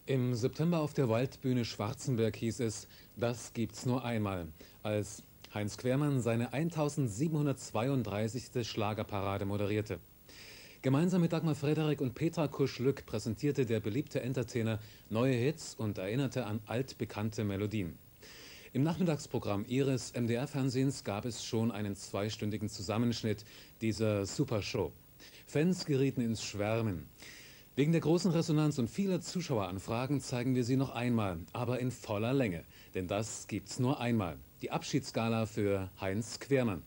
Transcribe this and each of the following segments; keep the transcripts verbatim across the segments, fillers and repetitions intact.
Im September auf der Waldbühne Schwarzenberg hieß es, das gibt's nur einmal, als Heinz Quermann seine eintausendsiebenhundertzweiunddreißigste Schlagerparade moderierte. Gemeinsam mit Dagmar Frederik und Petra Kusch-Lück präsentierte der beliebte Entertainer neue Hits und erinnerte an altbekannte Melodien. Im Nachmittagsprogramm Ihres M D R-Fernsehens gab es schon einen zweistündigen Zusammenschnitt dieser Supershow. Fans gerieten ins Schwärmen. Wegen der großen Resonanz und vieler Zuschaueranfragen zeigen wir sie noch einmal, aber in voller Länge. Denn das gibt's nur einmal. Die Abschiedsgala für Heinz Quermann.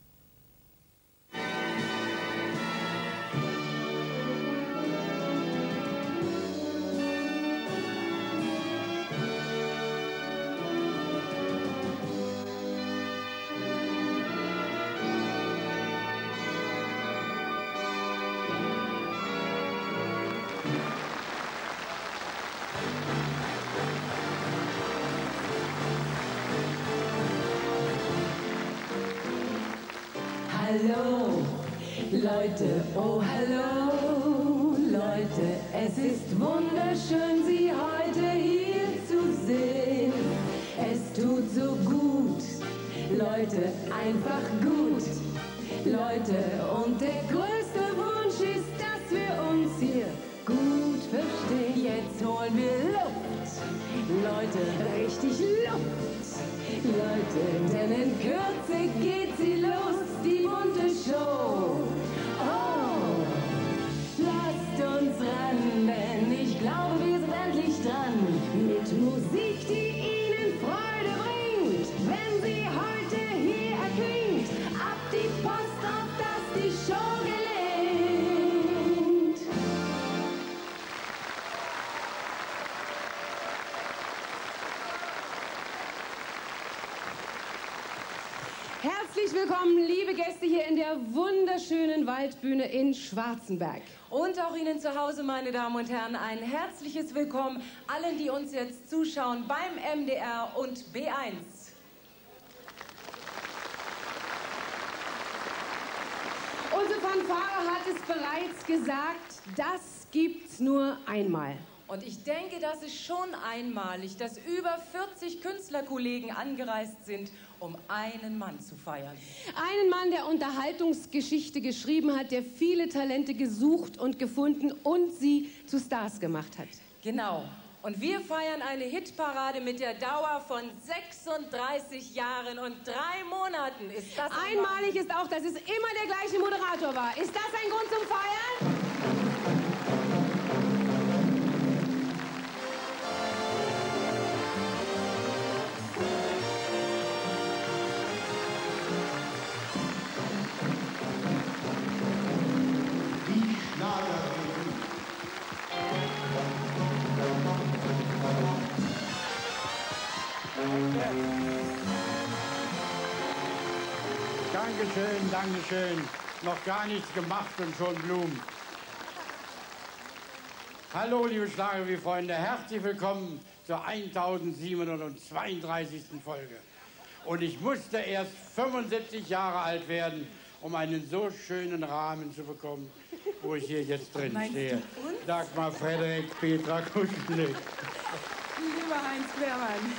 Hallo, Leute, oh hallo, Leute, es ist wunderschön, Sie heute hier zu sehen. Es tut so gut, Leute, einfach gut, Leute, und der größte Wunsch ist, dass wir uns hier gut verstehen. Jetzt holen wir Luft, Leute, richtig Luft, Leute, denn in Kürze geht sie los. Die bunte Show. Oh, lasst uns ran, denn ich glaube, wir sind endlich dran. Mit Musik, die Ihnen Freude bringt. Wenn sie heute hier erklingt, ab die Post, auf dass die Show gelingt. Herzlich willkommen, liebe Gäste, hier in der wunderschönen Waldbühne in Schwarzenberg. Und auch Ihnen zu Hause, meine Damen und Herren, ein herzliches Willkommen allen, die uns jetzt zuschauen beim M D R und B eins. Unsere Fanfare hat es bereits gesagt, das gibt's nur einmal. Und ich denke, das ist schon einmalig, dass über vierzig Künstlerkollegen angereist sind, um einen Mann zu feiern. Einen Mann, der Unterhaltungsgeschichte geschrieben hat, der viele Talente gesucht und gefunden und sie zu Stars gemacht hat. Genau. Und wir feiern eine Hitparade mit der Dauer von sechsunddreißig Jahren und drei Monaten. Ist das einmalig ist auch, dass es immer der gleiche Moderator war. Ist das ein Grund zum Feiern? Dankeschön, Dankeschön. Noch gar nichts gemacht und schon Blumen. Hallo, liebe Schlagerfreunde, herzlich willkommen zur eintausendsiebenhundertzweiunddreißigsten Folge. Und ich musste erst fünfundsiebzig Jahre alt werden, um einen so schönen Rahmen zu bekommen, wo ich hier jetzt drin stehe. Dagmar Frederik, Petra Kusch-Lück. Lieber Heinz Quermann.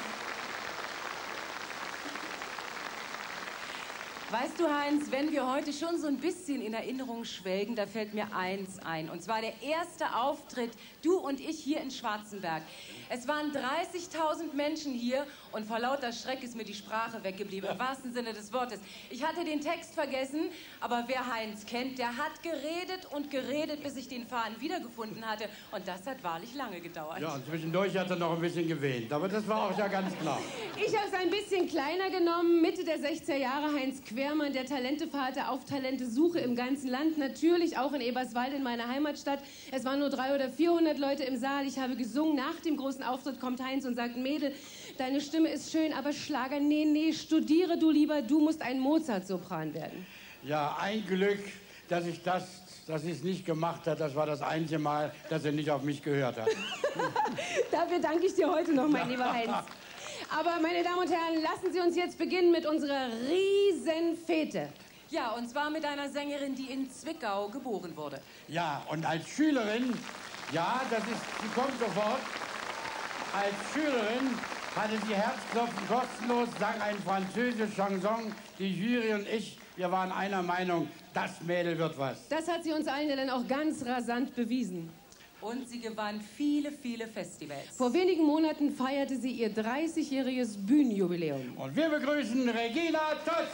Weißt du, Heinz, wenn wir heute schon so ein bisschen in Erinnerung schwelgen, da fällt mir eins ein. Und zwar der erste Auftritt, du und ich hier in Schwarzenberg. Es waren dreißigtausend Menschen hier und vor lauter Schreck ist mir die Sprache weggeblieben, im wahrsten Sinne des Wortes. Ich hatte den Text vergessen, aber wer Heinz kennt, der hat geredet und geredet, bis ich den Faden wiedergefunden hatte. Und das hat wahrlich lange gedauert. Ja, und zwischendurch hat er noch ein bisschen gewählt, aber das war auch ja ganz klar. Ich habe es ein bisschen kleiner genommen, Mitte der sechziger Jahre, Heinz Quermann, der Talentevater auf Talentesuche im ganzen Land, natürlich auch in Eberswalde, in meiner Heimatstadt. Es waren nur dreihundert oder vierhundert Leute im Saal. Ich habe gesungen. Nach dem großen Auftritt kommt Heinz und sagt, Mädel, deine Stimme ist schön, aber Schlager, nee, nee, studiere du lieber, du musst ein Mozart-Sopran werden. Ja, ein Glück, dass ich das, dass ich es nicht gemacht habe. Das war das einzige Mal, dass er nicht auf mich gehört hat. Dafür danke ich dir heute noch, mein lieber Heinz. Aber, meine Damen und Herren, lassen Sie uns jetzt beginnen mit unserer Riesenfete. Ja, und zwar mit einer Sängerin, die in Zwickau geboren wurde. Ja, und als Schülerin, ja, das ist, sie kommt sofort. Als Schülerin hatte sie Herzklopfen kostenlos, sang ein französisches Chanson. Die Jury und ich, wir waren einer Meinung, das Mädel wird was. Das hat sie uns allen ja dann auch ganz rasant bewiesen. Und sie gewann viele, viele Festivals. Vor wenigen Monaten feierte sie ihr dreißigjähriges Bühnenjubiläum. Und wir begrüßen Regina Tutz.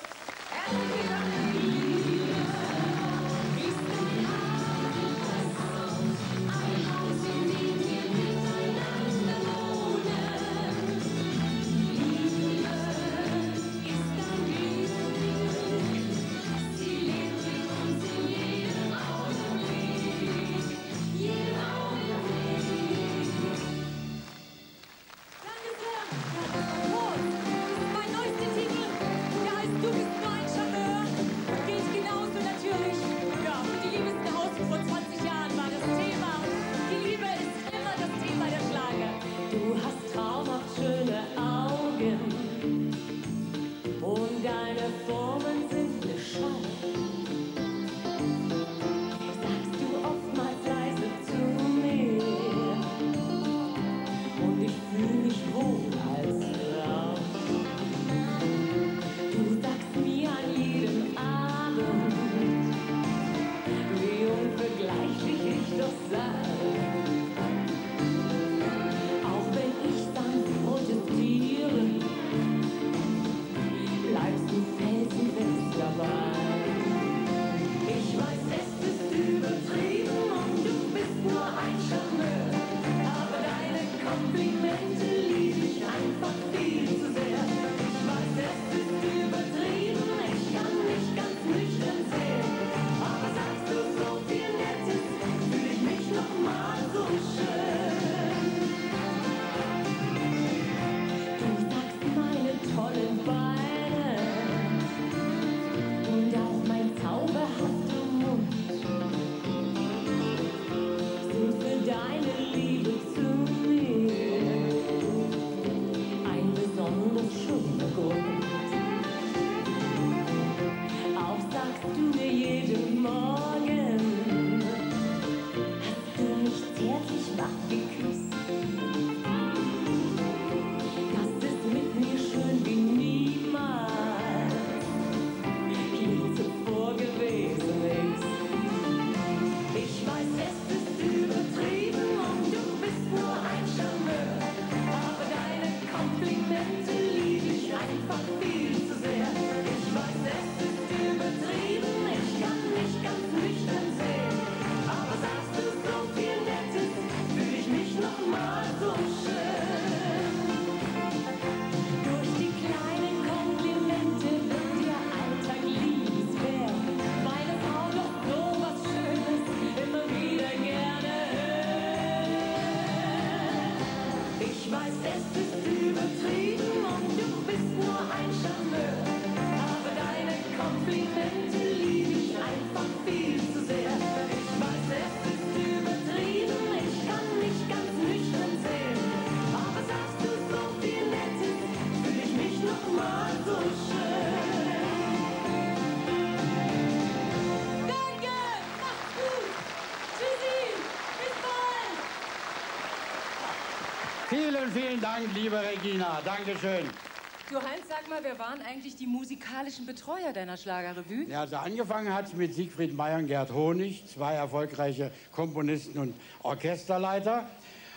Vielen, vielen Dank, liebe Regina. Dankeschön. Du Heinz, sag mal, wer waren eigentlich die musikalischen Betreuer deiner Schlagerrevue? Ja, also angefangen hat es mit Siegfried Meyer und Gerd Honig, zwei erfolgreiche Komponisten und Orchesterleiter.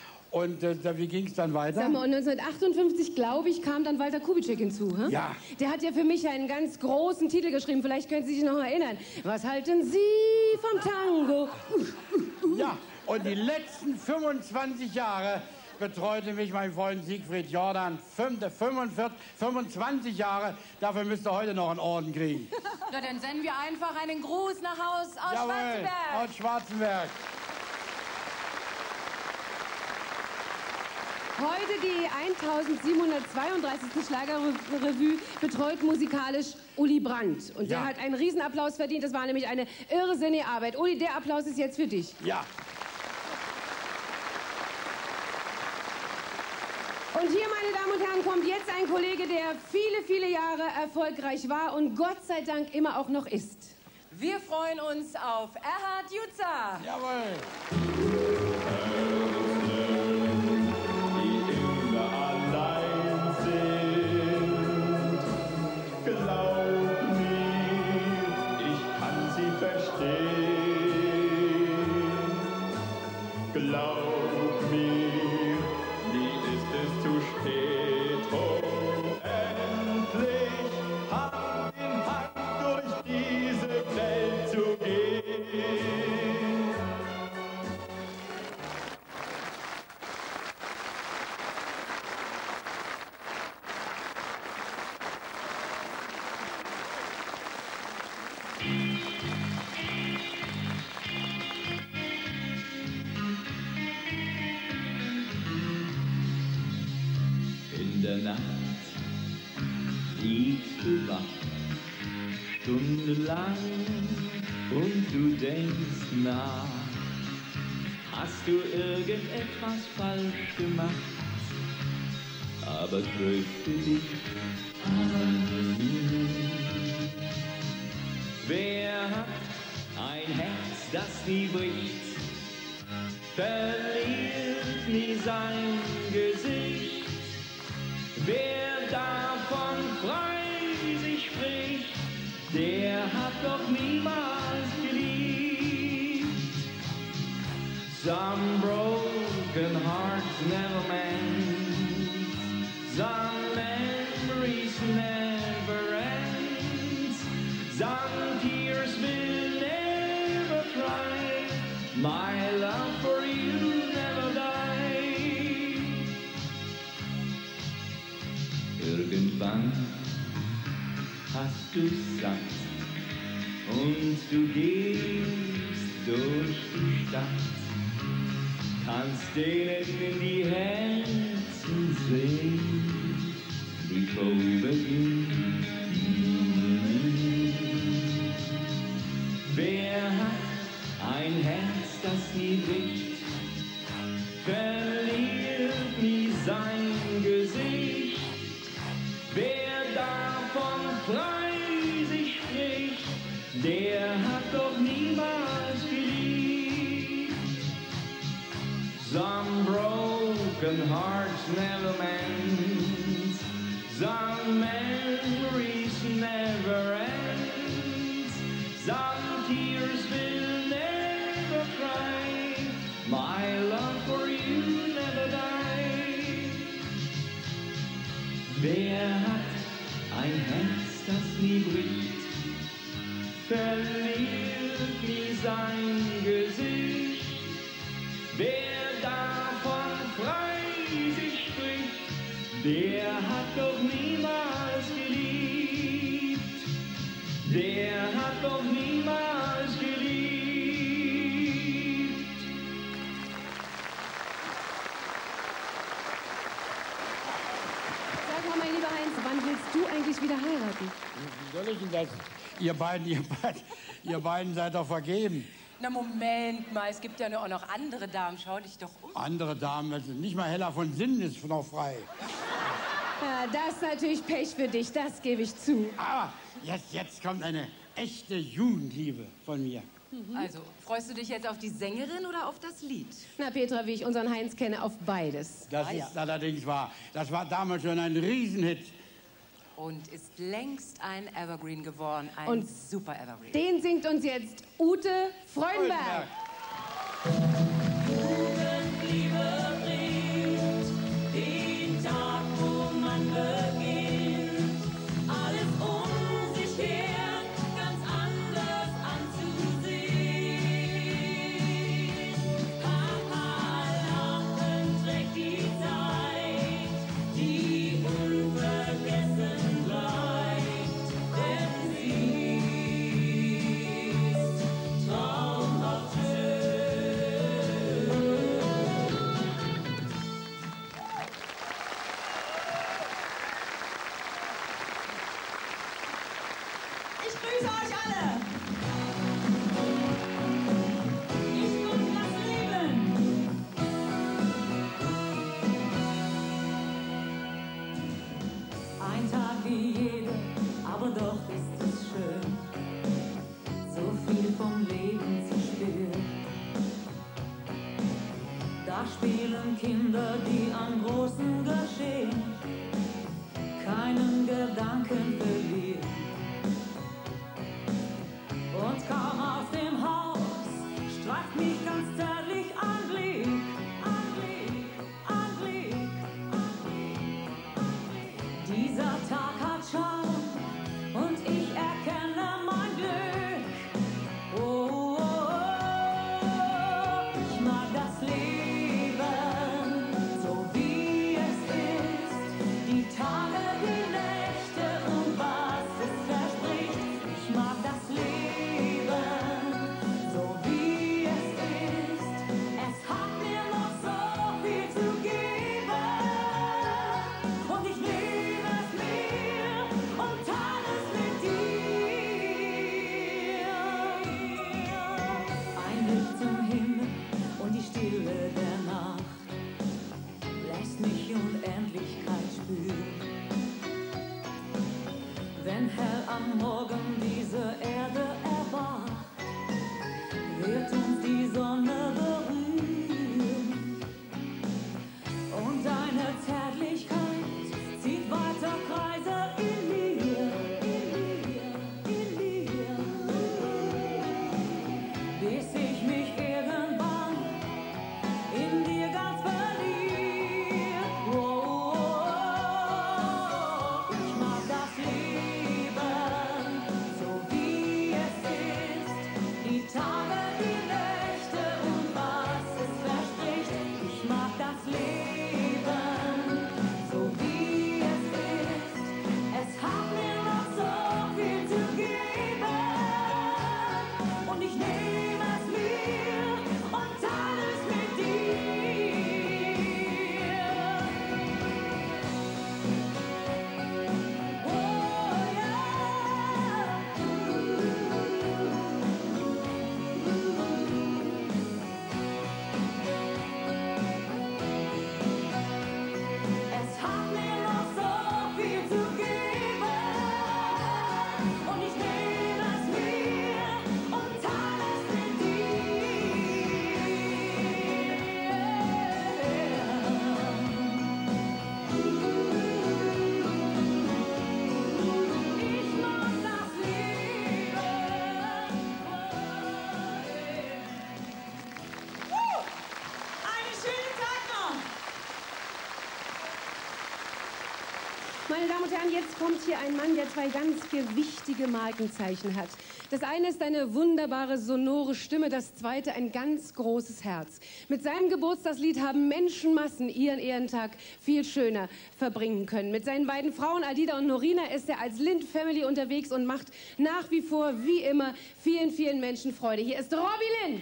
Und äh, wie ging es dann weiter? Sag mal, und neunzehnhundertachtundfünfzig, glaube ich, kam dann Walter Kubitschek hinzu, hm? Ja. Der hat ja für mich einen ganz großen Titel geschrieben. Vielleicht können Sie sich noch erinnern. Was halten Sie vom Tango? Ja, und die letzten fünfundzwanzig Jahre betreute mich mein Freund Siegfried Jordan. fünfundvierzig, fünfundzwanzig Jahre. Dafür müsst ihr heute noch einen Orden kriegen. Na, dann senden wir einfach einen Gruß nach Haus aus Jawohl, Schwarzenberg. aus Schwarzenberg. Heute die eintausendsiebenhundertzweiunddreißigste Schlagerrevue betreut musikalisch Uli Brandt. Und der Ja. hat einen Riesenapplaus verdient. Das war nämlich eine irrsinnige Arbeit. Uli, der Applaus ist jetzt für dich. Ja. Und hier, meine Damen und Herren, kommt jetzt ein Kollege, der viele, viele Jahre erfolgreich war und Gott sei Dank immer auch noch ist. Wir freuen uns auf Erhard Jutzer. Jawohl. Die glaub mir, nie ist es zu spät. Unendlich Hand in Hand durch diese Welt zu gehen. In der Nacht liegst du wach, stundenlang, und du denkst nach. Hast du irgendetwas falsch gemacht? Aber tröste dich an. Wer hat ein Herz, das nie bricht, verliert nie sein Gesicht. Wer davon frei sich spricht, der hat doch niemals geliebt. Some broken hearts never mend, some memories never end, some tears will never dry, my love for you never die. Irgendwann hast du's satt und du gehst durch die Stadt, kannst denen in die Herzen sehen, die vorübergehen. Wer hat ein Herz, das nie bricht, verliert nie sein Gesicht. Wer davon frei sich spricht, der hat doch niemals geliebt. Some broken hearts never mend, some memories never end, some tears will never cry, my love for you never die. Wer hat ein Herz, das nie bricht, verliert nie sein Gesicht. Wer davon frei sich spricht, der hat doch niemals geliebt. Der hat doch niemals geliebt. Sag mal, mein lieber Heinz, wann willst du eigentlich wieder heiraten? Wie soll ich denn das? Ihr beiden, ihr beiden, ihr beiden seid doch vergeben. Na Moment mal, es gibt ja auch noch andere Damen. Schau dich doch um. Andere Damen, also nicht mal Hella von Sinnen ist noch frei. Ja, das ist natürlich Pech für dich, das gebe ich zu. Aber jetzt, jetzt kommt eine echte Jugendliebe von mir. Also, freust du dich jetzt auf die Sängerin oder auf das Lied? Na, Petra, wie ich unseren Heinz kenne, auf beides. Das Ah, ist ja. allerdings wahr. Das war damals schon ein Riesenhit. Und ist längst ein Evergreen geworden. Ein Und super Evergreen. Den singt uns jetzt Ute Freudenberg. Jugendliebe bringt den Tag, wo man beginnt, alles um sich her ganz anders anzusehen. Haha, Lachen trägt die Zeit, die unvergessen bleibt, denn sie ist traumhaft schön. Ich grüße euch alle. Ich und das Leben. Ein Tag wie jeder, aber doch ist es schön, so viel vom Leben zu spüren. Da spielen Kinder, die am großen Geschehen keinen Gedanken verlieren. Und kaum aus dem Haus streift mich ganz zärtlich ein Blick. bis ich mich irgendwann in dir ganz verliere. Oh, ich mag das Leben, so wie es ist, die Tage, die Nächte und was es verspricht. Ich mag das Leben, so wie es ist, es hat mir noch so viel zu geben und ich nehme es mir und teile es mit dir. Oh ja. Es hat mir noch so viel zu geben und ich nehme es mir und teile es mit dir. Ich mag das Leben. Eine schöne Zeit noch. Meine Damen und Herren, jetzt kommt hier ein Mann, der zwei ganz wichtige Markenzeichen hat. Das eine ist eine wunderbare, sonore Stimme, das zweite ein ganz großes Herz. Mit seinem Geburtstagslied haben Menschenmassen ihren Ehrentag viel schöner verbringen können. Mit seinen beiden Frauen, Adida und Norina, ist er als Lind Family unterwegs und macht nach wie vor, wie immer, vielen, vielen Menschen Freude. Hier ist Robbie Lind.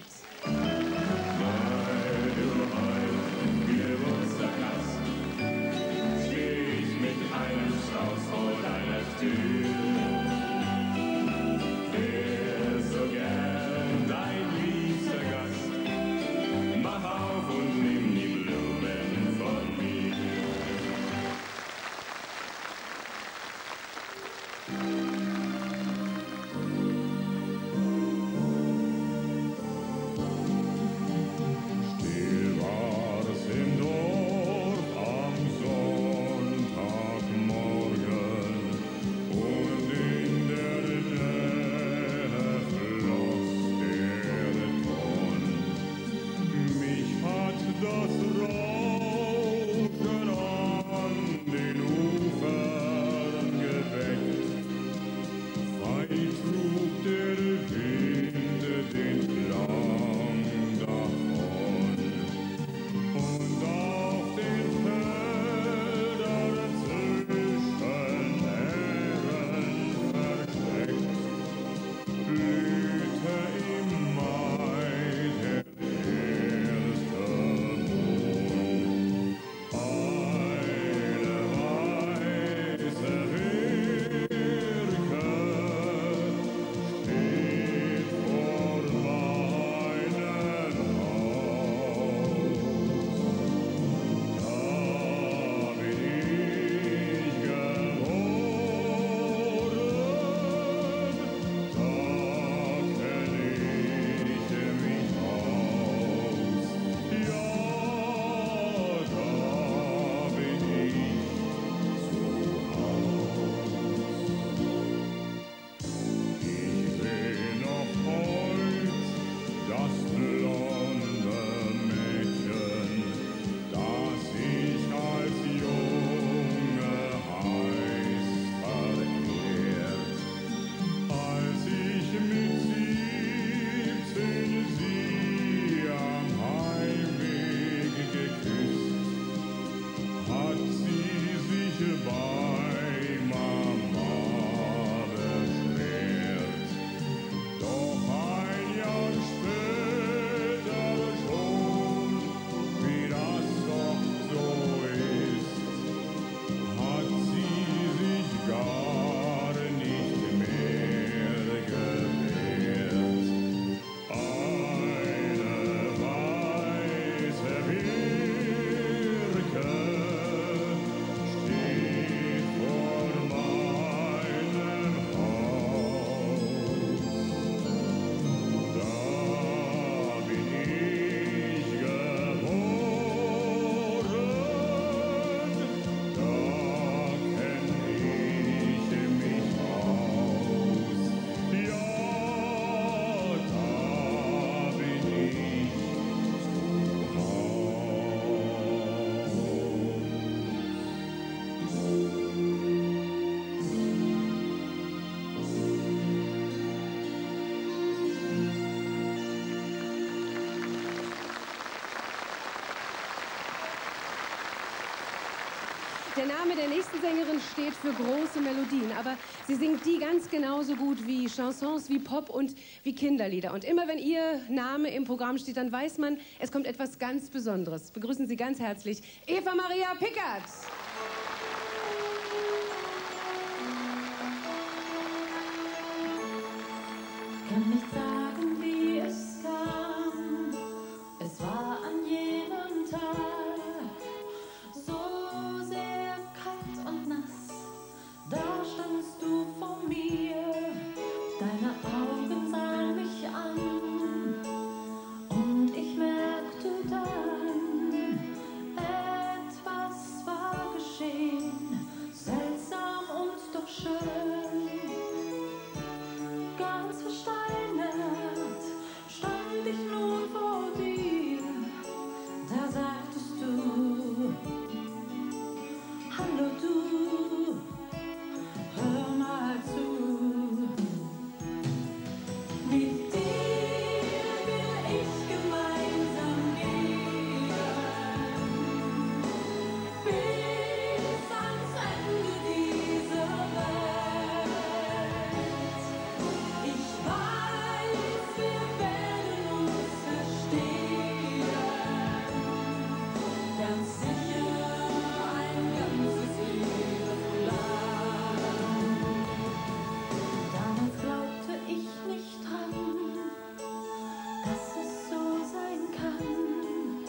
Der Name der nächsten Sängerin steht für große Melodien, aber sie singt die ganz genauso gut wie Chansons, wie Pop und wie Kinderlieder. Und immer wenn ihr Name im Programm steht, dann weiß man, es kommt etwas ganz Besonderes. Begrüßen Sie ganz herzlich Eva Maria Pickert. Kann nicht sagen, wie es kam. Es war an jenem Tag so sehr kalt und nass. Da standst du vor mir, deine Augen sahen mich an. Und ich merkte dann, etwas war geschehen, seltsam und doch schön. Ganz versteinert stand ich nun vor dir, da sagtest du, hallo du, hör mal zu. Mit dir will ich gemeinsam gehen, bis ans Ende dieser Welt. Ich weiß, wir werden uns verstehen, ganz sicher ein ganzes Leben lang. Damals glaubte ich nicht dran, dass es so sein kann.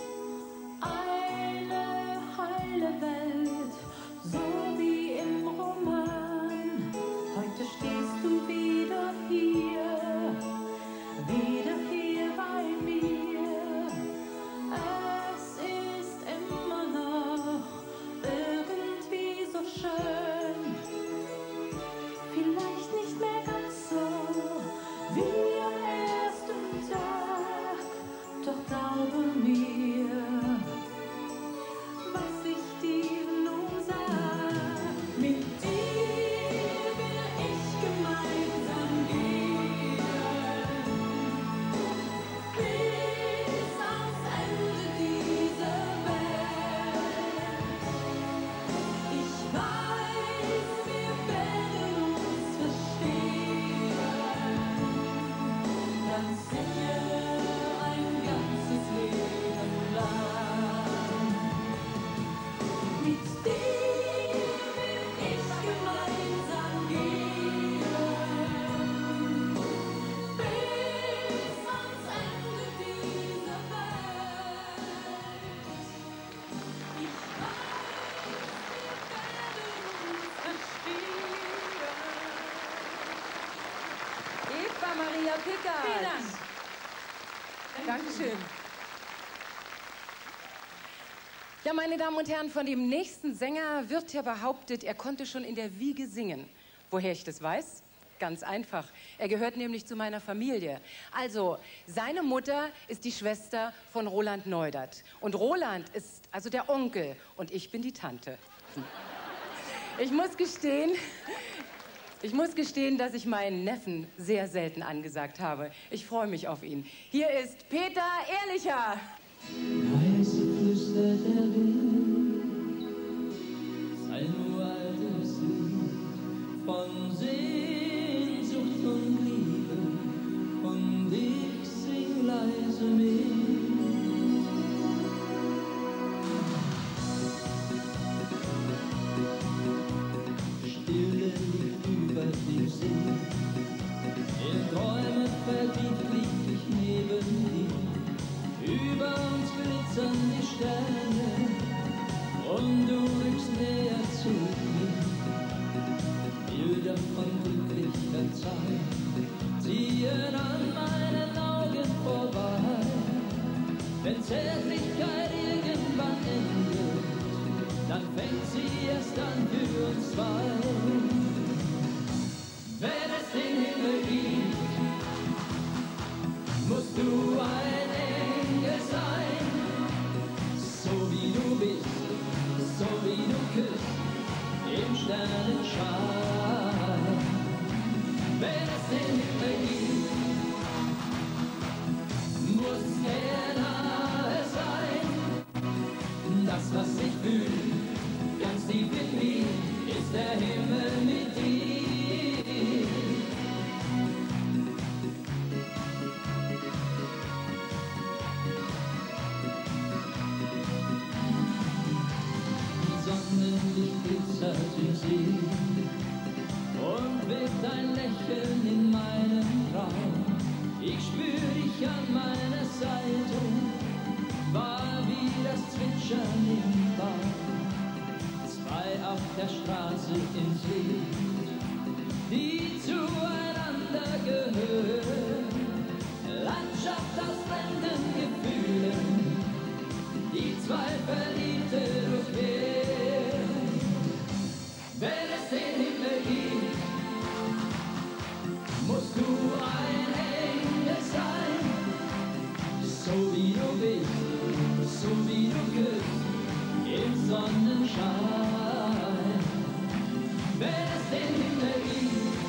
Eine heile Welt, so wie im Roman. Heute stehst du wieder hier, wieder hier bei mir. Es ist immer noch irgendwie so schön. Vielleicht nicht mehr ganz so wie am ersten Tag, doch glaube mir, was ich dir nun sag. Mit dir will ich gemeinsam gehen, bis ans Ende dieser Welt. Ich weiß, wir werden uns verstehen, ganz sicher ein ganzes Leben lang. Mit dir will ich gemeinsam gehen, bis ans Ende dieser Welt. Ich weiß, wir werden uns verstehen. Eva Maria Pickert. Vielen Dank. Dankeschön. Ja, meine Damen und Herren, von dem nächsten Sänger wird ja behauptet, er konnte schon in der Wiege singen. Woher ich das weiß? Ganz einfach. Er gehört nämlich zu meiner Familie. Also, seine Mutter ist die Schwester von Roland Neudert. Und Roland ist also der Onkel und ich bin die Tante. Ich muss gestehen, ich muss gestehen, dass ich meinen Neffen sehr selten angesagt habe. Ich freue mich auf ihn. Hier ist Peter Ehrlicher. Leise flüstert der Wind sein uraltes Lied von Sehnsucht und Liebe, und ich sing leise mit. Stille liegt über dem See, in Träume verliebt lieg ich neben dir. Über uns glitzern die Sterne und du rückst näher zu mir. Bilder von glücklicher Zeit ziehen an meinen Augen vorbei. Wenn Zärtlichkeit irgendwann endet, dann fängt sie erst an für uns zwei. Wenn es den Himmel gibt, musst du ein Engel sein, so wie du bist, so wie du küsst im Sternenschein. Wenn es den Himmel gibt, muss er nahe sein. Das, was ich fühle, ganz tief in bist, so wie du küsst im Sonnenschein. Wenn es den Himmel gibt,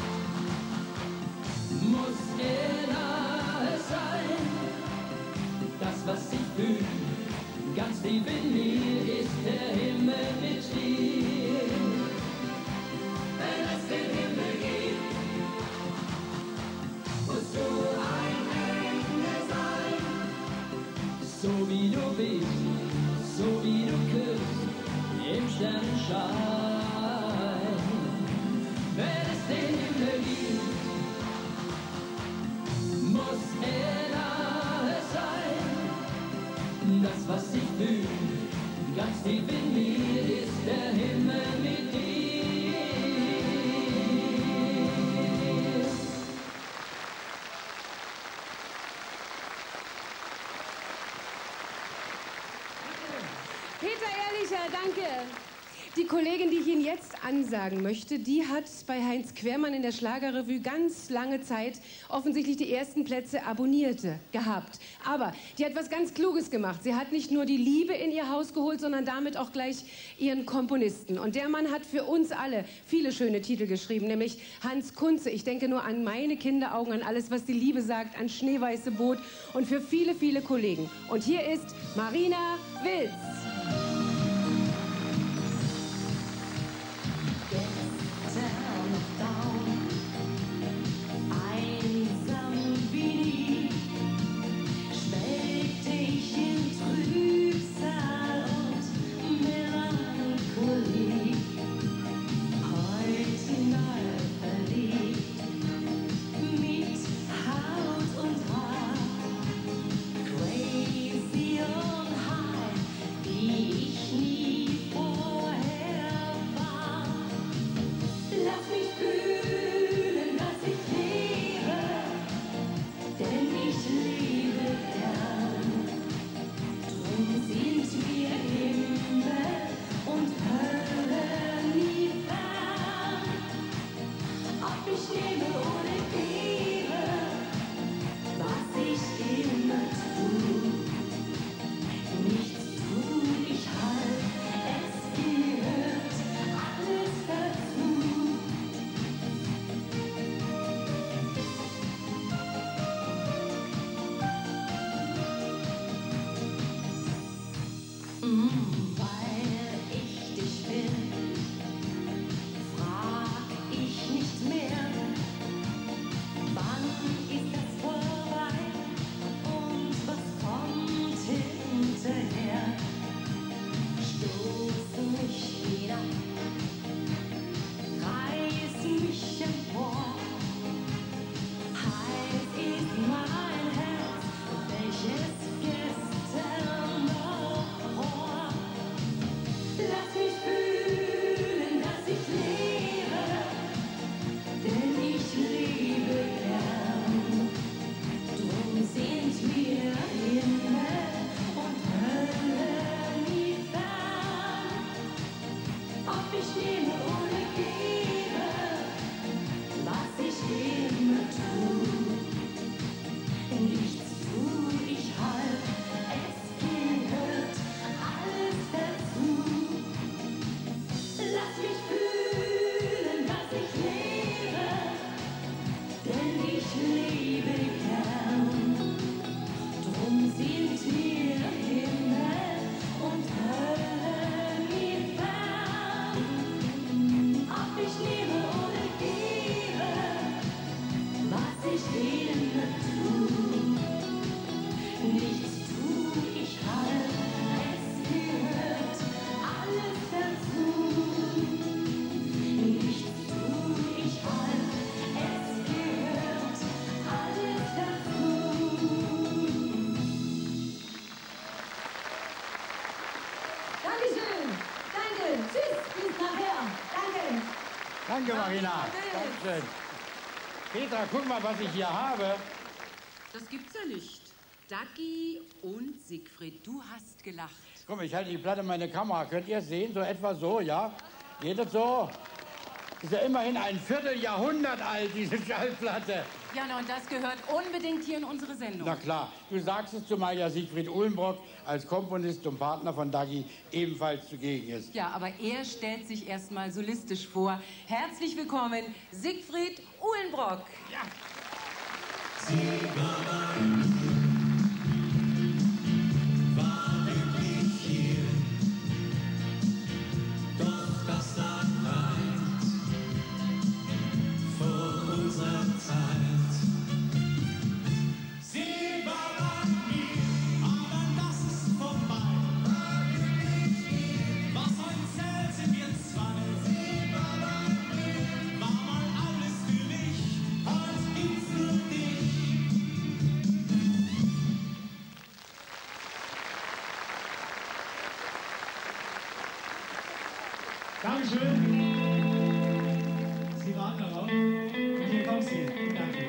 muss er nahe sein. Das, was ich fühle, ganz tief in mir, ist der Himmel mit dir. Wenn es den Himmel gibt, musst du ein Engel sein. So wie du bist, so wie du küsst im Sternenschein. Wenn es den Himmel gibt, muss er nahe sein. Das, was ich fühle, ganz tief in mir, ist der Himmel mit dir. Peter Ehrlicher, danke. Die Kollegin, die ich Ihnen jetzt ansagen möchte, die hat bei Heinz Quermann in der Schlagerrevue ganz lange Zeit offensichtlich die ersten Plätze Abonnierte gehabt. Aber die hat was ganz Kluges gemacht. Sie hat nicht nur die Liebe in ihr Haus geholt, sondern damit auch gleich ihren Komponisten. Und der Mann hat für uns alle viele schöne Titel geschrieben, nämlich Hans Kunze. Ich denke nur an Meine Kinderaugen, an Alles, was die Liebe sagt, an Schneeweiße Boot und für viele, viele Kollegen. Und hier ist Marina Wilz. Danke, Marina. Dankeschön. Petra, guck mal, was ich hier habe. Das gibt's ja nicht. Dagi und Siegfried, du hast gelacht. Guck mal, ich halte die Platte in meine Kamera. Könnt ihr sehen? So etwa so, ja? Geht das so? Ist ja immerhin ein Vierteljahrhundert alt, diese Schallplatte. Ja, na, und das gehört unbedingt hier in unsere Sendung. Na klar, du sagst es, zumal ja Siegfried Uhlenbrock als Komponist und Partner von Daggy ebenfalls zugegen ist. Ja, aber er stellt sich erstmal solistisch vor. Herzlich willkommen, Siegfried Uhlenbrock. Ja. Sie war mein war wirklich hier, doch das lag weit vor unserer Zeit. Sie war bei mir, aber das ist vorbei. Was heute zählt, sind wir zwei. Sie war bei mir, war mal alles für mich, heute gibt's nur dich. Dankeschön. Sie warten darauf. Und hier kommt sie. Danke.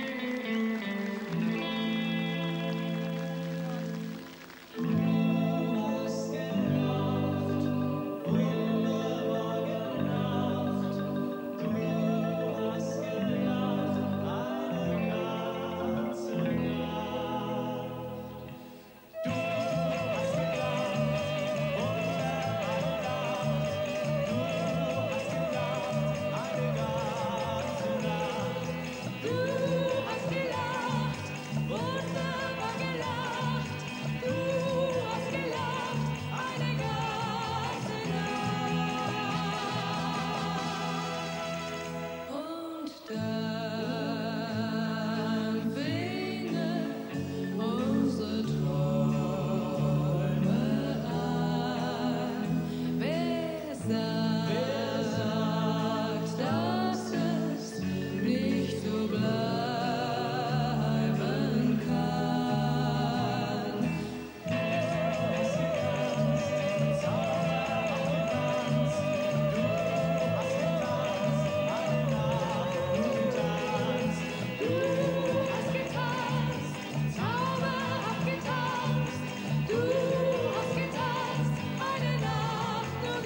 Du hast gelacht, wunderbar gelacht. Du hast gelacht, eine ganze Nacht. Du hast gelacht, wunderbar gelacht. Du hast gelacht, wunderbar gelacht. Du hast gelacht, eine ganze Nacht. Und dann fingen unsere Träume an. Wer sagt, dass es nicht so bleiben kann? Du hast getanzt, zauberhaft getanzt. Du hast getanzt, eine Nacht nur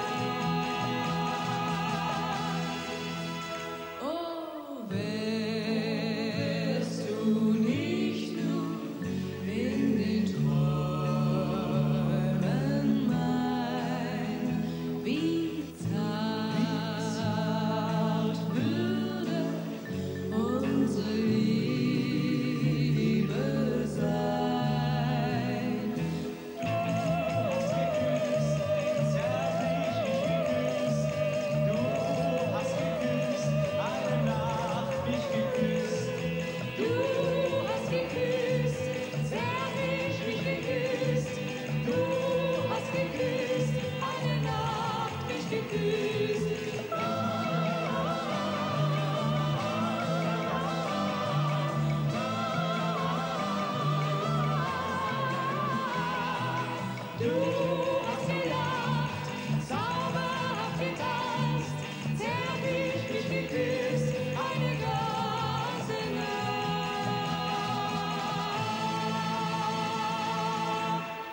getanzt. Oh, wärst du nicht nur in den Träumen mein, wie zart würde unsere Liebe sein. Du hast geküsst, zärtlich geküsst. Du hast geküsst, eine Nacht mich geküsst. Du hast geküsst, zärtlich mich geküsst. Du hast geküsst, eine Nacht mich geküsst. Du hast gelacht, zauberhaft getanzt, zärtlich mich geküsst, eine ganze Nacht.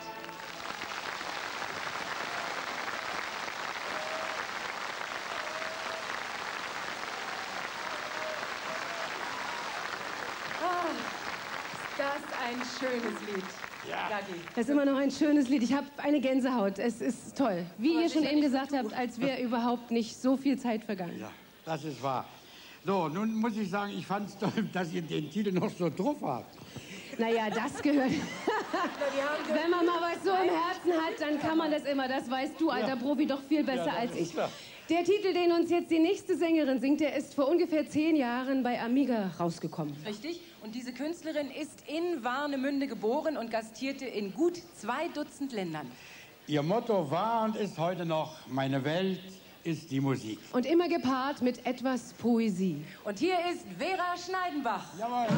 Ah, ist das ein schönes Lied. Ja. Daggy. Das ist immer noch ein schönes Lied. Ich habe eine Gänsehaut. Es ist toll. Wie Aber ihr schon sicher eben nicht gesagt habt, als wäre überhaupt nicht so viel Zeit vergangen. Ja, das ist wahr. So, nun muss ich sagen, ich fand es toll, dass ihr den Titel noch so drauf habt. Naja, das gehört. Wenn man mal was so im Herzen hat, dann kann man das immer. Das weißt du, alter Ja. Profi, doch viel besser Ja, das als ist ich. klar. Der Titel, den uns jetzt die nächste Sängerin singt, der ist vor ungefähr zehn Jahren bei Amiga rausgekommen. Richtig. Und diese Künstlerin ist in Warnemünde geboren und gastierte in gut zwei Dutzend Ländern. Ihr Motto war und ist heute noch: Meine Welt ist die Musik. Und immer gepaart mit etwas Poesie. Und hier ist Vera Schneidenbach. Jawohl.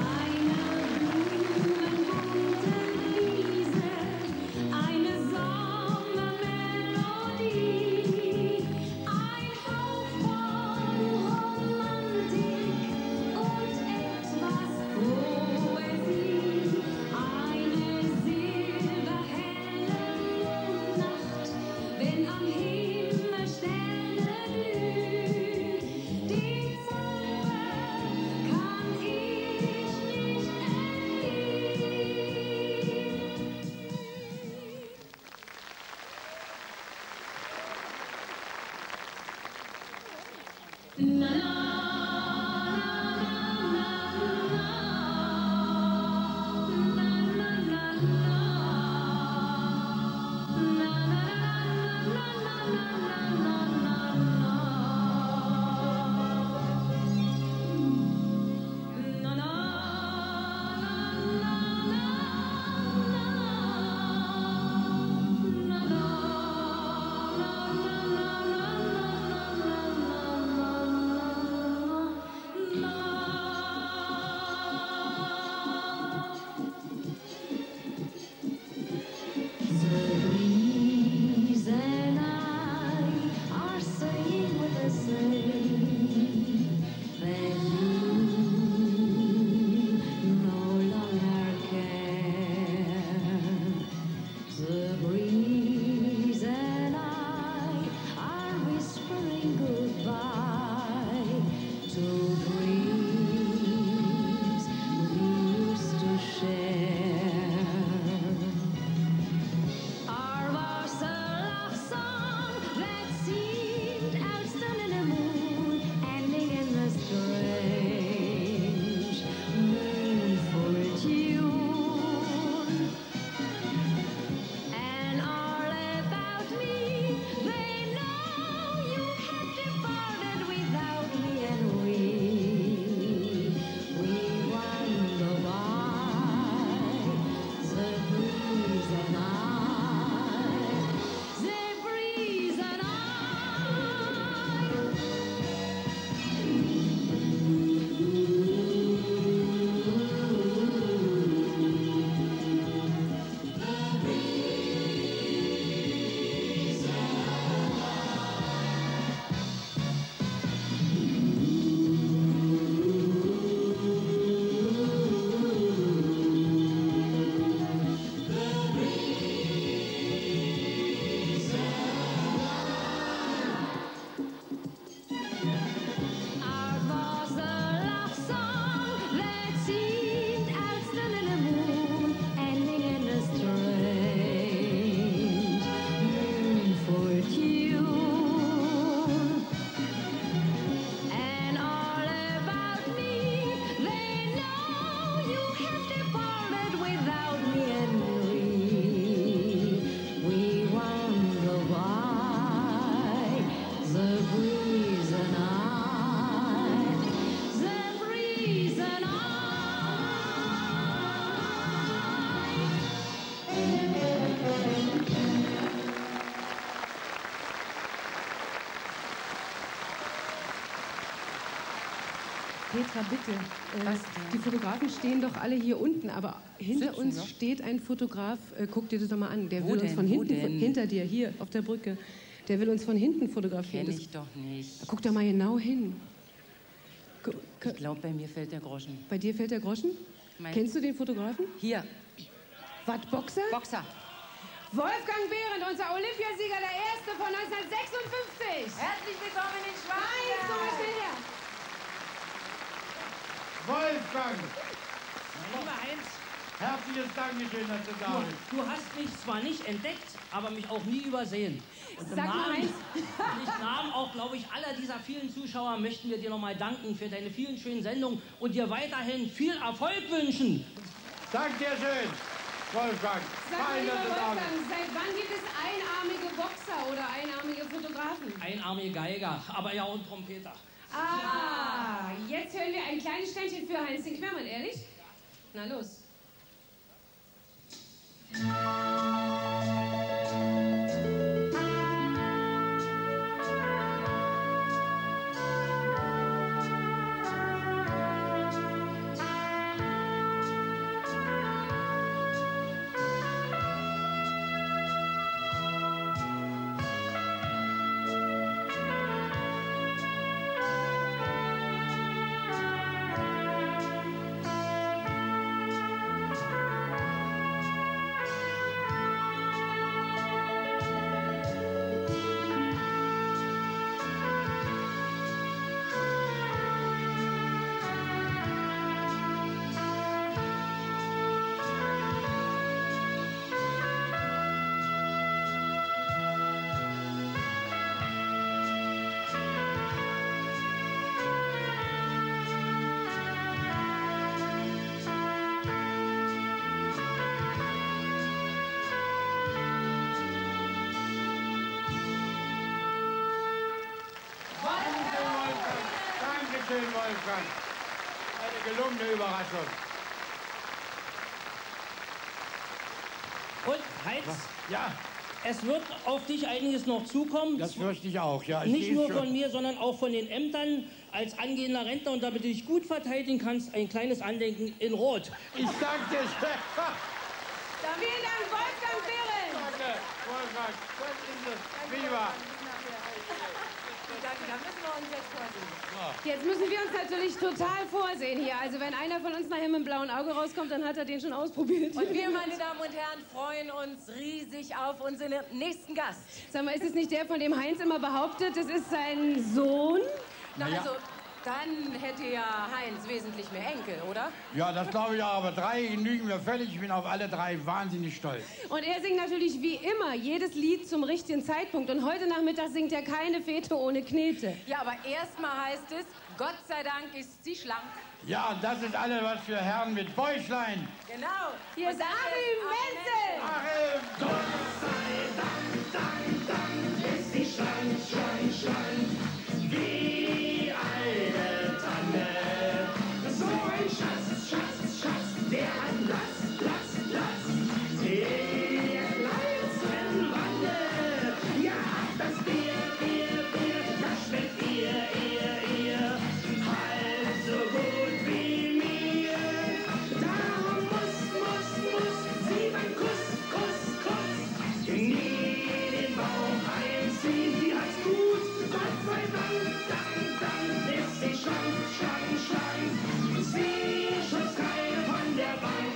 Eine Sommermelodie, ein Hauch von Romantik und etwas Poesie. Eine silberhelle Mondnacht, wenn am Himmel Sterne glühen. Den Zauber kann ich Petra, bitte. Äh, Was denn? die Fotografen stehen doch alle hier unten, aber hinter Sitzen uns noch? steht ein Fotograf. Äh, guck dir das doch mal an. Der Wo will uns denn? von Wo hinten, denn? von, hinter dir, hier auf der Brücke. Der will uns von hinten fotografieren. Kenn Das- ich doch nicht. Guck doch mal genau hin. Gu- gu- Ich glaube, bei mir fällt der Groschen. Bei dir fällt der Groschen? Mein- Kennst du den Fotografen? Hier, Was, Boxer? Boxer. Wolfgang Behrendt, unser Olympiasieger, der Erste von neunzehnhundertsechsundfünfzig. Herzlich willkommen in Eins, komm mal schnell her. Wolfgang, Lieber Heinz, herzliches Dankeschön, dass du da bist. du hast mich zwar nicht entdeckt, aber mich auch nie übersehen. Und im Sag mal, Namen, Heinz. im Namen auch, glaube ich, aller dieser vielen Zuschauer möchten wir dir nochmal danken für deine vielen schönen Sendungen und dir weiterhin viel Erfolg wünschen. Dank dir schön, Wolfgang. Sag mal, Fein, lieber dass du da bist. Wolfgang, seit wann gibt es einarmige Boxer oder einarmige Fotografen? Einarmige Geiger, aber ja und Trompeter. Ah, jetzt hören wir ein kleines Ständchen für Heinz den Quermann, ehrlich? Na los. Dankeschön, Wolfgang. Eine gelungene Überraschung. Und Heinz, Ja, es wird auf dich einiges noch zukommen. das fürchte ich auch. Ja, ich Nicht sehe nur schon. von mir, sondern auch von den Ämtern. Als angehender Rentner und damit du dich gut verteidigen kannst, ein kleines Andenken in Rot. Ich danke dir. Da, vielen Dank, Wolfgang Behrendt. Danke, Wolfgang. Das ist es. Prima. Danke, da müssen wir uns jetzt vorsehen. Jetzt müssen wir uns natürlich total vorsehen hier. Also wenn einer von uns nachher mit einem blauen Auge rauskommt, dann hat er den schon ausprobiert. Und wir, meine Damen und Herren, freuen uns riesig auf unseren nächsten Gast. Sag mal, ist es nicht der, von dem Heinz immer behauptet, das ist sein Sohn? Na, Na ja. also, dann hätte ja Heinz wesentlich mehr Enkel, oder? Ja, das glaube ich auch. Aber drei genügen mir völlig. Ich bin auf alle drei wahnsinnig stolz. Und er singt natürlich wie immer jedes Lied zum richtigen Zeitpunkt. Und heute Nachmittag singt er keine Fete ohne Knete. Ja, aber erstmal heißt es, Gott sei Dank ist sie schlank. Ja, das ist alles was für Herren mit Bäuchlein. Genau. Hier ist Achim Menzel. Achim! ist sie schlank, schlank, schlank, wie eine Tanne. So ein Schatz, Schatz, Schatz, der hat Latz, Latz, Latz, der kleinsten Wanne. Ja, das Bier, Bier, Bier, das schmeckt ihr, ihr, ihr, halt so gut wie mir. Darum muss, muss, muss sie beim Kuss, Kuss, Kuss nie den Bauch einziehen. Sie hat's gut, Gott sei Dank, Dank, Dank, ist sie schlank, schlank, schlank. Sie schubst keine von der Bank.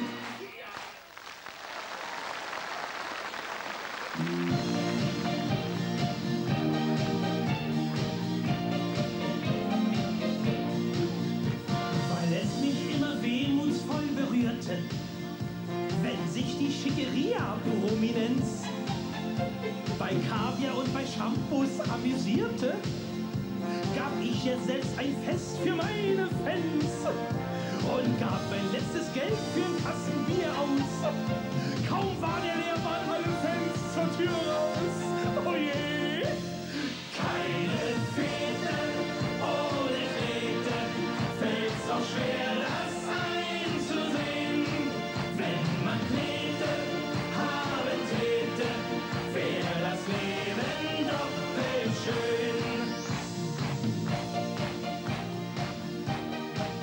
Weil es mich immer wehmutsvoll berührte, wenn sich die Schickeria-Prominenz bei Kaviar und bei Shampoos amüsierte, gab ich jetzt selbst ein Fest für meine Fans und gab mein letztes Geld für ein Kassenbier aus. Kaum war der Lehrmann alle Fans zur Tür raus. Oh je! Keine Fete ohne Knete, fällt's doch schwer, das einzusehen. Wenn man knete, haben täte, wär das Leben doppelt schön.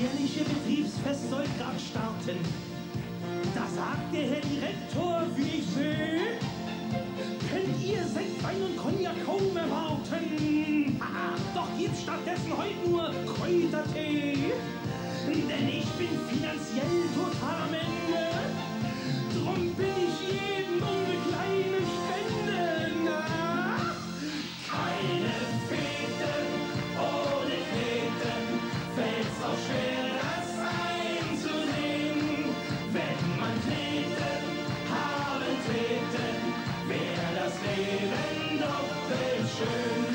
jährliche Betriebsfest soll grad starten. Da sagt der Herr Direktor, wie ich sehe, könnt ihr Sekt, Wein und Cognac kaum erwarten. Haha, doch gibt's stattdessen heute nur Kräutertee. Denn ich bin finanziell total am Ende. Drum bin ich jedem um eine kleine Spende. Na? Keine Fete ohne Knete, fällt's auch schwer, das einzusehen. Wenn man Knete haben täte, wär das Leben doppelt schön.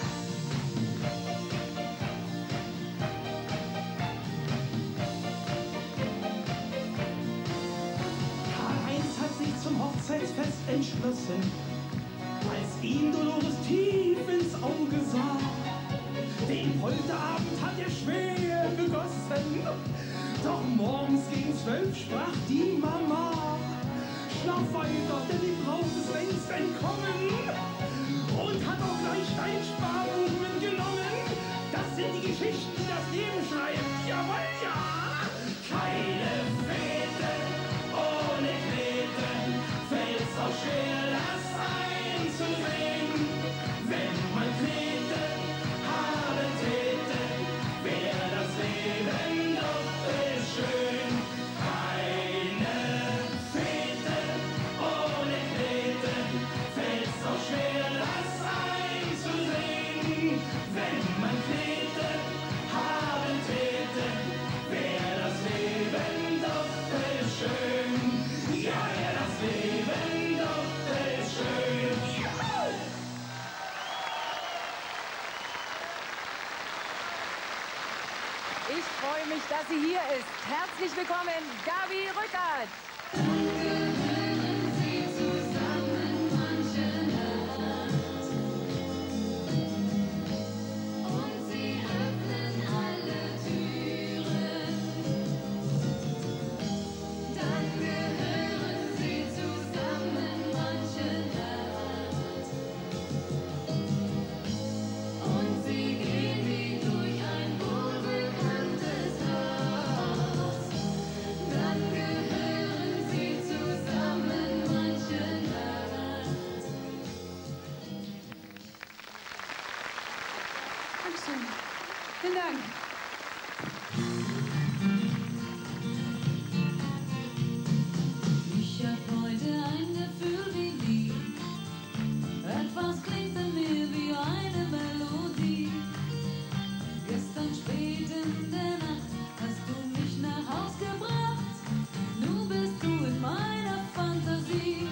Zum Hochzeitsfest entschlossen, als ihn Dolores tief ins Auge sah. Den Polterabend hat er schwer gegossen, doch morgens gegen zwölf sprach die Mama: Schlaf weiter, denn die Braut ist längst entkommen, und hat auch gleich ein Sparbuch mitgenommen. Das sind die Geschichten, die das Leben schreibt, jawohl, ja! Keine Fete ohne Knete, fällt's auch schwer, das einzusehen. Wenn man Knete haben täte, wär das Leben doppelt schön. Keine Fete ohne Knete, fällt's auch schwer, das einzusehen. Wenn man Knete haben täte, wär das Leben doppelt schön. Ja, ja, das Leben doppelt schön. Juhu! Ich freue mich, dass sie hier ist. Herzlich willkommen, Gabi Rückert. Gehören sie zusammen manche Nacht und sie öffnen alle Türen. Dann gehören sie zusammen manche Nacht und sie gehen wie durch ein wohlbekanntes Haus. Dann gehören sie zusammen manche Nacht. Dankeschön. Vielen Dank. Ich hab heute ein Gefühl wie nie. Etwas klingt in mir wie eine Melodie. Gestern spät in der Nacht hast du mich nach Haus gebracht. Nun bist du in meiner Fantasie.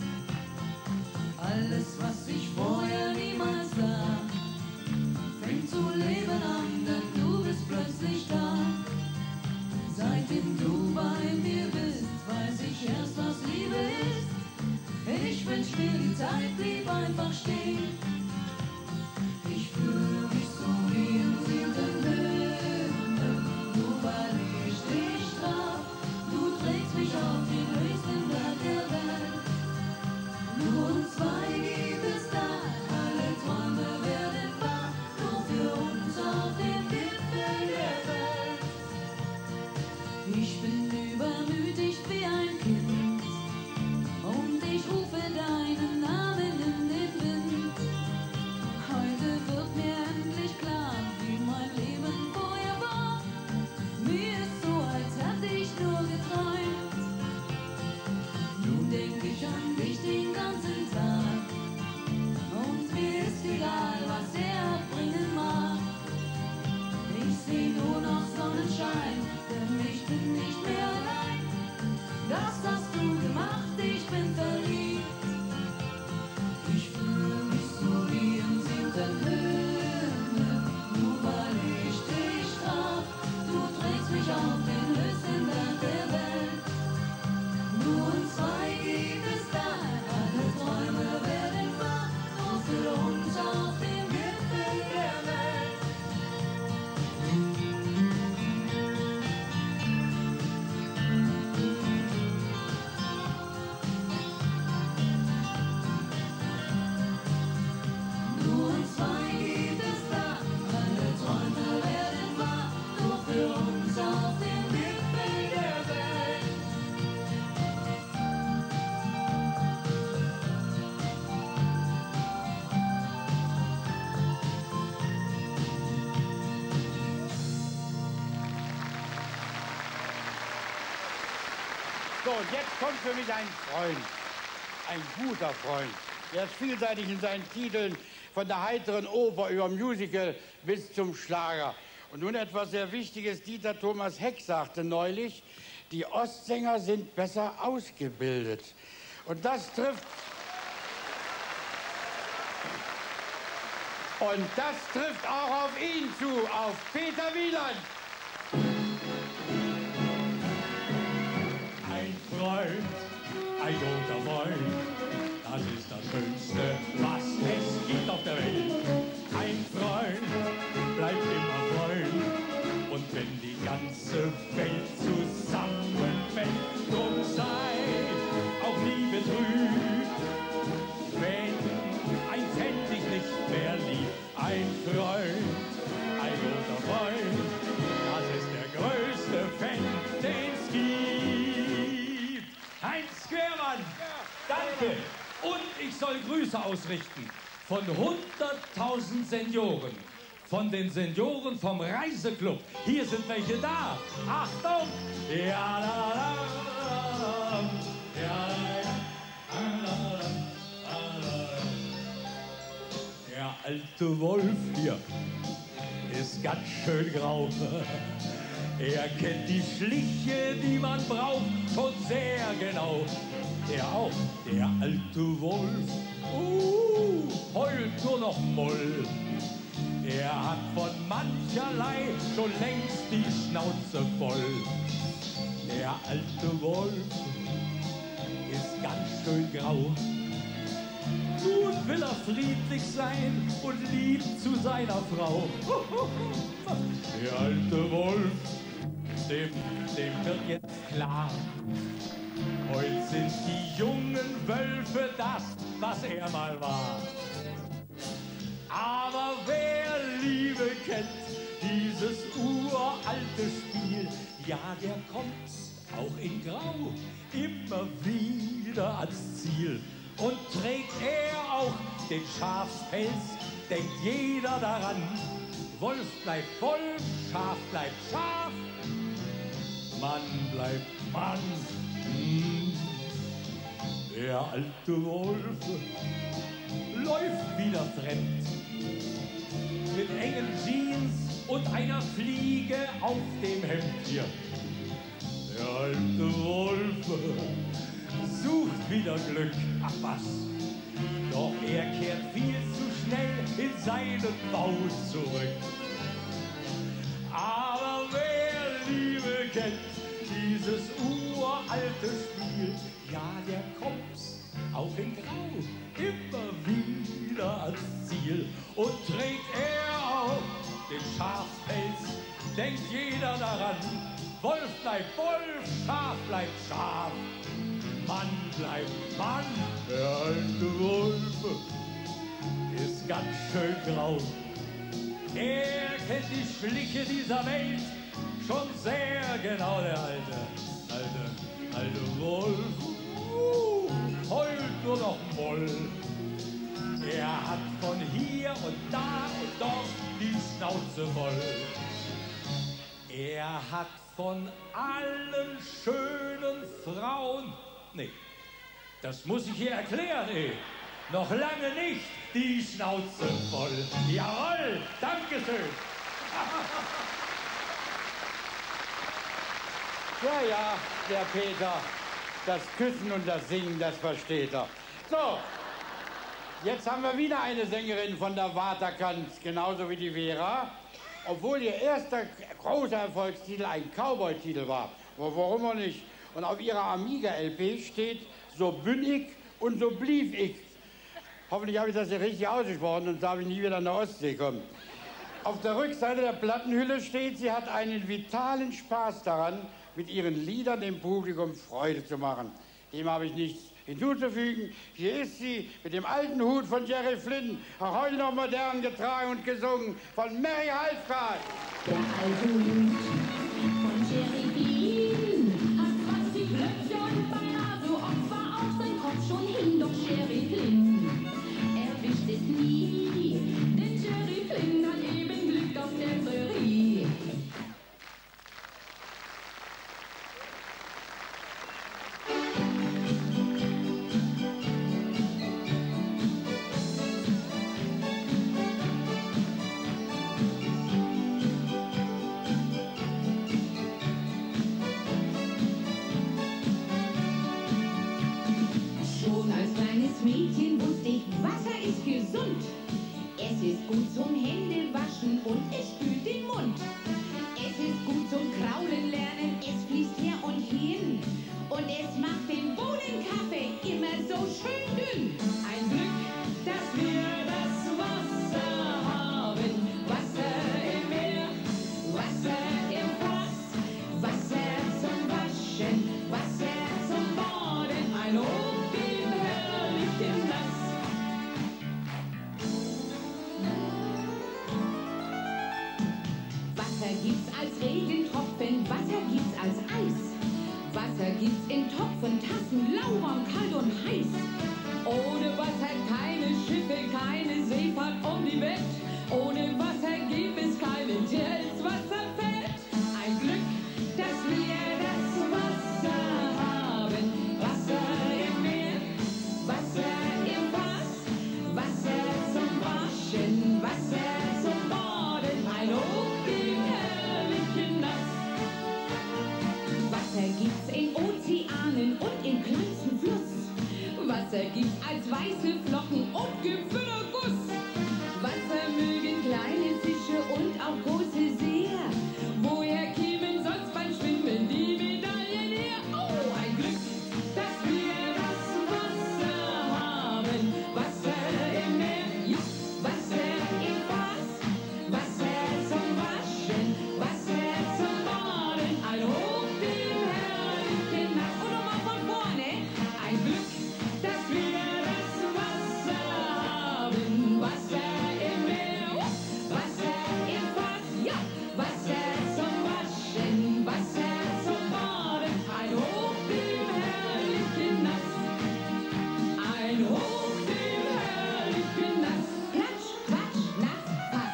Alles, was ich vorher niemals sah, fängt zu leben an, denn du bist plötzlich da. Seitdem du bei mir bist, weiß ich erst, was Liebe ist. Ich wünsch mir, die Zeit blieb einfach stehen. Ich fühle mich so wie im siebten Himmel, nur weil ich dich traf. Du trägst mich auf den höchsten Berg der Welt. Nur uns zwei gibt es da, alle Träume werden wahr, nur für uns auf dem Gipfel der Welt. Ich bin übermütig wie ein Kind und ich rufe deinen Namen in den Wind. Heute wird mir endlich klar, wie mein Leben vorher war. Mir ist so, als hätte ich nur geträumt. Nun denk ich an dich den ganzen Tag und mir ist egal, was er bringen mag. Ich seh nur noch Sonnenschein, denn ich bin nicht mehr allein. Das hast du gemacht, ich bin verliebt. Ich fühle mich so wie im siebten Himmel, nur weil ich dich traf. Du trägst mich auf den höchsten Berg der Welt. Nur uns zwei gibt es da, alle Träume werden wahr, nur für uns auf dem Gipfel der Welt. Nur uns zwei gibt es da, alle Träume werden wahr, nur für uns So, und jetzt kommt für mich ein Freund, ein guter Freund. Er ist vielseitig in seinen Titeln, von der heiteren Oper über Musical bis zum Schlager. Und nun etwas sehr Wichtiges. Dieter Thomas Heck sagte neulich, die Ostsänger sind besser ausgebildet. Und das trifft... Und das trifft auch auf ihn zu, auf Peter Wieland. Ein Freund, ein guter Freund, das ist das Schönste, was es gibt auf der Welt. Ein Freund bleibt immer Freund, und wenn die ganze Welt zusammenfällt, drum sei auch nie betrübt, wenn ein Fan dich nicht mehr liebt. Ein Freund, ein guter Freund, das ist der größte Fan, den es gibt. Heinz Quermann, danke. Und ich soll Grüße ausrichten von hunderttausend Senioren, von den Senioren vom Reiseclub. Hier sind welche da. Achtung! Ja, la, la, la, ja, la, la, la. Der alte Wolf hier ist ganz schön grau. Er kennt die Schliche, die man braucht, schon sehr genau. Er auch, der alte Wolf, uh, heult nur noch Moll. Er hat von mancherlei schon längst die Schnauze voll. Der alte Wolf ist ganz schön grau. Nun will er friedlich sein und lieb zu seiner Frau. Der alte Wolf, dem, dem wird jetzt klar, heute sind die jungen Wölfe das, was er mal war. Aber wer Liebe kennt, dieses uralte Spiel, ja, der kommt auch in Grau immer wieder ans Ziel. Und trägt er auch den Schafspelz, denkt jeder daran. Wolf bleibt Wolf, Schaf bleibt Schaf, Mann bleibt Mann. Hm. Der alte Wolf läuft wieder fremd mit engen Jeans und einer Fliege auf dem Hemd hier. Der alte Wolf sucht wieder Glück, ach was, doch er kehrt viel zu schnell in seinen Bau zurück. Aber wer Liebe kennt, dieses uralte Spiel, ja, der kommt auch in Grau immer wieder ans Ziel. Und trägt er auch den Schafspelz, denkt jeder daran. Wolf bleibt Wolf, Schaf bleibt Schaf, Mann bleibt Mann. Der alte Wolf ist ganz schön grau. Er kennt die Schliche dieser Welt schon sehr genau, der alte, alte, alte Wolf. Uh, heult nur noch Moll. Er hat von hier und da und dort die Schnauze voll. Er hat von allen schönen Frauen, nee, das muss ich hier erklären, eh, noch lange nicht die Schnauze voll. Jawohl, Dankeschön. Ja, ja, der Peter, das Küssen und das Singen, das versteht er. So, jetzt haben wir wieder eine Sängerin von der Waterkant, genauso wie die Vera. Obwohl ihr erster großer Erfolgstitel ein Cowboy-Titel war. Aber warum auch nicht? Und auf ihrer Amiga-L P steht, so bin ich und so blieb ich. Hoffentlich habe ich das ja richtig ausgesprochen, sonst darf ich nie wieder an der Ostsee kommen. Auf der Rückseite der Plattenhülle steht, sie hat einen vitalen Spaß daran, mit ihren Liedern dem Publikum Freude zu machen. Dem habe ich nichts hinzuzufügen. Hier ist sie mit dem alten Hut von Jerry Flynn, auch heute noch modern getragen und gesungen von Mary Halfgard. Der alte Hut von Jerry Flynn hat zwanzig Löcher und beinahe so oft war auf sein Kopf schon hin, doch Jerry Flynn erwischt es nie, denn Jerry Flynn hat eben Glück auf der Prärie. Topfen, Tassen, lauwarm, kalt und heiß. Ohne Wasser keine Schiffe, keine Seefahrt um die Welt. Ohne Wasser gibt es keinen Tier ins Wasser fällt. Ein Glück, dass wir das Wasser haben. Wasser im Meer, Wasser im Fass, Wasser zum Waschen, Wasser zum Baden. Ein Hoch im herrlichen Nass. Wasser gibt's in Ozeanen und im kleinsten Fluss. Wasser gibt's als weiße Flocken und Gefütterguss. Wasser mögen kleine Fische und auch große sehr. Woher kämen sonst beim Schwimmen die Medaillen her? Oh, ein Glück, dass wir das Wasser haben. Wasser im Meer, ja, Wasser im Fass, Wasser zum Waschen, Wasser zum Baden. Ein Hoch dem herrlichen Nass. Und nochmal von vorne. Ein Glück, dass wir das Wasser haben. Wasser im Meer, Wasser im Fass, ja, Wasser zum Waschen, Wasser zum Baden. Ein Hoch dem herrlichen Nass. Ein Hoch dem herrlichen Nass. Klatsch, Quatsch, Nass, Pass.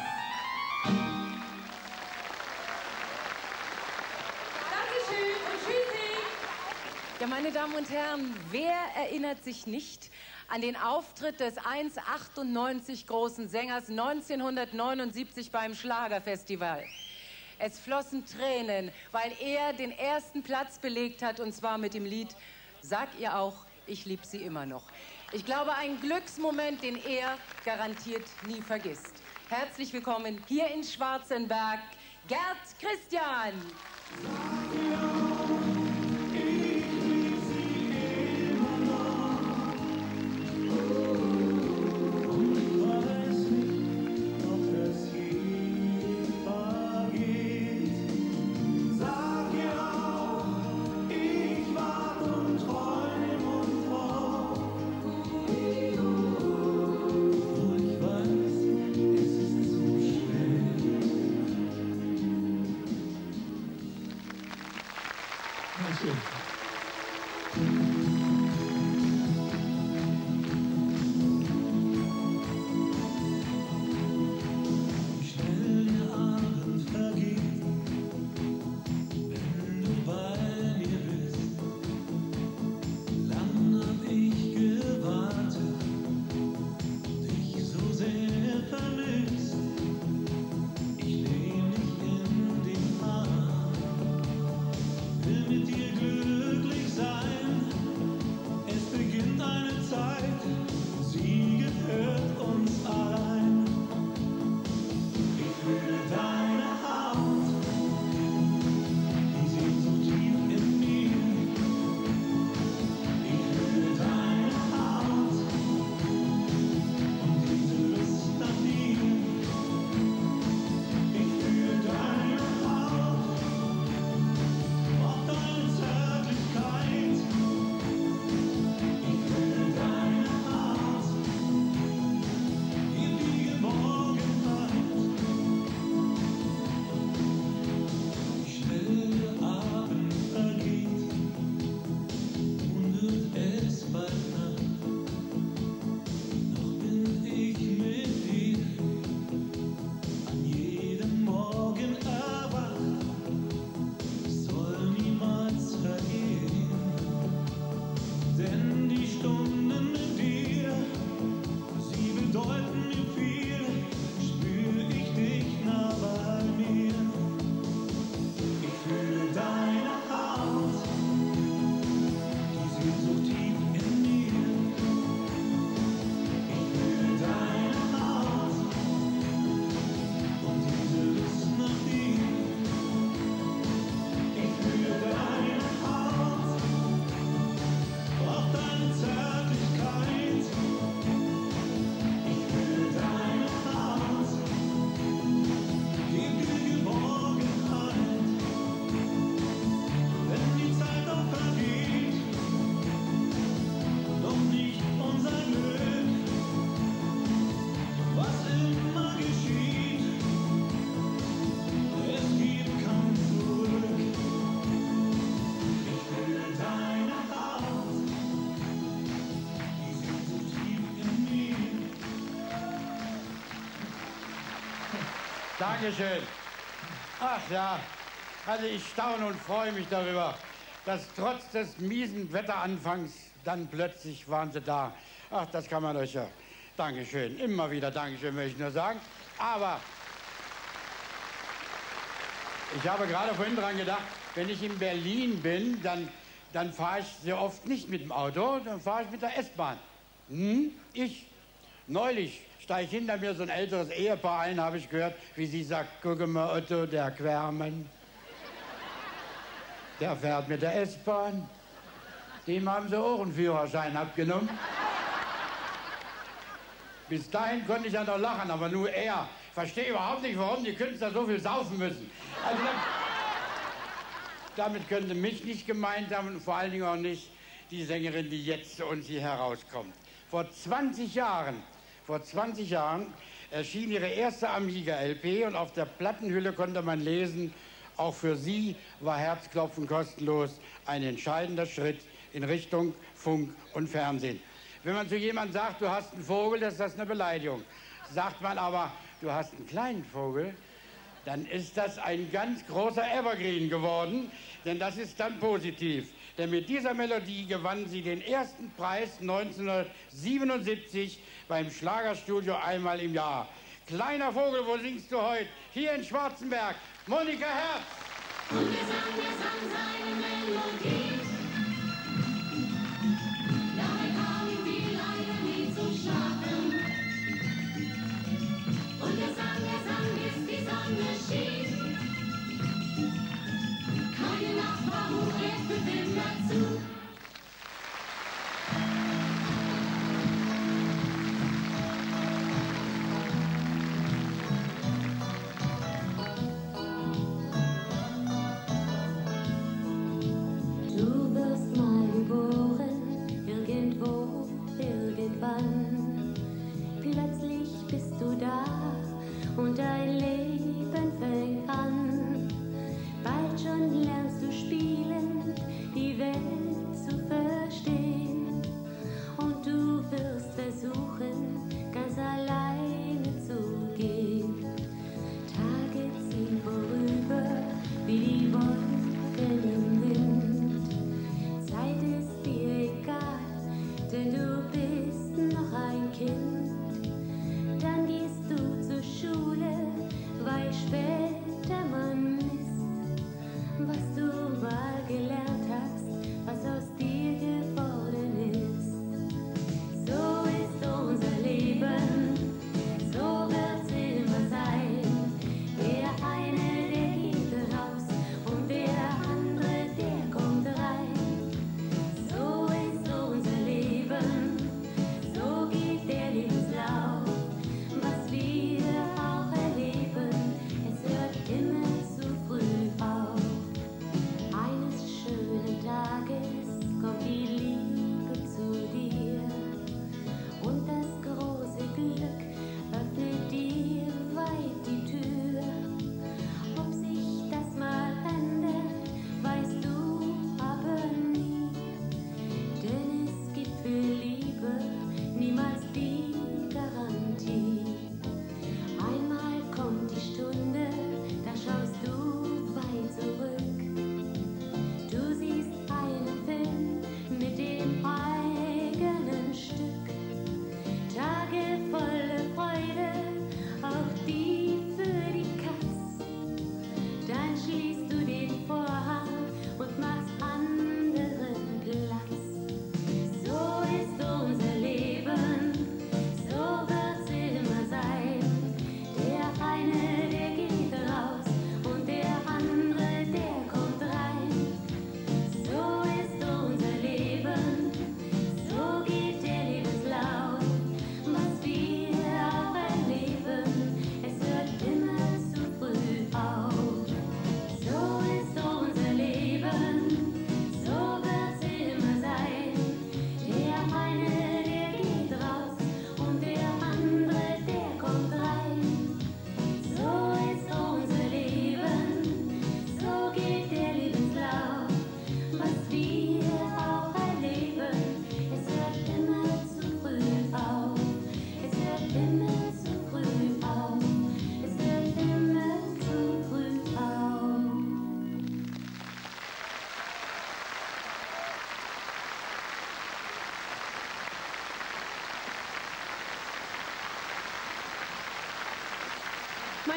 Dankeschön und tschüssi. Ja, meine Damen und Herren, wer erinnert sich nicht an den Auftritt des eins Komma achtundneunzig großen Sängers neunzehnhundertneunundsiebzig beim Schlagerfestival? Es flossen Tränen, weil er den ersten Platz belegt hat, und zwar mit dem Lied Sag ihr auch, ich lieb sie immer noch. Ich glaube, ein Glücksmoment, den er garantiert nie vergisst. Herzlich willkommen hier in Schwarzenberg, Gerd Christian. Will mit dir glücklich sein. Dankeschön. Ach ja, also ich staune und freue mich darüber, dass trotz des miesen Wetteranfangs dann plötzlich waren sie da. Ach, das kann man euch ja. Dankeschön, immer wieder Dankeschön, möchte ich nur sagen. Aber ich habe gerade vorhin dran gedacht, wenn ich in Berlin bin, dann, dann fahre ich sehr oft nicht mit dem Auto, dann fahre ich mit der S-Bahn. Hm? Ich, neulich steige hinter mir so ein älteres Ehepaar ein, habe ich gehört, wie sie sagt, gucke mal Otto, der Quermann, der fährt mit der S-Bahn. Dem haben sie auch einen Führerschein abgenommen. Bis dahin konnte ich ja noch lachen, aber nur er. Ich verstehe überhaupt nicht, warum die Künstler so viel saufen müssen. Also dann, damit könnte mich nicht gemeint haben und vor allen Dingen auch nicht die Sängerin, die jetzt zu uns hier herauskommt. Vor zwanzig Jahren, vor zwanzig Jahren erschien ihre erste Amiga-L P und auf der Plattenhülle konnte man lesen, auch für sie war Herzklopfen kostenlos ein entscheidender Schritt in Richtung Funk und Fernsehen. Wenn man zu jemandem sagt, du hast einen Vogel, das ist das eine Beleidigung. Sagt man aber, du hast einen kleinen Vogel, dann ist das ein ganz großer Evergreen geworden, denn das ist dann positiv. Denn mit dieser Melodie gewann sie den ersten Preis neunzehnhundertsiebenundsiebzig beim Schlagerstudio einmal im Jahr. Kleiner Vogel, wo singst du heute? Hier in Schwarzenberg, Monika Herz. Und wir sang, wir sang seine Melodie. Dabei kamen wir leider nie zu schaffen. Und er sang, er sang, bis die Sonne schien. Keine Nachbar hoch, er führt immer zu.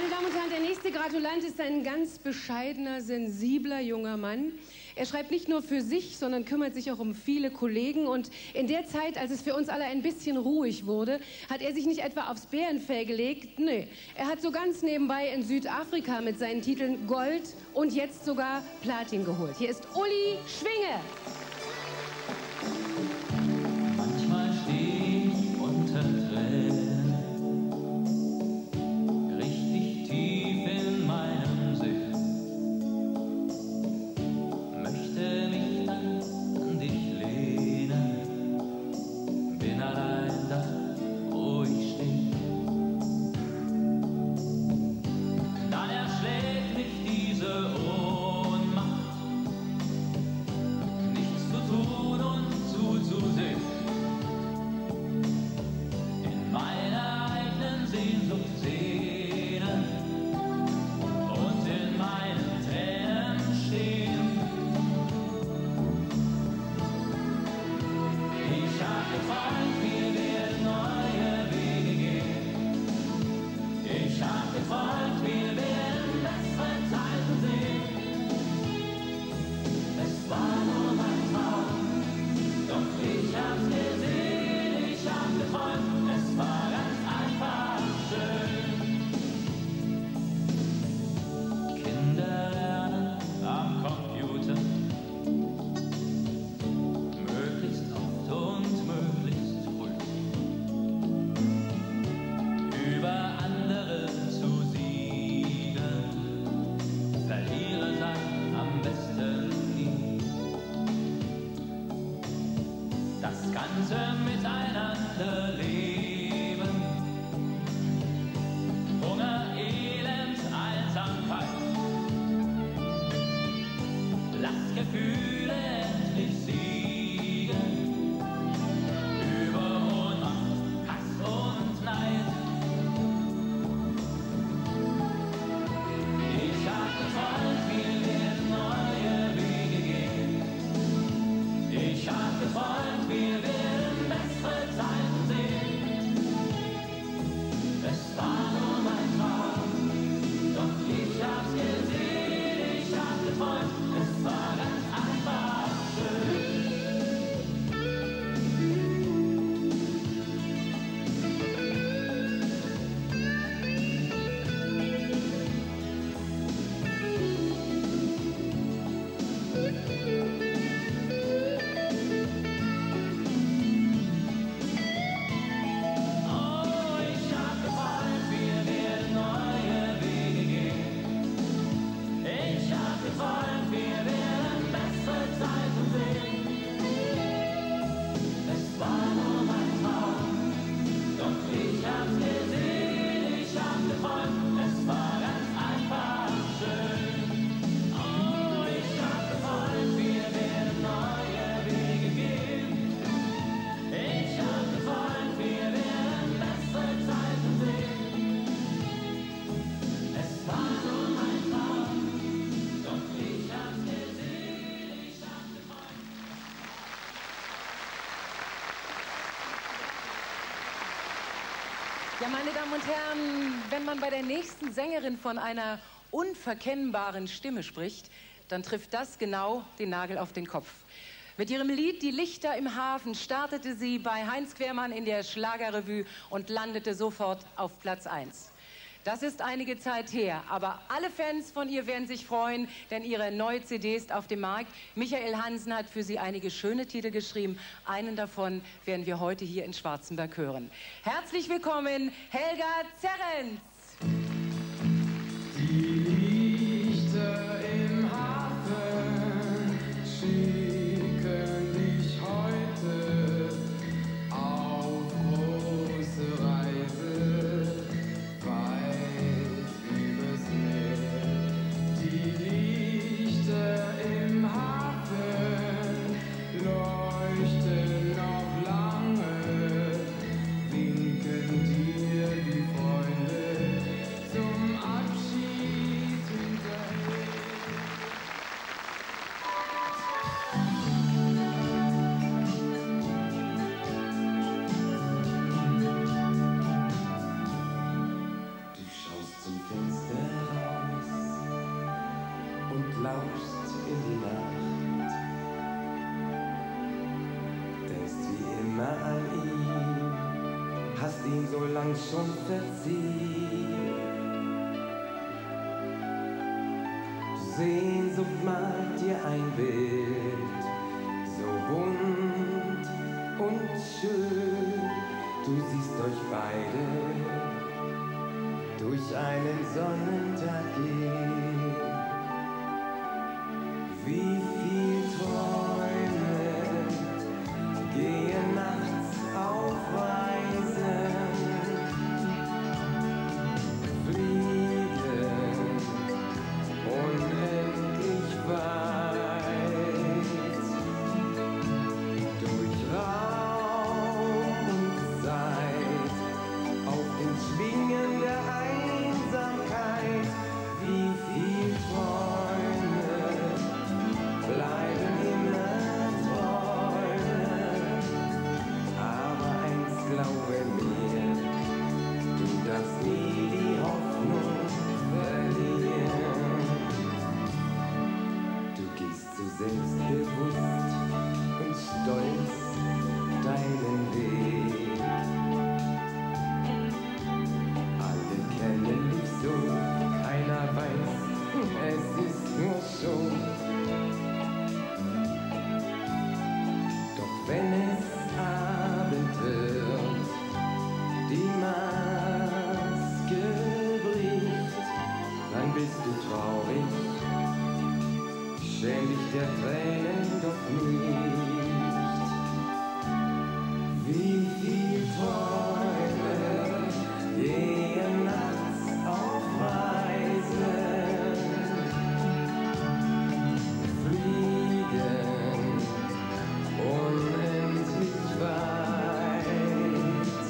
Meine Damen und Herren, der nächste Gratulant ist ein ganz bescheidener, sensibler junger Mann. Er schreibt nicht nur für sich, sondern kümmert sich auch um viele Kollegen. Und in der Zeit, als es für uns alle ein bisschen ruhig wurde, hat er sich nicht etwa aufs Bärenfell gelegt. Nee, er hat so ganz nebenbei in Südafrika mit seinen Titeln Gold und jetzt sogar Platin geholt. Hier ist Uli Schwinge. Manchmal steh ich unter Tränen, richtig tief in meinem Sinn, möchte mich dann an dich lehnen, bin allein da, wo ich steh. Dann erschlägt mich diese Ohnmacht, nichts zu tun und zuzusehen, in meiner eigenen Sehnsucht sehnen und in meinen Tränen stehen. Ich hab geträumt, wir werden neue Wege gehen. Ich hab geträumt, wir werden bessere Zeiten sehen. Es war nur mein Traum, doch ich hab's gesehen. Ich hab geträumt, es war ganz einfach schön. Kinder lernen am Computer, möglichst oft und möglichst früh, über andere zu siegen. Verlierer sein am besten nie. Das Ganze miteinander leben, Hunger, Elend, Einsamkeit, lass Gefühle endlich siegen, über Ohnmacht, Hass und Neid. Ich hab geträumt, wir werden neue Wege gehen. Ich hab geträumt, wir werden bessere Zeiten sehen. Es war nur mein Traum, doch ich hab's gesehen. Ich hab geträumt, es war ganz einfach schön. Oh, ich hab geträumt, wir werden neue Wege gehen. Ich hab geträumt, wir werden bessere Zeiten sehen. Es war nur mein Traum, doch ich hab's gesehen. Ich hab geträumt, es war ganz einfach schön. Oh, ich hab geträumt, wir werden neue Wege gehen. Ich hab geträumt, wir werden bessere Zeiten sehen. Es war nur mein Traum, doch ich hab's gesehen. Ich hab geträumt. Ja, meine Damen und Herren, wenn man bei der nächsten Sängerin von einer unverkennbaren Stimme spricht, dann trifft das genau den Nagel auf den Kopf. Mit ihrem Lied Die Lichter im Hafen startete sie bei Heinz Quermann in der Schlagerrevue und landete sofort auf Platz eins. Das ist einige Zeit her, aber alle Fans von ihr werden sich freuen, denn ihre neue C D ist auf dem Markt. Michael Hansen hat für sie einige schöne Titel geschrieben. Einen davon werden wir heute hier in Schwarzenberg hören. Herzlich willkommen, Helga Zerrens. Die Lichter im Hafen schicken dich heute auf große Reise weit übers Meer. Die Lichter im Hafen leuchten noch lange, winken dir wie Freunde man schon verzieht. Sehnsucht malt dir ein Bild, so bunt und schön. Du siehst euch beide durch einen Sonnentag gehen. Wie viel Träume gehen nachts auf Reisen, fliegen unendlich weit, durch Raum und Zeit, auf den Schwingen der Einsamkeit. Wie viel Träume bleiben immer Träume, aber eins glaube mir, du darfst nie die Hoffnung verlieren. Du gehst so selbstbewusst und stolz deinen Weg. Alle kennen dich so, keiner weiß, es ist nur Show. Doch wenn es Abend wird, die Maske bricht, dann bist du traurig, schäm dich der Tränen doch nicht. Wie viel Träume gehen nachts auf Reisen, fliegen unendlich weit,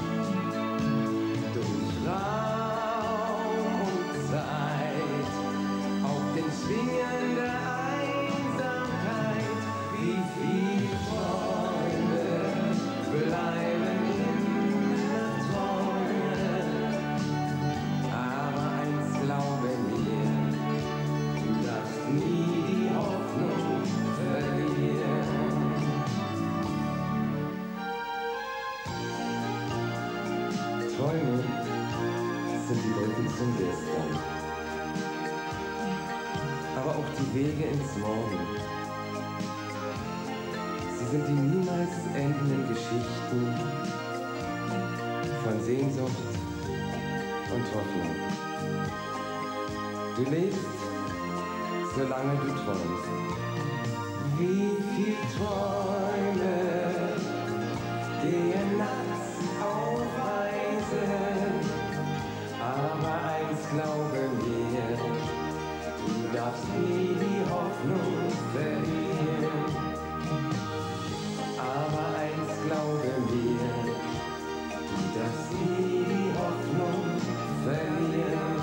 durch Raum und Zeit, auf den Schwingen der Einsamkeit. Wie viel Träume bleiben immer Träume, aber eins glaube mir, du darfst nie die Hoffnung verlieren. Träume sind die Brücken zum Gestern, aber auch die Wege ins Morgen. Sie sind die niemals endenden Geschichten von Sehnsucht und Hoffnung. Du lebst, solange du träumst. Wie viel Träume gehen nachts auf Reisen, aber eins glaube mir, du darfst nie die Hoffnung verlieren. Aber eins glaube mir, du darfst nie die Hoffnung verlieren.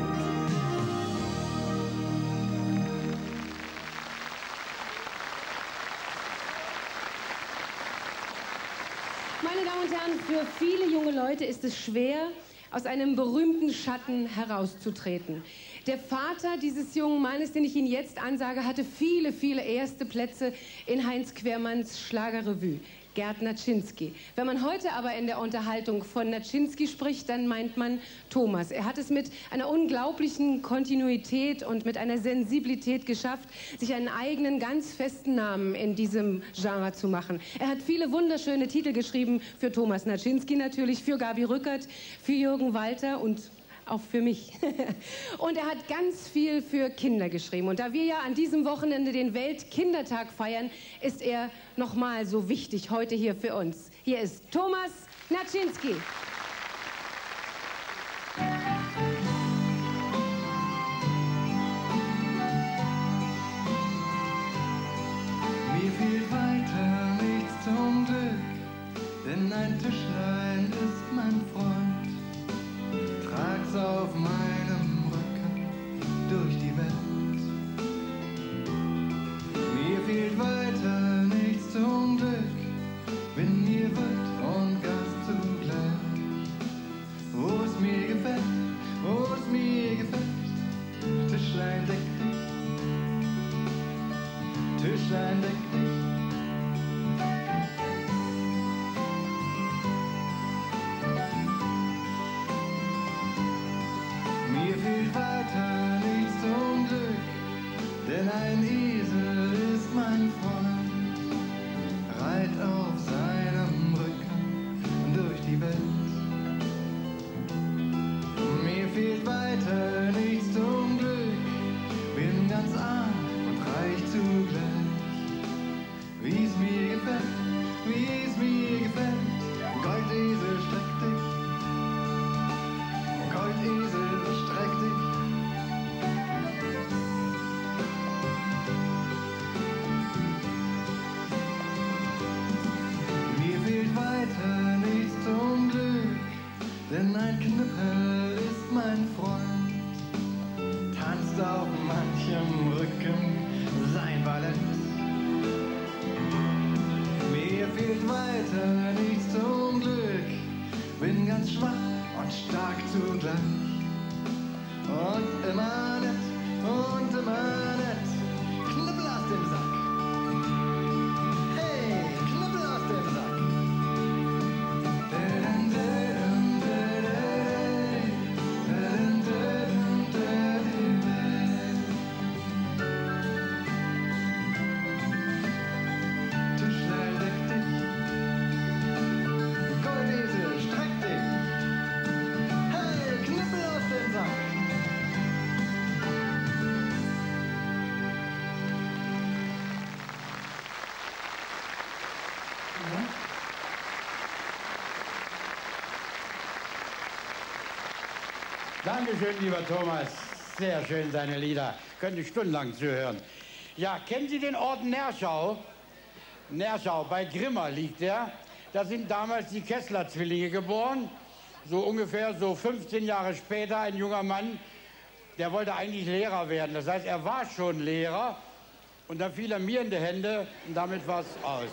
Meine Damen und Herren, für viele junge Leute ist es schwer, aus einem berühmten Schatten herauszutreten. Der Vater dieses jungen Mannes, den ich Ihnen jetzt ansage, hatte viele, viele erste Plätze in Heinz Quermanns Schlagerrevue, Gerd Naczynski. Wenn man heute aber in der Unterhaltung von Naczynski spricht, dann meint man Thomas. Er hat es mit einer unglaublichen Kontinuität und mit einer Sensibilität geschafft, sich einen eigenen, ganz festen Namen in diesem Genre zu machen. Er hat viele wunderschöne Titel geschrieben, für Thomas Naczynski natürlich, für Gabi Rückert, für Jürgen Walter und auch für mich. Und er hat ganz viel für Kinder geschrieben. Und da wir ja an diesem Wochenende den Weltkindertag feiern, ist er nochmal so wichtig heute hier für uns. Hier ist Thomas Naczynski. Mir fehlt weiter nichts zum Glück, denn ein Tischlein ist mein Freund. Trag's auf meinem Rücken durch die Welt. Mir fehlt weiter nichts zum Glück, bin hier Wirt und Gast zugleich. Wo es mir gefällt, wo es mir gefällt, Tischlein deck dich, Tischlein deck dich. heute nichts zum Glück. Bin ganz schwach und stark zugleich. Und immer nett, und immer nett. Knippel aus dem Sack. Hey, Knippel aus dem Sack. Tischlein, deck dich. Goldesel, streck dich. Hey, Knippel aus dem Sack. Dankeschön, lieber Thomas. Sehr schön, seine Lieder. Könnte ich stundenlang zuhören. Ja, kennen Sie den Ort Nerschau? Nerschau, bei Grimma liegt der. Da sind damals die Kessler-Zwillinge geboren. So ungefähr so fünfzehn Jahre später ein junger Mann, der wollte eigentlich Lehrer werden. Das heißt, er war schon Lehrer. Und dann fiel er mir in die Hände und damit war es aus.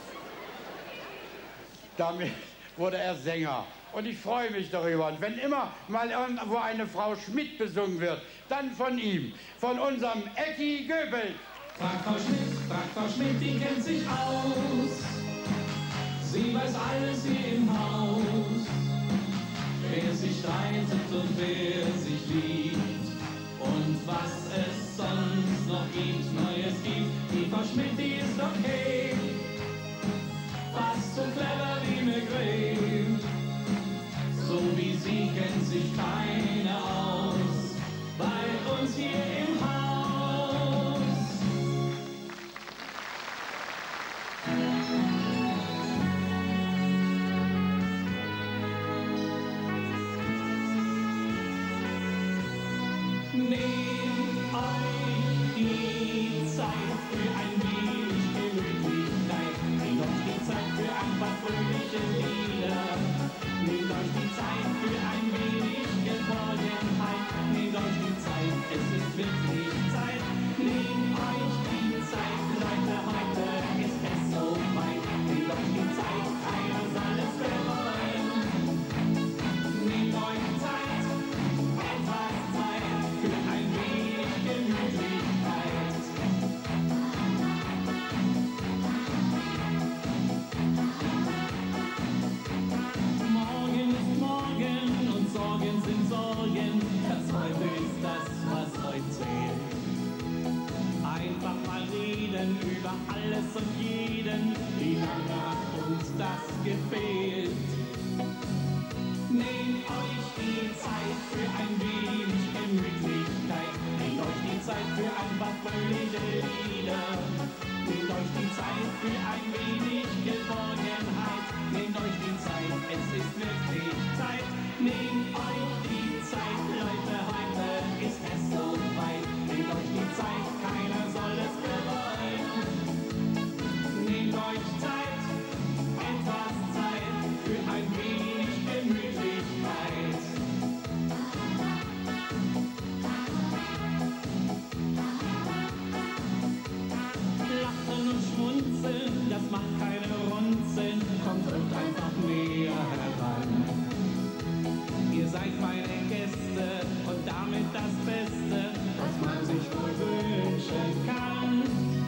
Damit wurde er Sänger. Und ich freue mich darüber. Und wenn immer mal irgendwo eine Frau Schmidt besungen wird, dann von ihm, von unserem Ecki Göbel. Frag Frau Schmidt, frag Frau Schmidt, die kennt sich aus. Sie weiß alles hier im Haus. Wer sich streitet und wer sich liebt. Und was es sonst noch gibt, Neues gibt. Die Frau Schmidt, die ist okay. Fast so clever wie McGrave. So wie sie kennt sich keiner aus, bei uns hier im Haus. Nehmt euch die Zeit für ein wenig Gemütlichkeit. Nehmt euch die Zeit für ein paar fröhliche Lieder. Nehmt euch die Zeit für ein wenig Geborgenheit. Nehmt euch die Zeit, es ist wirklich Zeit. Nehmt euch die Zeit, Leute, heute ist es so weit. Nehmt euch die Zeit, keiner soll es bereuen. Nehmt euch Zeit, etwas Zeit für ein wenig Gemütlichkeit. Morgen ist morgen und Sorgen sind Sorgen. Das heute ist das, was heute zählt. Einfach mal reden über alles und jeden. Wie lange hat uns das gefehlt? Nehmt euch die Zeit für ein wenig Gemütlichkeit. Nehmt euch die Zeit für ein paar fröhliche Lieder. Nehmt euch die Zeit für ein wenig Geborgenheit. Nehmt euch die Zeit, es ist wirklich Zeit. Nehmt euch die Zeit, Leute, heute ist es so weit. Nehmt euch die Zeit, keiner soll es bereuen. Nehmt euch Zeit, etwas Zeit für ein wenig Gemütlichkeit. Lachen und schmunzeln, das macht keine Runzeln. Kommt und einfach näher heran. Ihr seid meine Gäste und damit das Beste, was man sich wohl wünschen kann.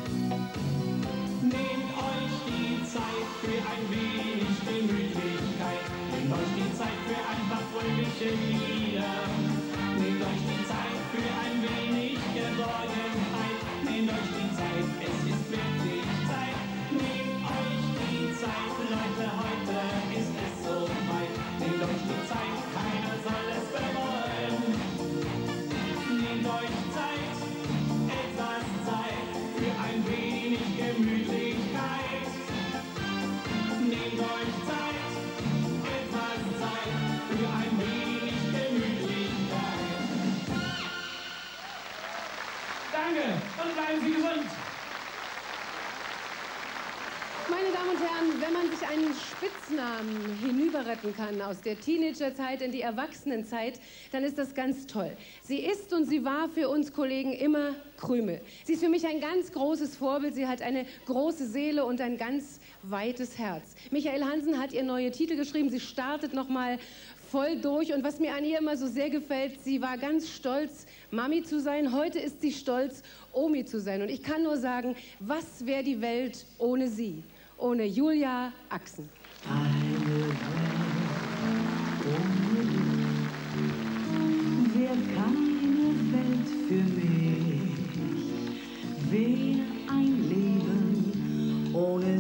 Nehmt euch die Zeit für ein wenig Gemütlichkeit. Nehmt euch die Zeit für ein paar fröhliche Lieder. Nehmt euch die Zeit für ein wenig Geborgenheit. Nehmt euch die Zeit, es ist wirklich Zeit. Nehmt euch die Zeit, Leute, heute ist es so weit. Nehmt euch die Zeit, keiner soll es bereuen. Nehmt euch Zeit, etwas Zeit für ein wenig Gemütlichkeit. Nehmt euch Zeit, etwas Zeit für ein wenig Gemütlichkeit. Danke und bleiben Sie gesund. Meine Damen und Herren, wenn man sich einen Spitznamen hinüberretten kann aus der Teenagerzeit in die Erwachsenenzeit, dann ist das ganz toll. Sie ist und sie war für uns Kollegen immer Krümel. Sie ist für mich ein ganz großes Vorbild. Sie hat eine große Seele und ein ganz weites Herz. Michael Hansen hat ihr neue Titel geschrieben. Sie startet noch mal voll durch. Und was mir an ihr immer so sehr gefällt, sie war ganz stolz, Mami zu sein. Heute ist sie stolz, Omi zu sein. Und ich kann nur sagen, was wäre die Welt ohne sie? Ohne Julia Axen. Eine Welt ohne dich wär keine Welt für mich, wär ein Leben ohne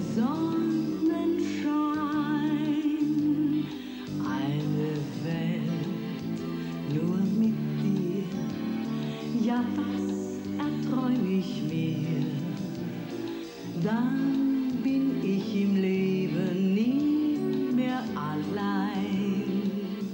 Sonnenschein, eine Welt nur mit dir, ja das erträum ich mir, dann bin ich im Leben nie mehr allein.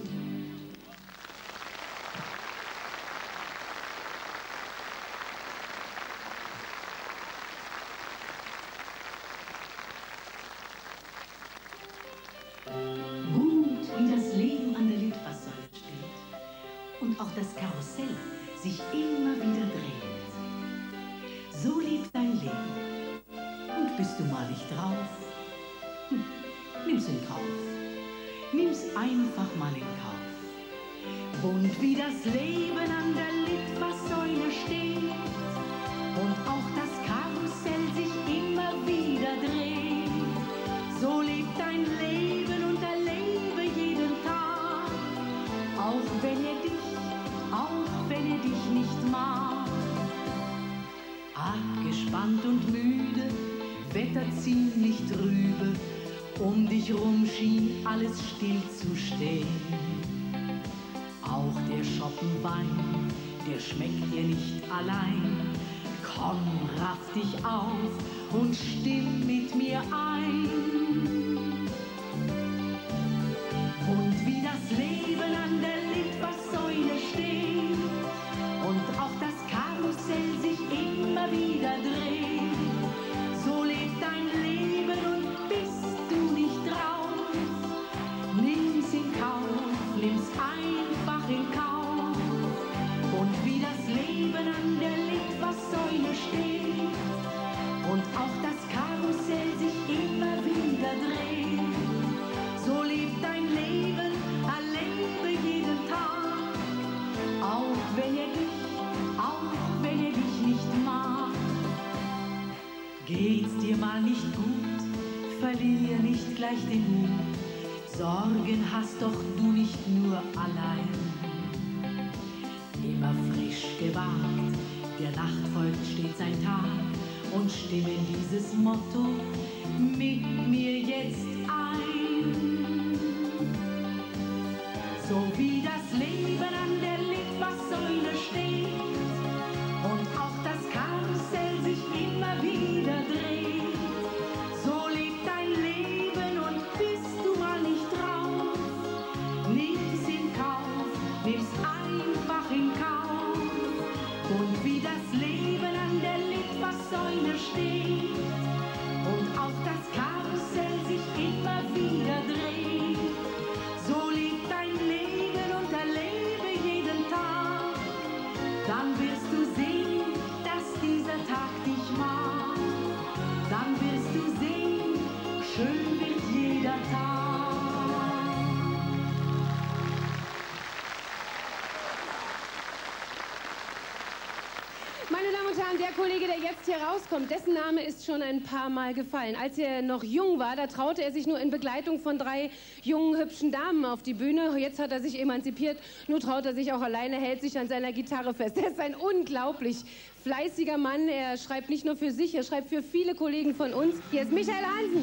Gut, wie das Leben an der Litfaßsäule steht und auch das Karussell sich immer wieder dreht. So lebt dein Leben. Und bist du mal nicht drauf? Hm, nimm's in Kauf. Nimm's einfach mal in Kauf. Und wie das Leben an der Litfaßsäule steht und auch das Karussell sich immer wieder dreht, so lebt dein Leben und erlebe jeden Tag, auch wenn er dich, auch wenn er dich nicht mag. Abgespannt und müde, Wetter ziemlich trübe, um dich rum schien alles still zu stehen. Auch der Schoppen Wein, der schmeckt dir nicht allein. Komm, raff dich auf und stimm mit mir ein. Und wie das Leben an der Litfaßsäule steht und auch das Karussell sich immer wieder dreht, so lebt dein Leben und bist du nicht drauf. Nimm's in Kauf, nimm's einfach in Kauf. Und wie das Leben an der Litfaßsäule steht und auch das Karussell sich immer wieder dreht, so lebt dein Leben, erlebe jeden Tag, auch wenn er dich, auch wenn er dich nicht mag. Geht's dir mal nicht gut, verlier nicht gleich den Mut. Sorgen hast doch du nicht nur allein. Immer frisch gewagt, der Nacht folgt stets ein Tag und stimme dieses Motto mit mir jetzt ein. So wie das Leben an der Litfaßsäule steht und auch das Karussell sich immer wieder dreht, so lebt dein Leben und bist du mal nicht drauf. Nimm's in Kauf, nimm's einfach in Kauf. Und wie das Leben an der Litfaßsäule steht und auch das Karussell sich immer wieder dreht, so lebt dein Leben und erlebe jeden Tag. Dann wirst du sehen, dass dieser Tag dich mag. Dann wirst du sehen, schön wird jeder Tag. Meine Damen und Herren, der Kollege, der jetzt hier rauskommt, dessen Name ist schon ein paar Mal gefallen. Als er noch jung war, da traute er sich nur in Begleitung von drei jungen, hübschen Damen auf die Bühne. Jetzt hat er sich emanzipiert, nur traut er sich auch alleine, hält sich an seiner Gitarre fest. Er ist ein unglaublich fleißiger Mann. Er schreibt nicht nur für sich, er schreibt für viele Kollegen von uns. Hier ist Michael Hansen.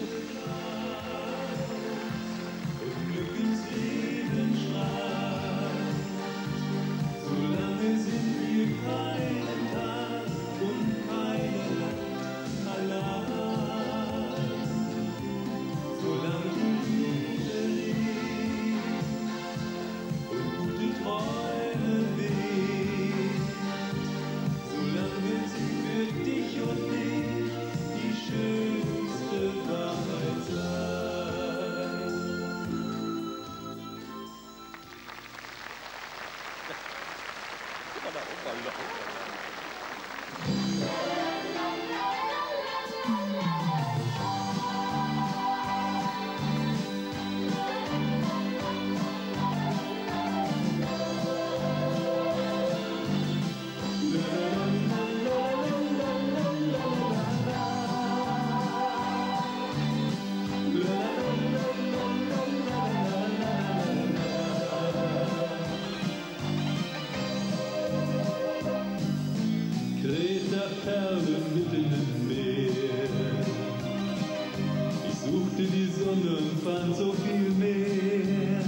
Solange sind wir keinen Tag und keine Nacht allein. Solange die Liebe lebt und gute Träume weht, solange sind für dich und mich die schönste Wahrheit. und so viel mehr.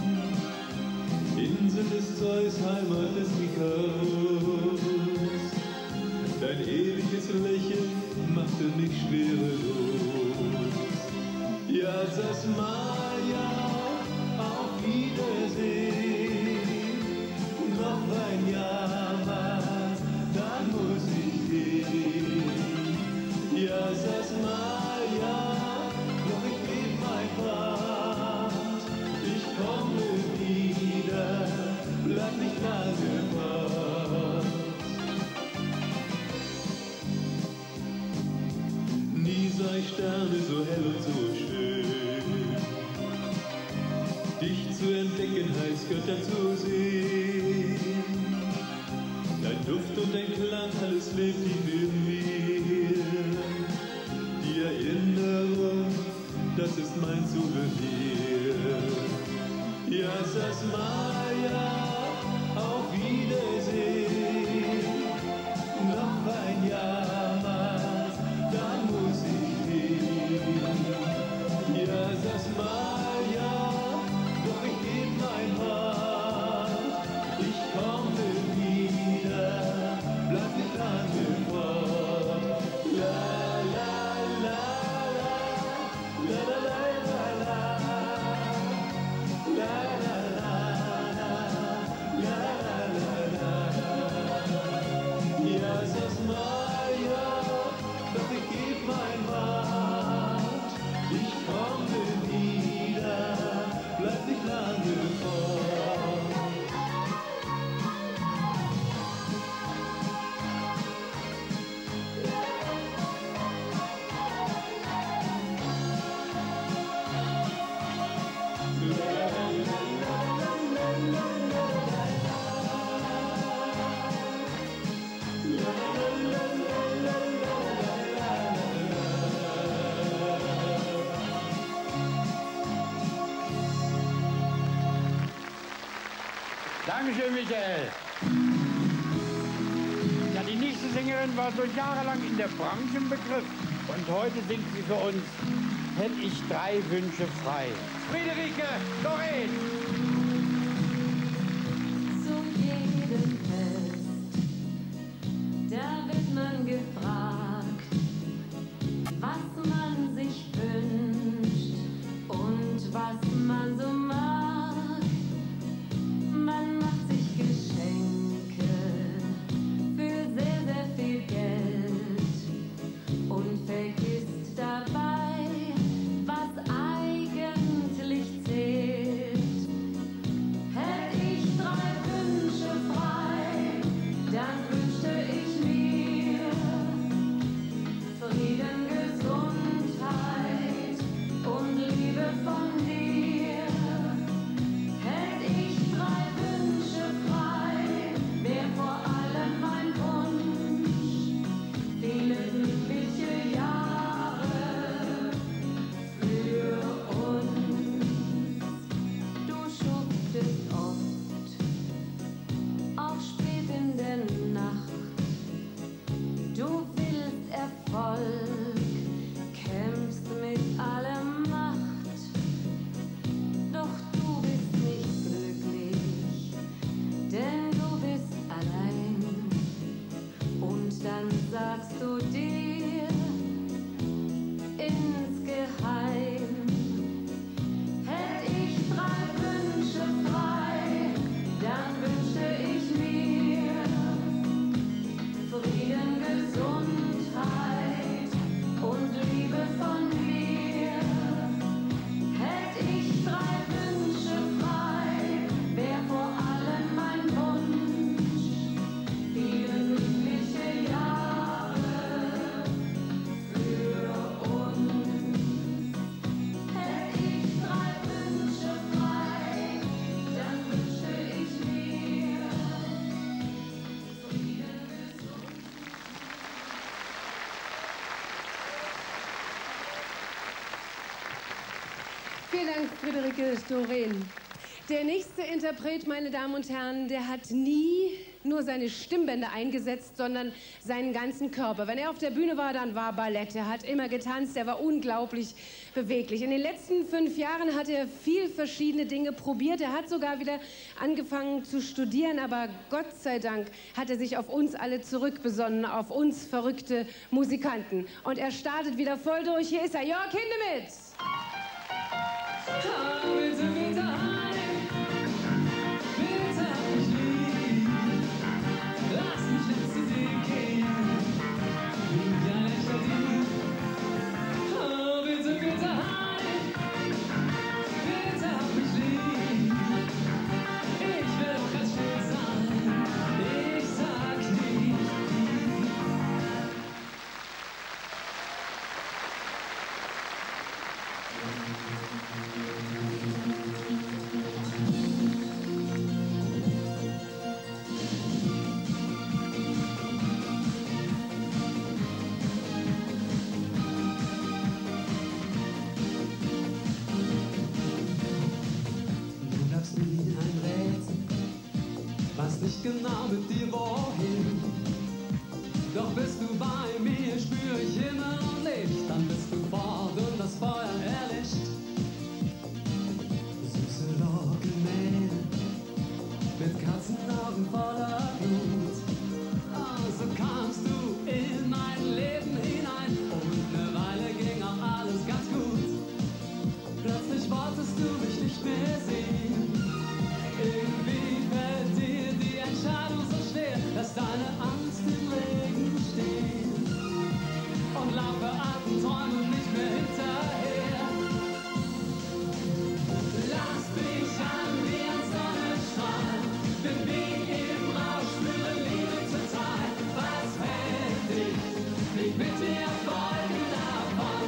Insel des Zeus, Heimat des Ikaros. Dein ewiges Lächeln machte mich schwerelos. Ja, sag mal, ja, auf Wiedersehen. Noch ein Jahr was, dann muss ich gehen. Ja, sag mal, ja, doch ich geb mein Wort. Ich komme wieder, bleib nicht lange fort. Nie sei Sterne so hell und so schön. Dich zu entdecken heißt Götter zu sehen. Dein Duft und dein Klang, alles lebt tief in mir. Die Erinnerung, das ist mein Souvenir. Ja, sag mal, ja, auf Wiedersehen. Noch ein Jahr was, dann muss ich gehen. Ja, sag mal, ja, doch ich geb mein Wort. Ich komme wieder, bleib nicht lange fort. La, la, la, la, la, la, la, la, la, la, la, la, la, la. Ja, sag mal, ja, doch ich geb mein Wort. Ich komme wieder, bleib nicht lange fort. Dankeschön, Michael. Ja, die nächste Sängerin war so jahrelang in der Branche im Begriff. Und heute singt sie für uns Hätt ich drei Wünsche frei. Friederike Doreen. Zu jedem Fest, da wird man gefragt, was man sich wünscht und was man so mag. Man macht sich Geschenke für sehr, sehr viel Geld und vergisst dabei, was eigentlich zählt. Hätt ich drei Wünsche frei, dann wünschte ich mir Frieden, Gesundheit und Liebe von dir. Hätt ich drei Wünsche frei, wär vor allem mein Wunsch viele glückliche Jahre für uns. Du schuftest oft, auch spät in der Nacht. Du willst Erfolg, kämpfst mit aller Macht. Doch du bist nicht glücklich, denn du bist allein. Und dann sagst du dir insgeheim, hätt ich drei Wünsche frei, dann wünschte ich mir Frieden, Gesundheit und Liebe von dir. Hätt ich drei Wünsche frei, wär vor allem mein Wunsch viele glückliche Jahre für uns. Hätt ich drei Wünsche frei, dann wünschte ich mir Frieden, Gesundheit. Vielen Dank, Friederike Doreen. Der nächste Interpret, meine Damen und Herren, der hat nie nur seine Stimmbänder eingesetzt, sondern seinen ganzen Körper. Wenn er auf der Bühne war, dann war Ballett. Er hat immer getanzt, er war unglaublich beweglich. In den letzten fünf Jahren hat er viel verschiedene Dinge probiert. Er hat sogar wieder angefangen zu studieren, aber Gott sei Dank hat er sich auf uns alle zurückbesonnen, auf uns verrückte Musikanten. Und er startet wieder voll durch. Hier ist er, Jörg Hindemith. Oh, bitte, bitte heim, bitte hab mich lieb, lass mich nicht zu dir gehen, wie ein echter Dieb. Oh, bitte, bitte heim, bitte hab mich lieb, ich will auch ganz still sein, ich sag nicht nie. Genau mit dir wohin, doch bist du bei mir, spür ich Himmel und Licht, dann bist du fort und das Feuer erlischt. Süße Lockenmähne mit Katzenaugen voller Blut, oh, so kamst du in mein Leben hinein und eine Weile ging auch alles ganz gut. Plötzlich wolltest du mich nicht mehr sehen, irgendwie fällt dir die Entscheidung so schwer, dass deine Angst im Regen steht und laufe alten Träumen nicht mehr hinterher. Lass mich an wie ein Sonnenstrahl, bin wie im Rausch, spüre Liebe total. Was hält dich, flieg mit dir Wolken davon.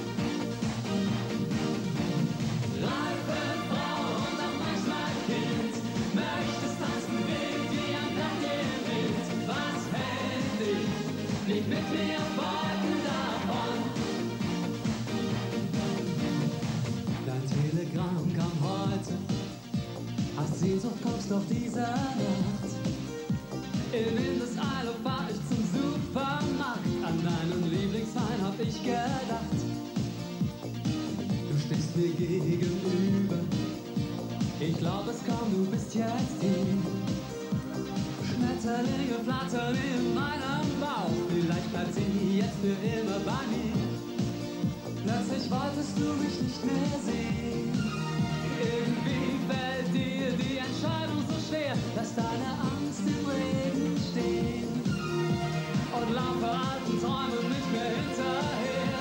Reife Frau und auch manchmal Kind, möchtest tanzen wild wie ein Blatt im Wind. Was hält dich, flieg mit mir Wolken davon. Dein Telegramm kam heute, hast Sehnsucht, kommst auf dieser Nacht. In Windeseile fahr ich zum Supermarkt, an deinen Lieblingswein hab ich gedacht. Du stehst mir gegenüber, ich glaub es kaum, du bist jetzt hier. Schmetterlinge flattern in meinem Bauch, vielleicht bleibt sie jetzt für immer bei mir. Plötzlich wolltest du mich nicht mehr sehen, irgendwie fällt dir die Entscheidung so schwer, dass deine Angst im Regen steht und laufe alten Träumen nicht mehr hinterher.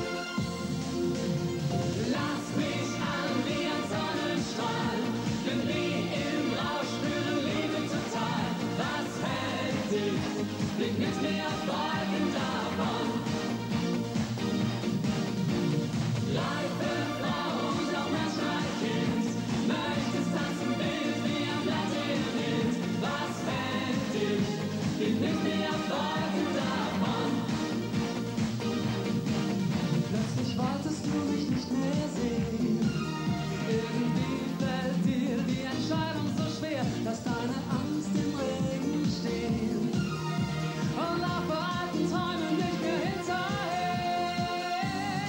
Lass mich an wie ein Sonnenstrahl, bin wie im Rausch, spüre Liebe total. Was hält dich, flieg mit mir Wolken davon. Reife Frau und auch manchmal Kind, möchtest tanzen wild wie ein Blatt im Wind. Was hält dich, flieg mit mir Wolken davon. Plötzlich wolltest du mich nicht mehr sehen, irgendwie fällt dir die Entscheidung so schwer, dass deine Angst im Regen steht und laufe alten Träumen nicht mehr hinterher.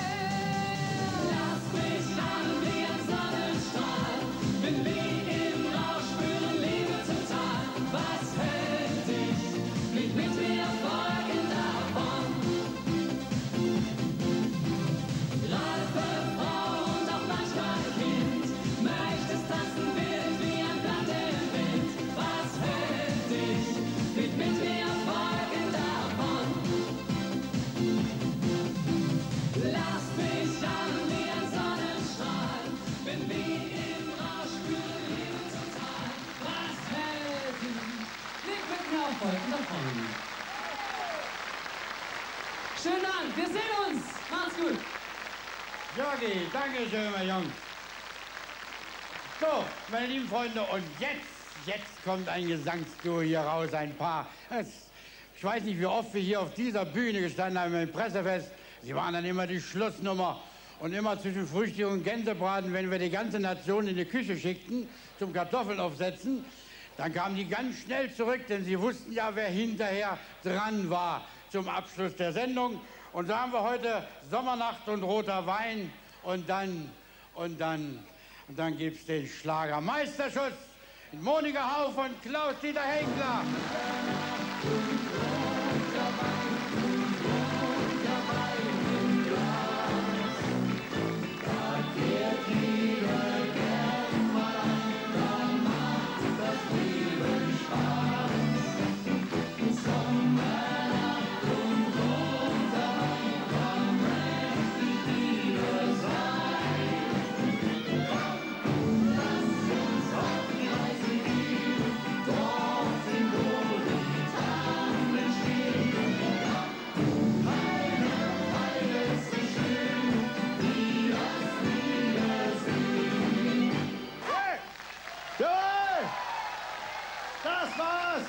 Lass mich an wie ein Sonnenstrahl, bin wie im Rausch, spüre Liebe total. Was hält dich, flieg mit mir Wolken davon. Reife Frau und auch manchmal Kind, möchtest tanzen wild wie ein Blatt im Wind. Was hält dich, flieg mit mir Wolken davon. Lass mich an wie ein Sonnenstrahl, bin wie im Rausch, spüre Liebe total. Was hält dich, flieg mit mir auf Wolken davon. Schönen Dank, wir sehen uns. Macht's gut. Jörgi, danke schön, mein Jungs. So, meine lieben Freunde, und jetzt, jetzt kommt ein Gesangsduo hier raus, ein Paar. Es, ich weiß nicht, wie oft wir hier auf dieser Bühne gestanden haben im Pressefest. Sie waren dann immer die Schlussnummer. Und immer zwischen Frühstück und Gänsebraten, wenn wir die ganze Nation in die Küche schickten, zum Kartoffeln aufsetzen, Dann kamen die ganz schnell zurück, denn sie wussten ja, wer hinterher dran war zum Abschluss der Sendung. Und so haben wir heute Sommernacht und roter Wein und dann, und dann, und dann gibt's den Schlager Meisterschuss mit Monika Hauf und Klaus-Dieter Henkler. Das war's!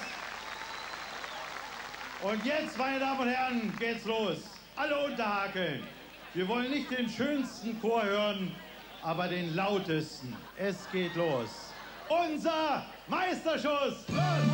Und jetzt, meine Damen und Herren, geht's los. Alle unterhakeln. Wir wollen nicht den schönsten Chor hören, aber den lautesten. Es geht los. Unser Meisterschuss! Los!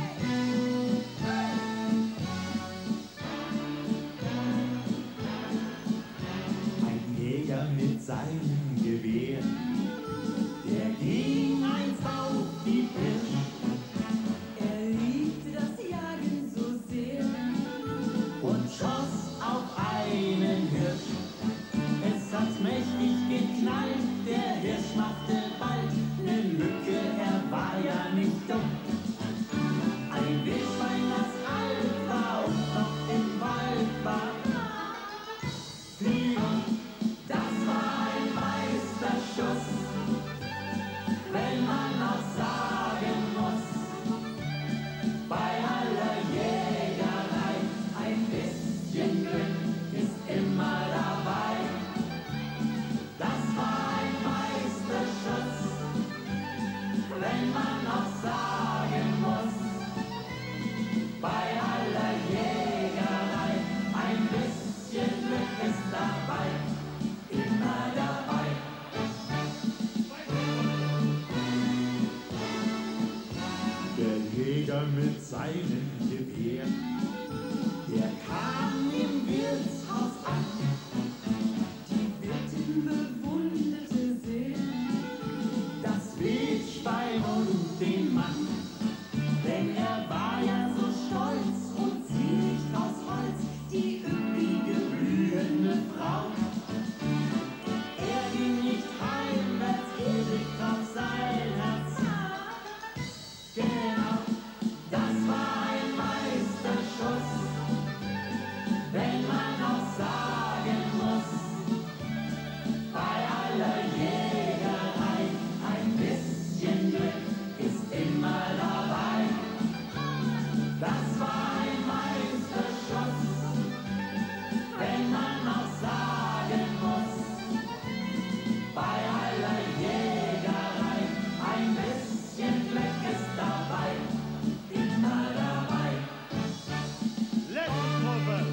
Ein Jäger mit seinem Gewehr, der ging einst auf die Pirsch. Er liebte das Jagen so sehr Und schoss auf einen Hirsch. Es hat mächtig geknallt, der Hirsch machte bald ne Lücke, er war ja nicht dumm. Ein Wildschwein, das alt war und noch im Wald war, flieh um, das war ein Meisterschuss, wenn man auch sagen muss, bei aller Jägerei, ein bisschen Glück ist immer dabei. Das war ein Meisterschuss, wenn man auch sagen muss, bei aller Jägerei, ein bisschen Glück ist dabei, immer dabei. Der Jäger mit seinem Gewehr, Der kam im Wirtshaus an, die Wirtin bewunderte sehr das Wildschwein und den Mann, denn er war ja so stolz und zierlich aus Holz, die üppige, blühende Frau. Er ging nicht heimwärts, ewig auf sein Herz. Genau, das war ein Meisterschuss, wenn man auch sagen muss, bei aller Jägerei, ein bisschen Glück ist immer dabei. Das war ein Meisterschuss, wenn man auch sagen muss, bei aller Jägerei, ein bisschen Glück ist dabei, immer dabei. Letzte Gruppe.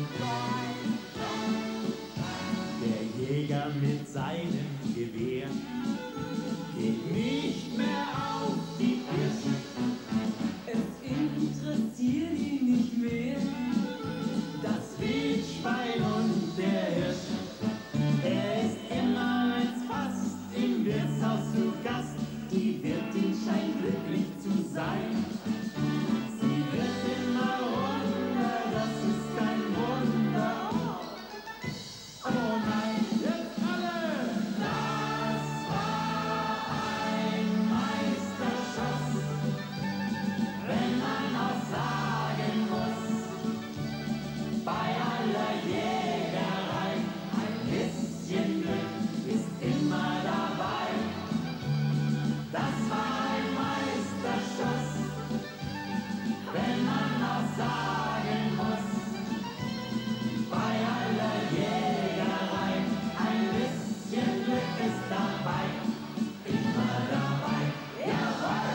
der Jäger mit seinem Gewehr, Geht nicht mehr auf die Pirsch, es interessiert ihn nicht mehr das Wildschwein und der Hirsch. Er ist immer, wenn's passt, im Wirtshaus zu Gast, die Wirtin scheint glücklich zu sein. Sie wird immer runder, das ist kein Wunder. Oh nein, jetzt alle! Das war ein Meisterschuss, wenn man auch sagen muss, bei aller Jägerei, ein bisschen Glück ist immer dabei. Das war ein Meisterschuss, wenn man auch sagen muss, bei aller Jägerei, ein bisschen Glück ist dabei, immer dabei. Jawohl!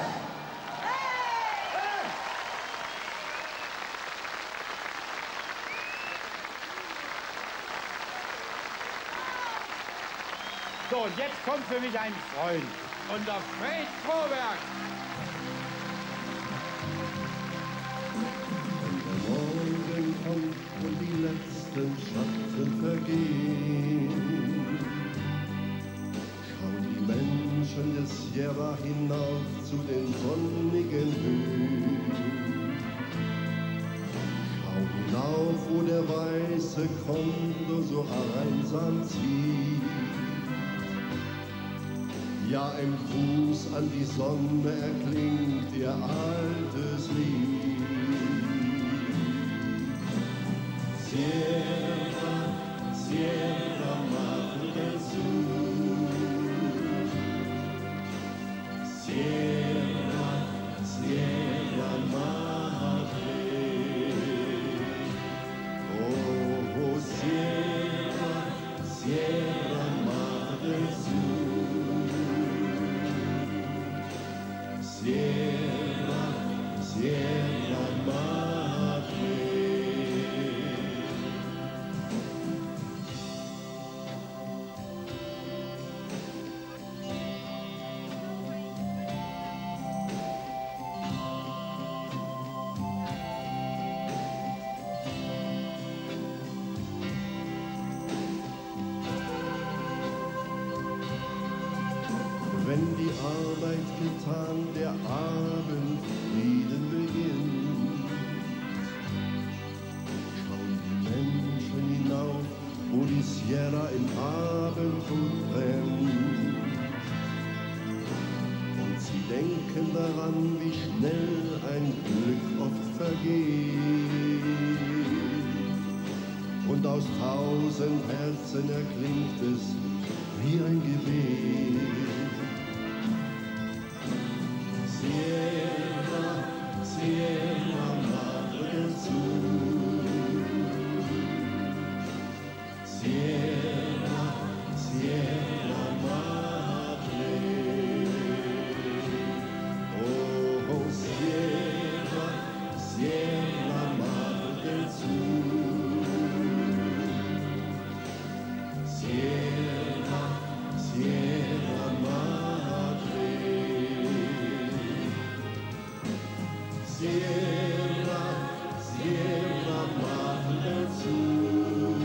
So, und jetzt kommt für mich ein Freund, unser Fred Froberg. letzten Schatten vergehen, schauen die Menschen der Sierra hinauf zu den sonnigen Höhen. Schauen hinauf, wo der weiße Kondor so einsam zieht. Ja, im Gruß an die Sonne erklingt ihr altes Lied. Sierra, Sierra Madre del Sur. Sierra, Sierra Madre. Oh, oh, Sierra, Sierra Madre del Sur. Sierra, Sierra Madre. Wenn die Arbeit getan, der Abendfrieden beginnt, schauen die Menschen hinauf, wo die Sierra im Abendrot brennt. Und sie denken daran, wie schnell ein Glück oft vergeht. Und aus tausend Herzen erklingt es wie ein Gebet. Sierra, Sierra Madre del Sur. Sierra, Sierra Madre. Oh, oh, Sierra, Sierra Madre del Sur. Sierra, Sierra Madre. Sierra, Sierra Madre del Sur.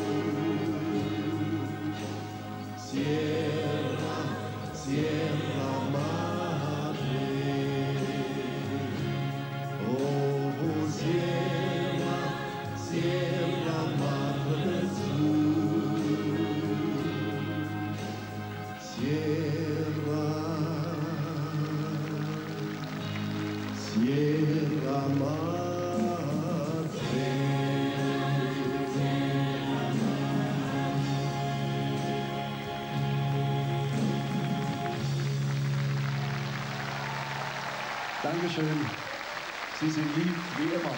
Sierra, Sierra Madre. Oh, oh, Sierra, Sierra Madre del Sur. Sierra, Sierra Madre. Dankeschön. Sie sind lieb wie immer.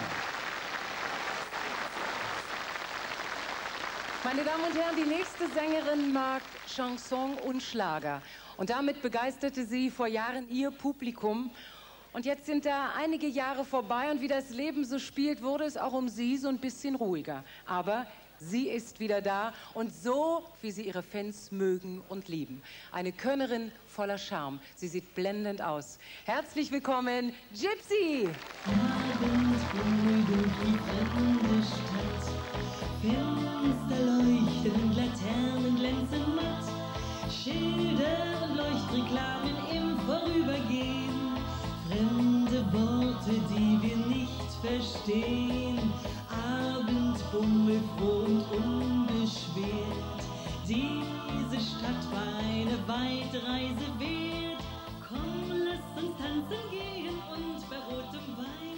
Meine Damen und Herren, die nächste Sängerin mag Chanson und Schlager. Und damit begeisterte sie vor Jahren ihr Publikum. Und jetzt sind da einige Jahre vorbei und wie das Leben so spielt, wurde es auch um sie so ein bisschen ruhiger. Aber sie ist wieder da und so, wie sie ihre Fans mögen und lieben. Eine Könnerin voller Charme. Sie sieht blendend aus. Herzlich willkommen, Gypsy! Abendruhe durch die fremde Stadt. Fenster leuchten und Laternen glänzen matt. Schilder und Leuchtreklamen im Vorübergehen. Fremde Worte, die wir nicht verstehen. Abendbummel froh und unbeschwert. Diese Stadt war eine weite Reise wert. Komm, lass uns tanzen gehen und bei rotem Wein.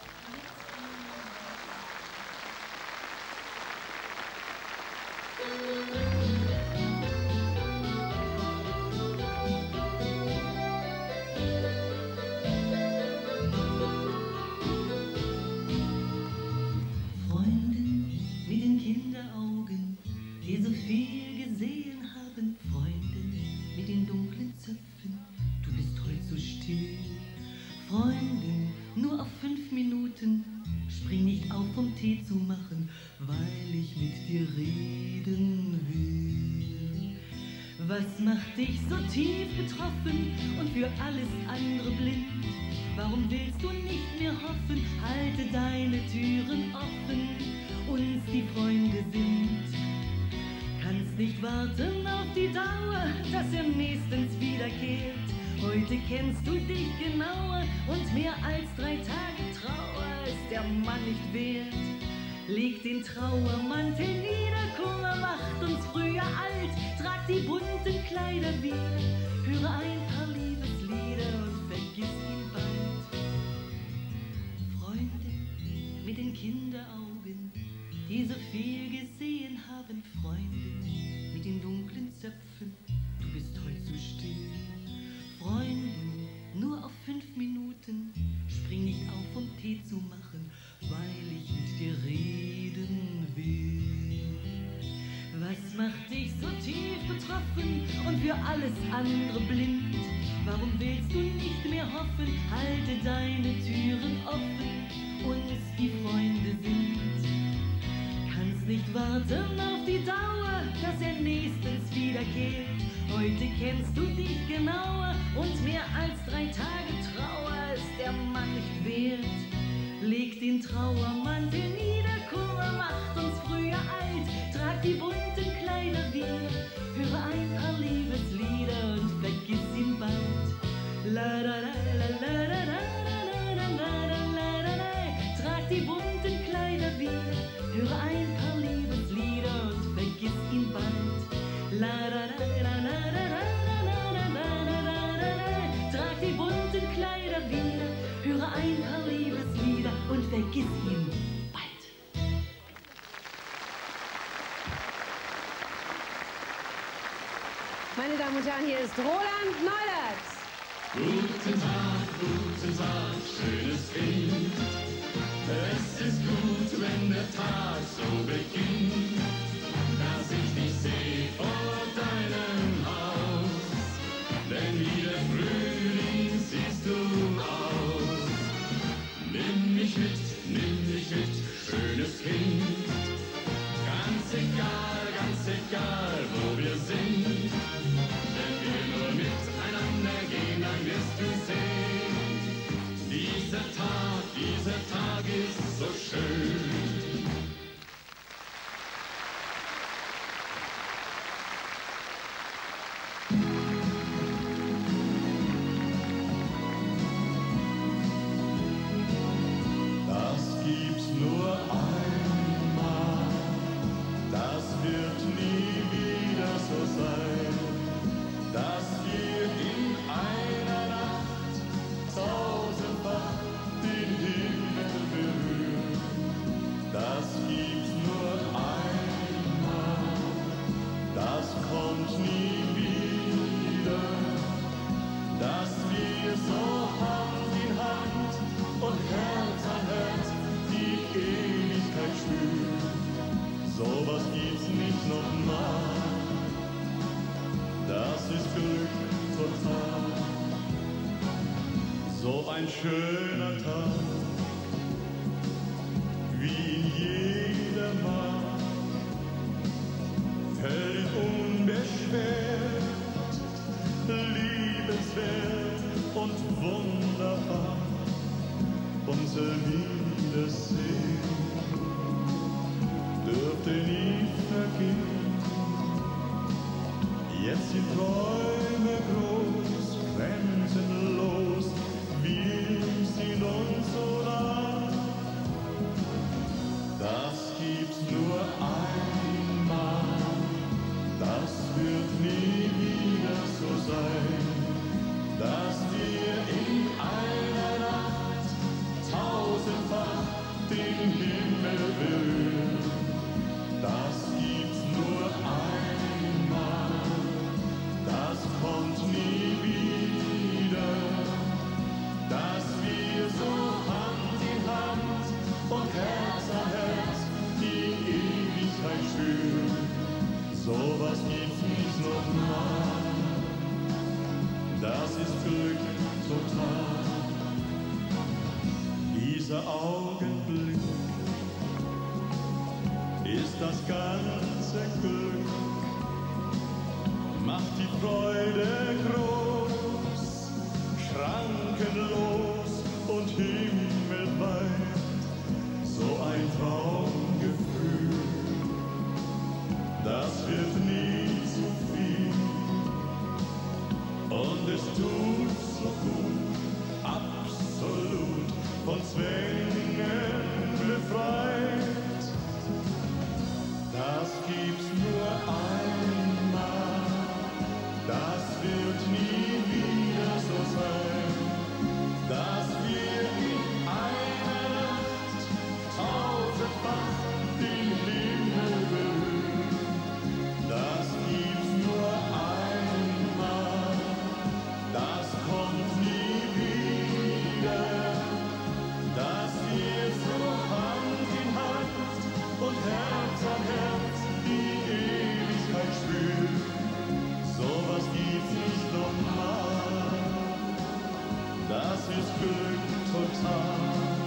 Freundin mit den Kinderaugen, die so viel gesehen haben. Freundin mit den dunklen Zöpfen, du bist heute so still. Freundin, nur auf fünf Minuten, spring nicht auf, um Tee zu machen, weil ich mit dir reden will. Was macht dich so tief betroffen und für alles andere blind? Warum willst du nicht mehr hoffen? Halte deine Türen offen uns die Freunde sind. Kannst nicht warten auf die Dauer, dass er nächstens wiederkehrt. Heute kennst du dich genauer und mehr als drei Tage Trauer ist der Mann nicht wert. Leg den Trauermantel nieder, Kummer macht uns früher alt. Trag die bunten Kleider wieder, höre ein paar Liebeslieder und vergiss ihn bald. Freunde mit den Kinderaugen, die so viel gesehen haben. Freunde mit den dunklen Zöpfen, du bist heute so still. Freunde, nur auf fünf Minuten, spring nicht auf, um Tee zu machen, weil ich mit dir reden will. Was macht dich so tief betroffen und für alles andere blind? Warum willst du nicht mehr hoffen? Halte deine Türen offen, uns die Freunde sind. Kannst nicht warten auf die Dauer, dass er nächstens wiederkehrt. Heute kennst du dich genauer und mehr als drei Tage Trauer ist der Mann nicht wert. Leg den Trauermantel nieder, Kummer macht uns früher alt. Trag die bunten Kleider wieder, höre ein paar Liebeslieder und vergiss ihn bald. La la la la la la la la la la la la. Trag die bunten Kleider wieder, höre ein paar Liebeslieder und vergiss ihn bald. La la la la la la la la la la la. Trag die bunten Kleider wieder, höre ein paar Liebeslieder und vergiss ihn bald. Meine Damen und Herren, hier ist Roland Neulert. Guten Tag, guten Tag, schönes Kind. Es ist gut, wenn der Tag so beginnt, dass ich dich sehe vor deinem Haus. Denn wie der Frühling siehst du aus. Nimm mich mit, nimm mich mit, schönes Kind. Ganz egal, ganz egal, wo wir sind. Wenn wir nur miteinander gehen, dann wirst du sehen. Dieser Tag, dieser Tag ist so schön. Das gibt's nur einmal, das wird nie wieder so sein, dass wir in einer Nacht tausendfach den Himmel berühren. Das gibt's nur einmal, das kommt nie wieder, dass wir so Hand in Hand und Herz an Herz die Ewigkeit spüren. Sowas gibt's nicht nochmal, das ist Glück total. So ein schöner Tag, wie ihn jeder mag, fällt unbeschwert, liebenswert und wunderbar. Unser Wiedersehen dürfte nie vergehen. Jetzt sind Träume groß, grenzenlos, wir sind uns so nah. Das gibt's nur einmal, das wird nie wieder so sein, dass wir in einer Nacht tausendfach den Himmel berühren. Das gibt's nur einmal, das kommt nie wieder, dass wir so Hand in Hand und Herz an Herz die Ewigkeit spüren. Sowas gibt's nicht nochmal, das ist Glück total. Dieser Augenblick ist das ganze Glück, macht die Freude groß, schrankenlos und himmelweit, so ein Traumgefühl. es tut so gut, absolut von Zwängen befreit. Das gibt's nur einmal, das wird nie wieder so sein, dass wir in einer Nacht tausendfach den Himmel berühren. Das gibt's nur einmal, das kommt nie wieder, dass wir so Hand in Hand und Herz an Herz die Ewigkeit spüren. Sowas gibt's nicht nochmal, das ist Glück total.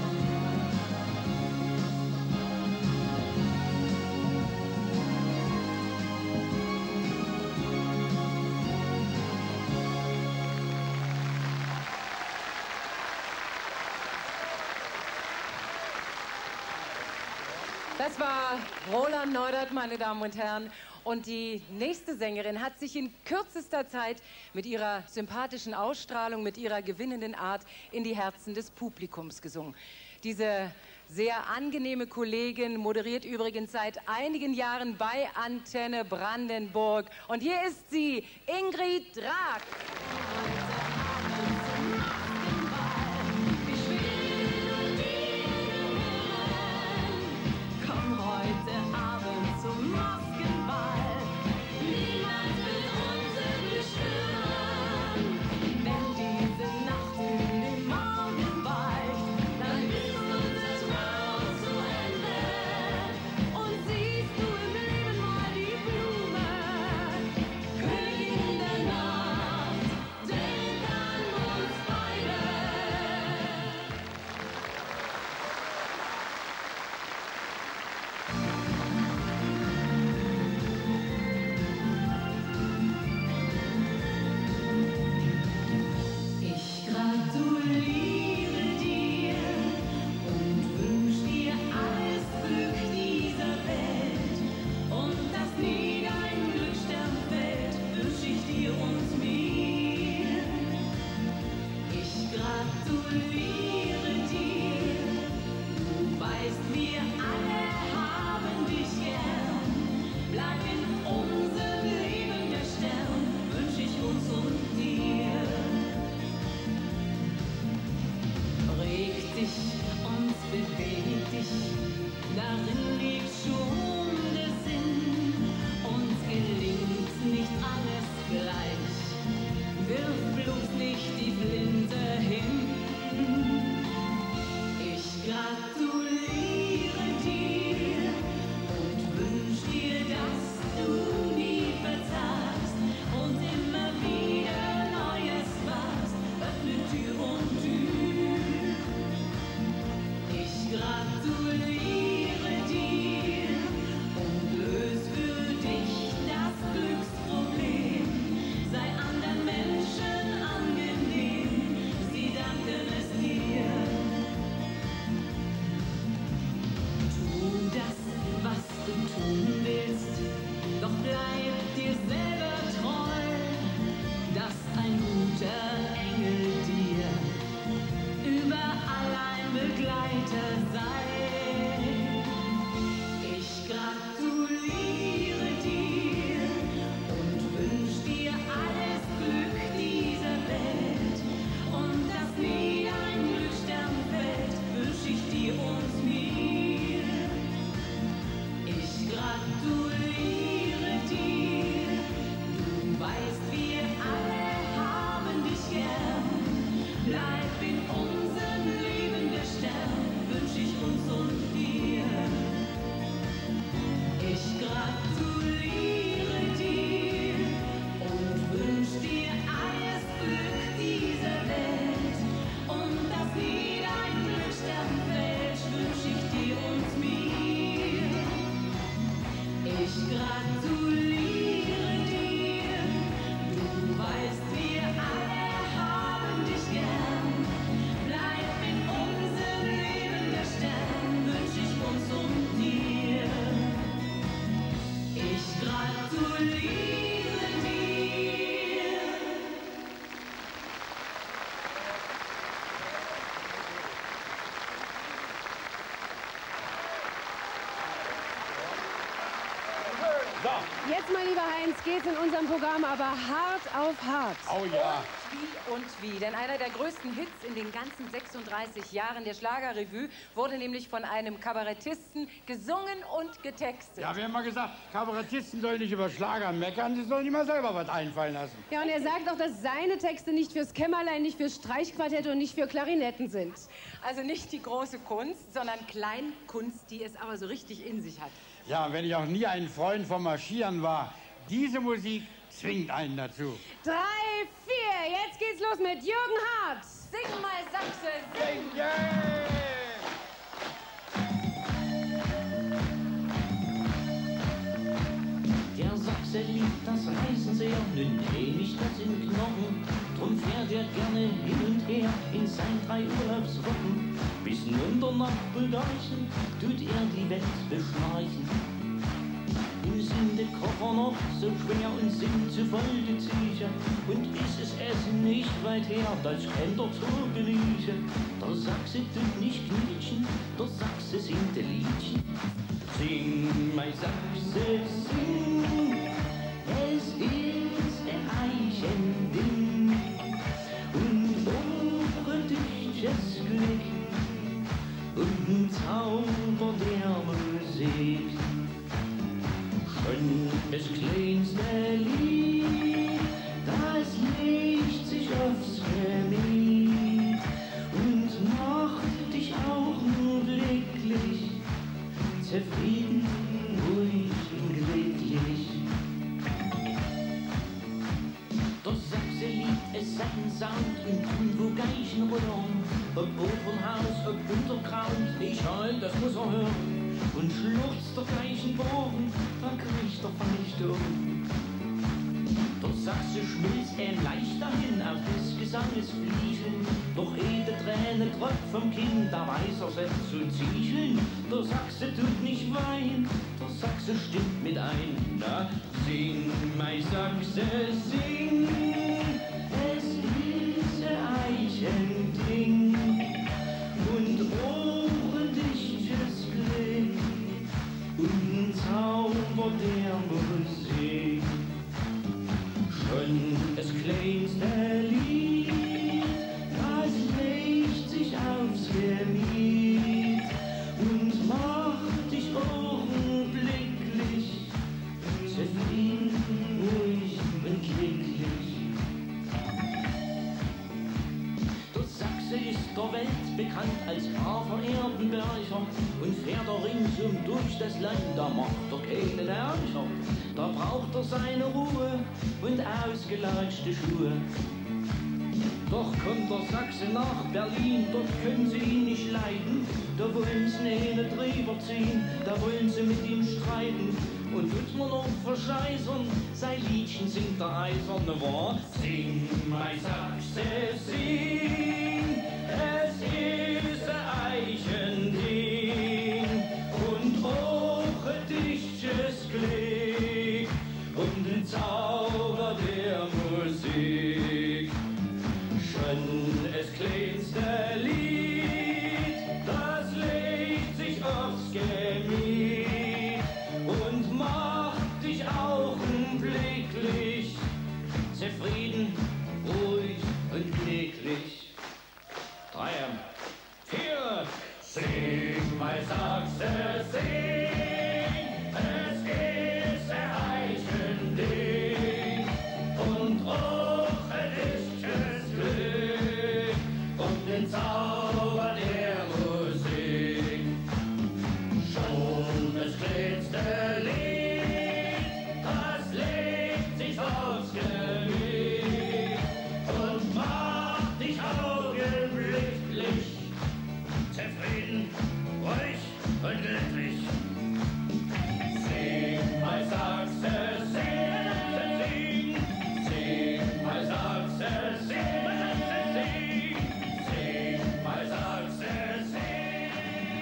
Das war Roland Neudert, meine Damen und Herren. Und die nächste Sängerin hat sich in kürzester Zeit mit ihrer sympathischen Ausstrahlung, mit ihrer gewinnenden Art in die Herzen des Publikums gesungen. Diese sehr angenehme Kollegin moderiert übrigens seit einigen Jahren bei Antenne Brandenburg. Und hier ist sie, Ingrid Drag. Königin der Nacht, Jetzt, mein lieber Heinz, geht's in unserem Programm aber hart auf hart. Oh ja. Und wie und wie. Denn einer der größten Hits in den ganzen sechsunddreißig Jahren der Schlagerrevue wurde nämlich von einem Kabarettisten gesungen und getextet. Ja, wir haben mal gesagt, Kabarettisten sollen nicht über Schlager meckern, sie sollen immer selber was einfallen lassen. Ja, und er sagt auch, dass seine Texte nicht fürs Kämmerlein, nicht fürs Streichquartett und nicht für Klarinetten sind. Also nicht die große Kunst, sondern Kleinkunst, die es aber so richtig in sich hat. Ja, wenn ich auch nie ein Freund vom Marschieren war, diese Musik zwingt einen dazu. Drei, vier, jetzt geht's los mit Jürgen Hart. Sing mal, Sachse, sing! Yeah. Der Sachse liebt das Reisen sehr, nun nicht das in Knochen. Drum fährt er gerne hin und her in sein drei Urlaubswochen. Bis runter nach Bulgarien tut er die Welt beschleichen. Ihm sind die Koffer noch so schwer und sind zu voll die Tücher. Und ist es Essen nicht weit her, das kennt er zu genießen. Der Sachse tut nicht knietschen, der Sachse singt ein Liedchen. Sing, mein Sachse, sing, es ist ein Eichending. Und ohne tüchtiges Glück und ein Zauber der Musik. Schon das kleinste Lied, das legt sich aufs Gemüt und macht dich augenblicklich zufrieden, ruhig und glücklich. Der Sachse liebt es, seinen Sound und tun, wo Geigen rühren. Ob Opernhaus, ob Untergrund, egal, das muss er hören. Und schluchzt der Geigenbogen, dann kriegt er Vernichtung. Der Sachse schmilzt ihm leicht dahin auf des Gesanges Fliegeln. Doch jede Träne tropft vom Kinn, da weiß er selbst zu ziegeln. Der Sachse tut nicht weinen, der Sachse stimmt mit ein. Na, sing, mein Sachse, sing, es ist ein Eichending. Und ohrendichtes Glück und Zauber der Musik. Schon das kleinste Lied, das legt sich aufs Gemüt und macht dich augenblicklich zufrieden, ruhig und glücklich. Der Sachse ist der Welt bekannt als braver Erdenberger und fährt er ringsum durch das Land, da macht er keine Lärcher. Da braucht er seine Ruhe und ausgelatschte Schuhe. Doch kommt der Sachse nach Berlin, dort können sie ihn nicht leiden. Da wollen sie eine drüber ziehen, da wollen sie mit ihm streiten. Und tut man noch verscheißern, sein Liedchen singt der eiserne wahr. Sing, mein Sachse, sing, es ist ein Eichending. Und auch ein dichtes Glück und den Zauber der Musik. Schon es kleinste Lied, das legt sich aufs Gemüt und macht dich augenblicklich zufrieden, ruhig und glücklich. Drei, vier, sing, mein Sachse, sing, es ist ein Eichending und auch ein dichtes Glück und den Zauber der Musik. Schon das kleinste Lied, das legt sich aufs Gemüt und macht dich augenblicklich zufrieden, ruhig und glücklich. Sing, mein Sachse, sing, sing, mein Sachse, sing, sing, sing, mein Sachse, sing.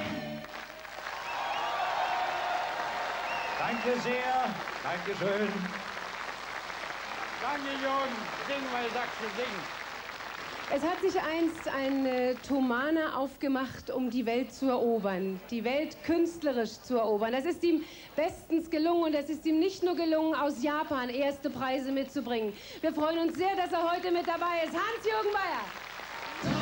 Danke sehr, Dankeschön. Danke, Jürgen. Sing, mein Sachse, sing. Es hat sich einst ein äh, Thomaner aufgemacht, um die Welt zu erobern, die Welt künstlerisch zu erobern. Das ist ihm bestens gelungen und es ist ihm nicht nur gelungen, aus Japan erste Preise mitzubringen. Wir freuen uns sehr, dass er heute mit dabei ist. Hans-Jürgen Beyer.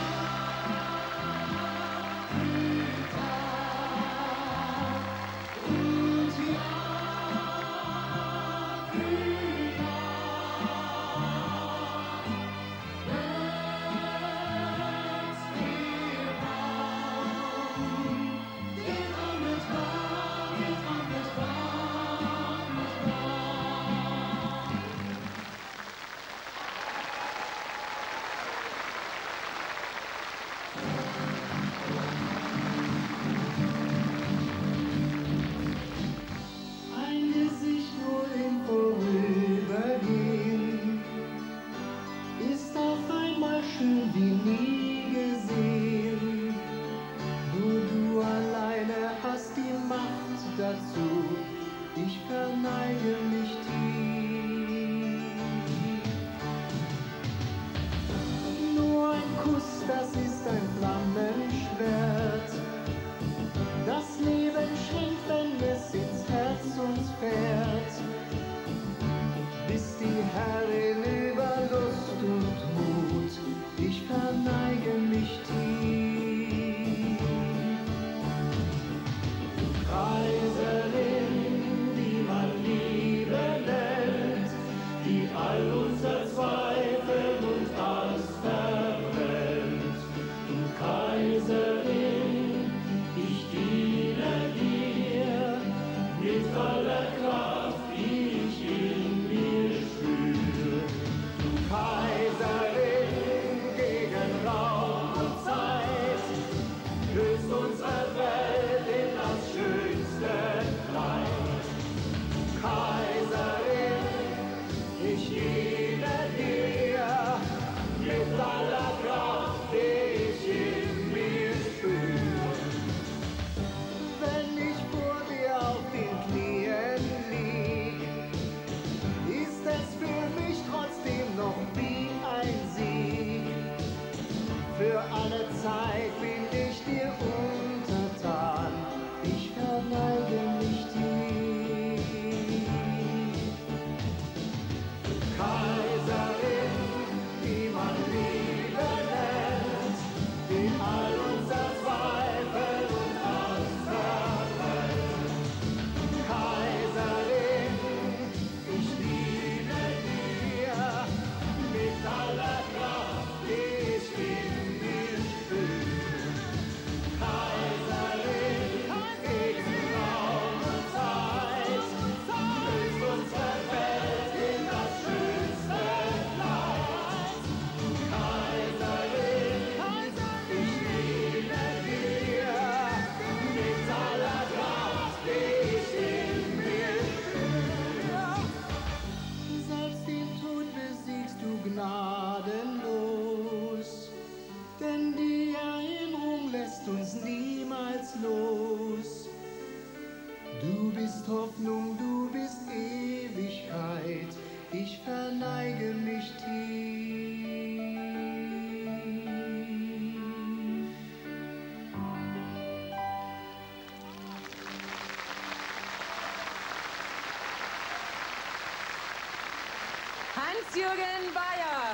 Hans-Jürgen Beyer.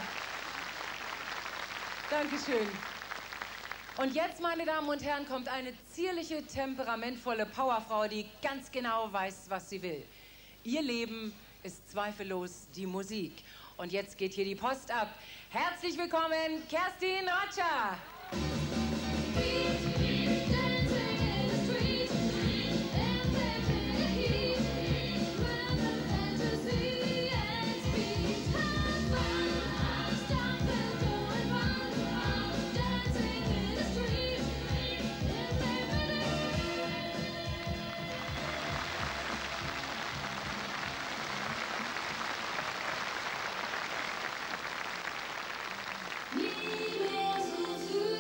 Dankeschön. Und jetzt, meine Damen und Herren, kommt eine zierliche, temperamentvolle Powerfrau, die ganz genau weiß, was sie will. Ihr Leben ist zweifellos die Musik. Und jetzt geht hier die Post ab. Herzlich willkommen, Kerstin Ratscher. Nie mehr so zu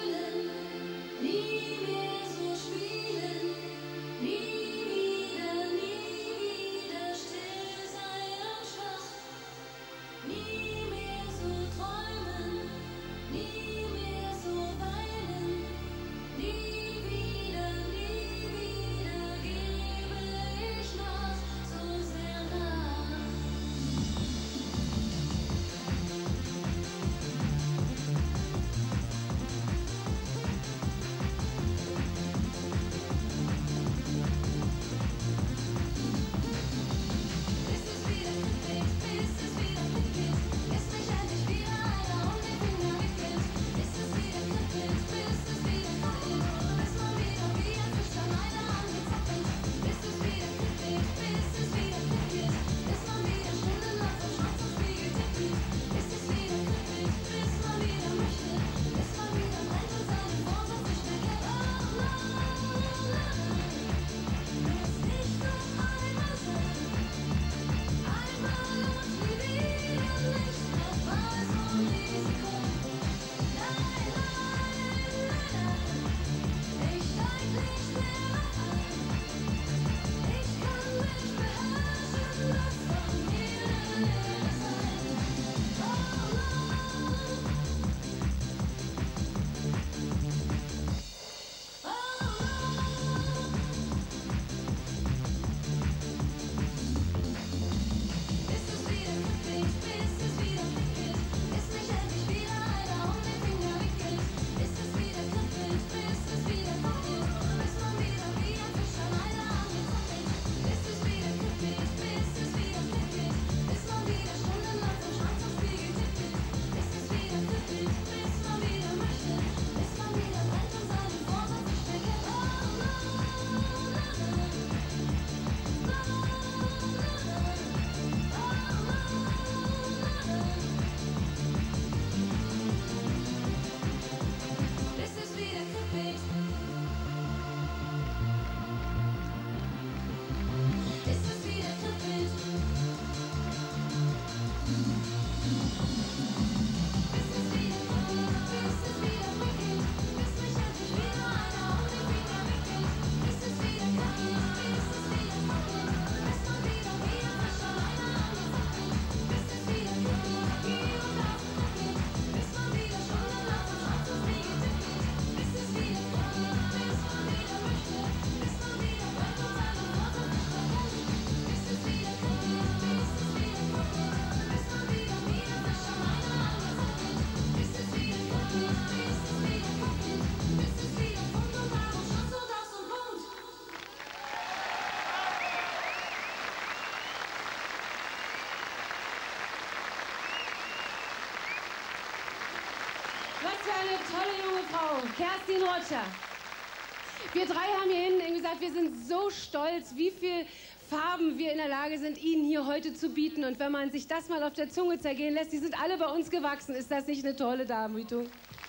für eine tolle junge Frau, Kerstin Rotscher. Wir drei haben hier hinten gesagt, wir sind so stolz, wie viel Farben wir in der Lage sind, Ihnen hier heute zu bieten. Und wenn man sich das mal auf der Zunge zergehen lässt, die sind alle bei uns gewachsen. Ist das nicht eine tolle Darbietung?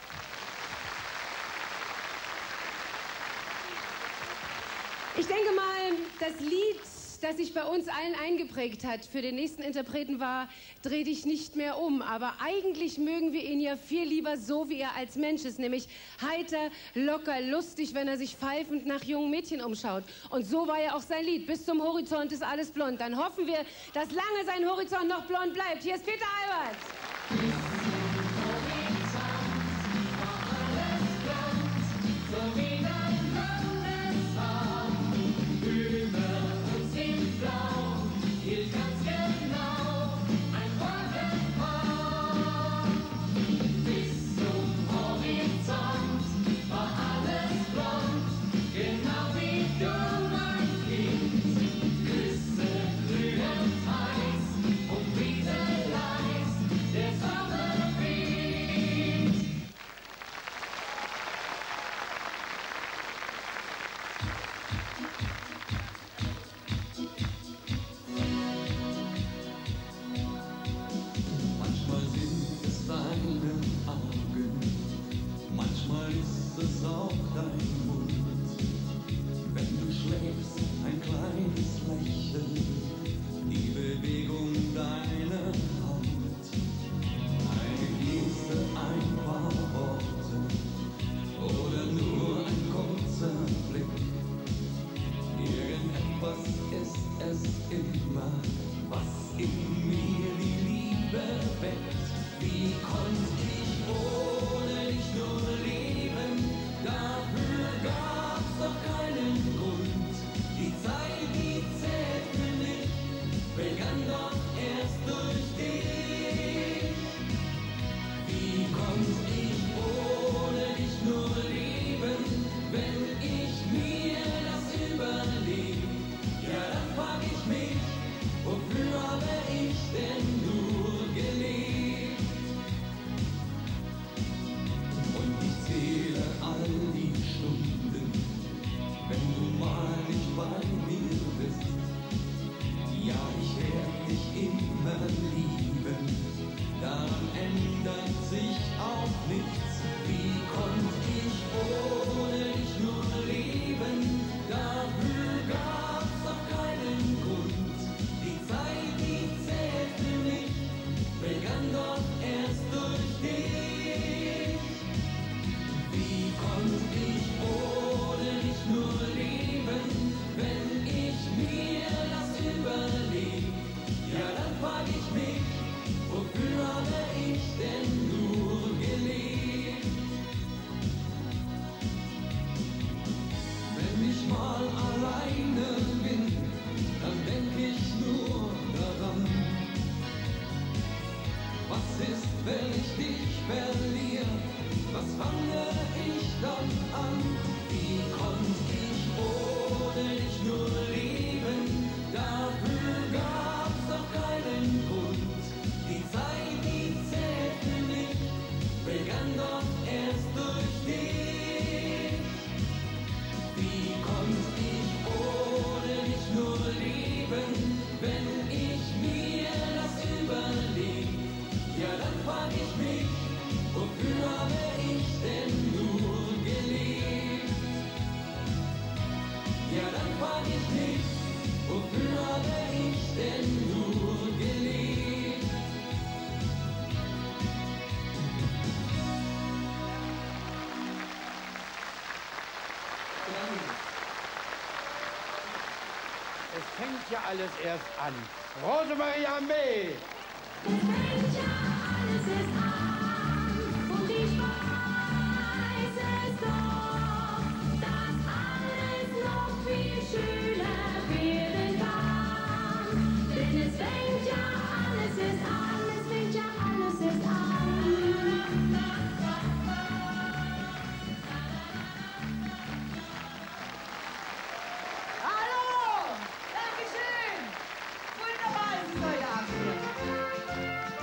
Ich denke mal, das Lied, das sich bei uns allen eingeprägt hat, für den nächsten Interpreten war Dreh dich nicht mehr um. Aber eigentlich mögen wir ihn ja viel lieber so, wie er als Mensch ist, nämlich heiter, locker, lustig, wenn er sich pfeifend nach jungen Mädchen umschaut. Und so war ja auch sein Lied. Bis zum Horizont ist alles blond. Dann hoffen wir, dass lange sein Horizont noch blond bleibt. Hier ist Peter Albert. Es fängt ja alles erst an. Rosemarie Armee! Es fängt ja alles erst an und ich weiß es doch, dass alles noch viel schöner werden kann. Denn es fängt ja alles erst an, es fängt ja alles erst an. Hallo! Dankeschön! Wunderbar, dass Sie heute Abend hier.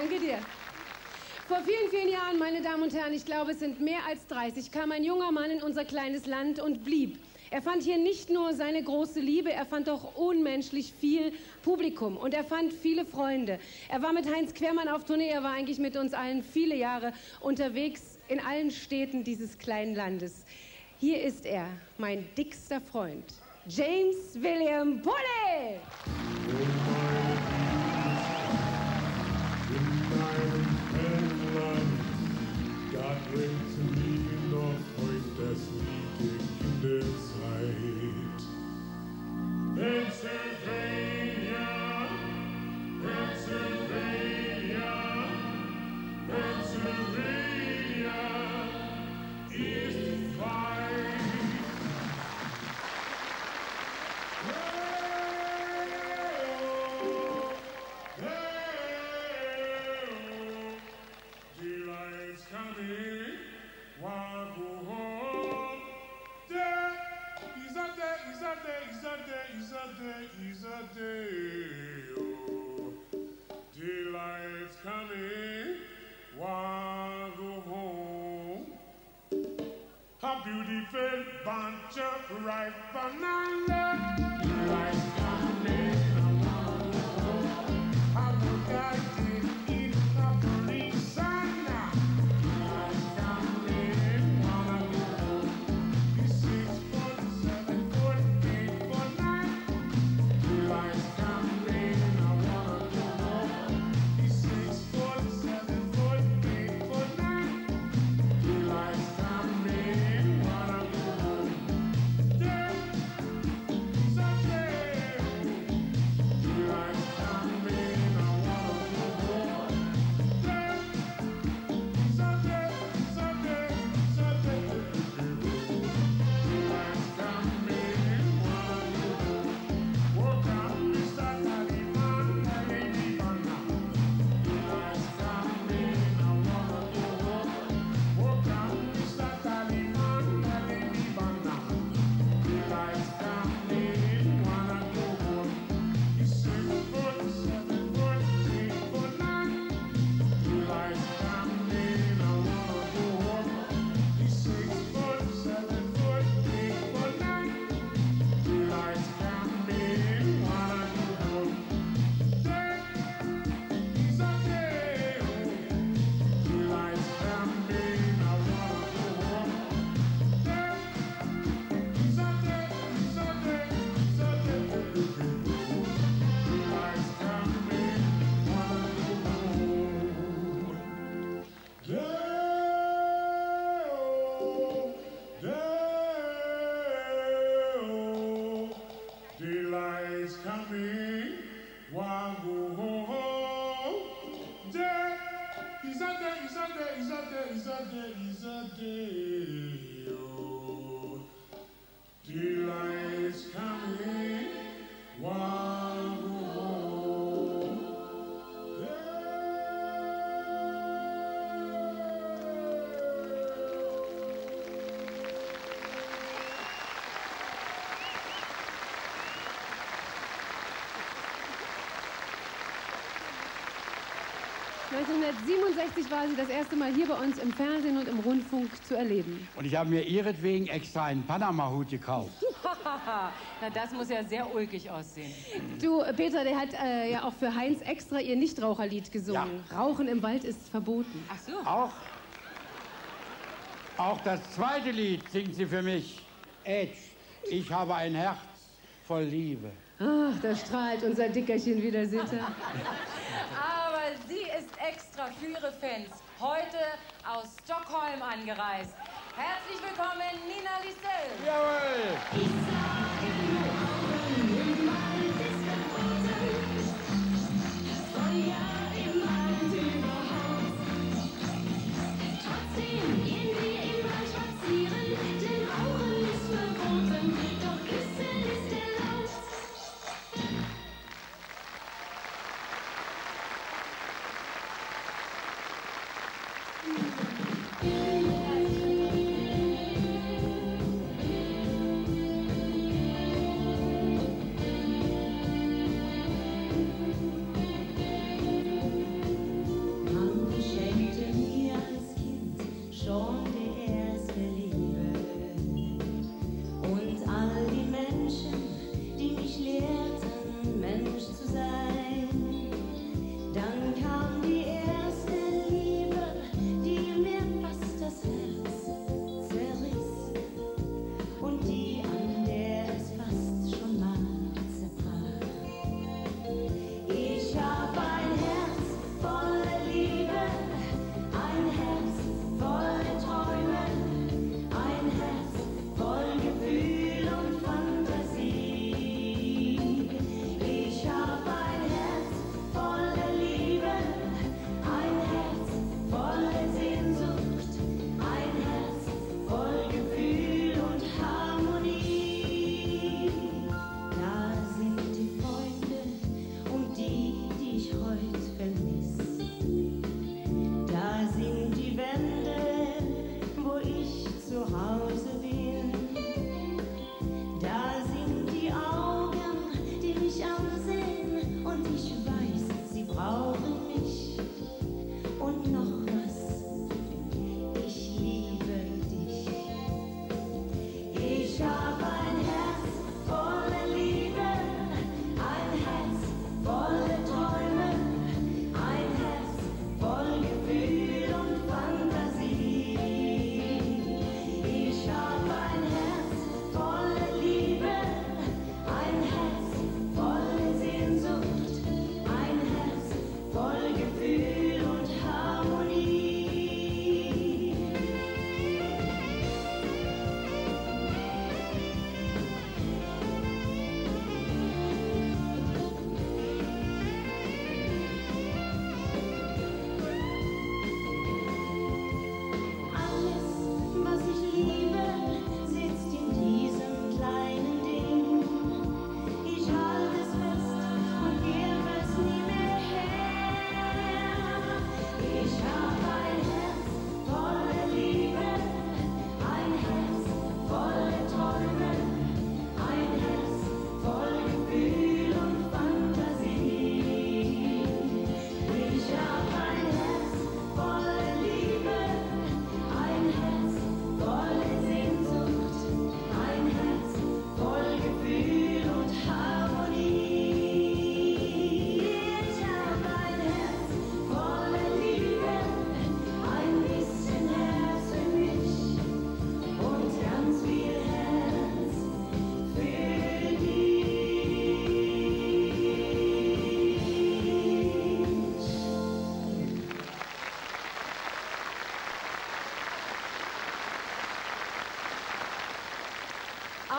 Danke dir. Vor vielen, vielen Jahren, meine Damen und Herren, ich glaube, es sind mehr als dreißig, kam ein junger Mann in unser kleines Land und blieb. Er fand hier nicht nur seine große Liebe, er fand auch unmenschlich viel Publikum und er fand viele Freunde. Er war mit Heinz Quermann auf Tournee, er war eigentlich mit uns allen viele Jahre unterwegs in allen Städten dieses kleinen Landes. Hier ist er, mein dickster Freund, James William Pulley! Da bringt zu lieben noch heut das Lied der Kinderzeit. Pennsylvania, Pennsylvania, Pennsylvania ist fein. Daylight's coming, while go home. Day is a day, is a day, is a day, is a day, is a day. Oh, daylight's coming, while go home. A beautiful bunch of ripe bananas. Daylight's coming, I wanna go home. I would like to eat a Louisiana. Daylight's coming, wanna go home. It's six foot, seven foot, eight foot, nine. Daylight's coming, I wanna go home. It's six foot, seven foot, eight foot, nine. Daylight's coming, wanna go home. Day is a day. Daylight's coming, I wanna go home. Day is a day, is a day, is a day. Daylight's coming, wanna go home. Woke up, Mister Taliban, Lady Bana. Daylight's coming, I wanna go home. Woke up, Mister Taliban, Lady Bana. Daylight's coming, wanna go home. It's six foot, seven foot, eight foot, nine. Daylight's coming, I wanna go home. It's six foot, seven foot, eight foot, nine. Daylight's coming, wanna go home. Day is a day. Daylight's coming, I wanna go home. Day is a day, is a day, is a day. Daylight's coming, wanna go home. Day, oh, day, oh. Daylight's coming, wanna go home. Day is a day, is a day, is a day, is a day, is a day, oh. Daylight's coming, wanna go home. neunzehnhundertsiebenundsechzig war sie das erste Mal hier bei uns im Fernsehen und im Rundfunk zu erleben. Und ich habe mir ihretwegen extra einen Panama-Hut gekauft. Na, das muss ja sehr ulkig aussehen. Du, Peter, der hat äh, ja auch für Heinz extra ihr Nichtraucherlied gesungen. Rauchen im Wald ist verboten. Ach so. Auch, auch das zweite Lied singt sie für mich. Edge, ich habe ein Herz voll Liebe. Ach, da strahlt unser Dickerchen wieder, Sitter. Aber sie ist extra für ihre Fans heute aus Stockholm angereist. Herzlich willkommen, Nina Lisel. Jawohl. Ich sage nur Augen im Wald ist verboten. Feuer im Wald überhaupt. Trotzdem gehen wir im Wald spazieren, denn Rauchen ist verboten, doch Küssen ist erlaubt.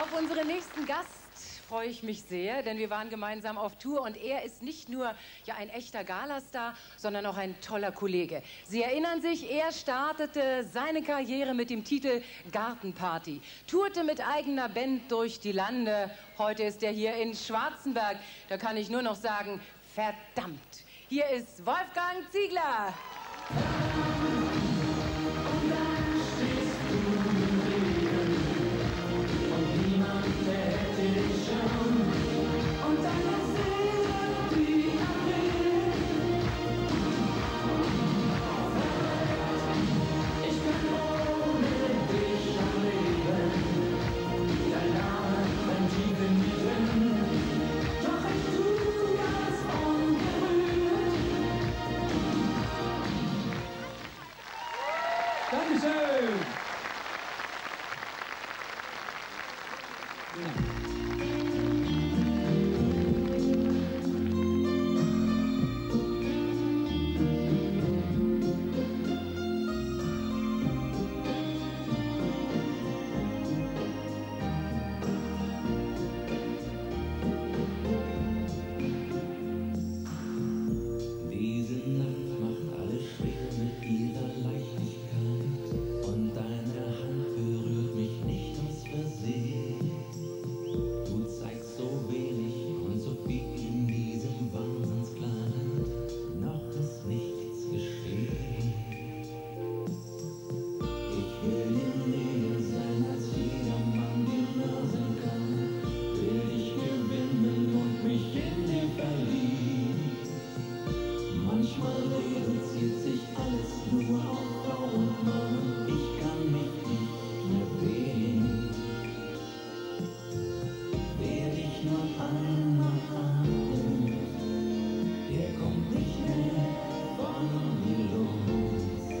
Auf unseren nächsten Gast freue ich mich sehr, denn wir waren gemeinsam auf Tour und er ist nicht nur ja, ein echter Galastar, sondern auch ein toller Kollege. Sie erinnern sich, er startete seine Karriere mit dem Titel Gartenparty, tourte mit eigener Band durch die Lande. Heute ist er hier in Schwarzenberg. Da kann ich nur noch sagen, verdammt. Hier ist Wolfgang Ziegler. Dankeschön! Diese Nacht macht alles schwer mit ihrer Leichtigkeit und deine Hand berührt mich nicht aus Versehen. Du zeigst so wenig und so viel in diesem Wahnsinnskleid, noch ist nichts geschehen. Ich will dir näher sein, als jeder Mann dir nur sein kann, will dich gewinnen und mich in dir verlieben. Manchmal reduziert sich alles nur auf Frau und Mann und ich kann mich nicht mehr wehren. Wer dich nur einmal annimmt, der kommt nicht mehr von mir los.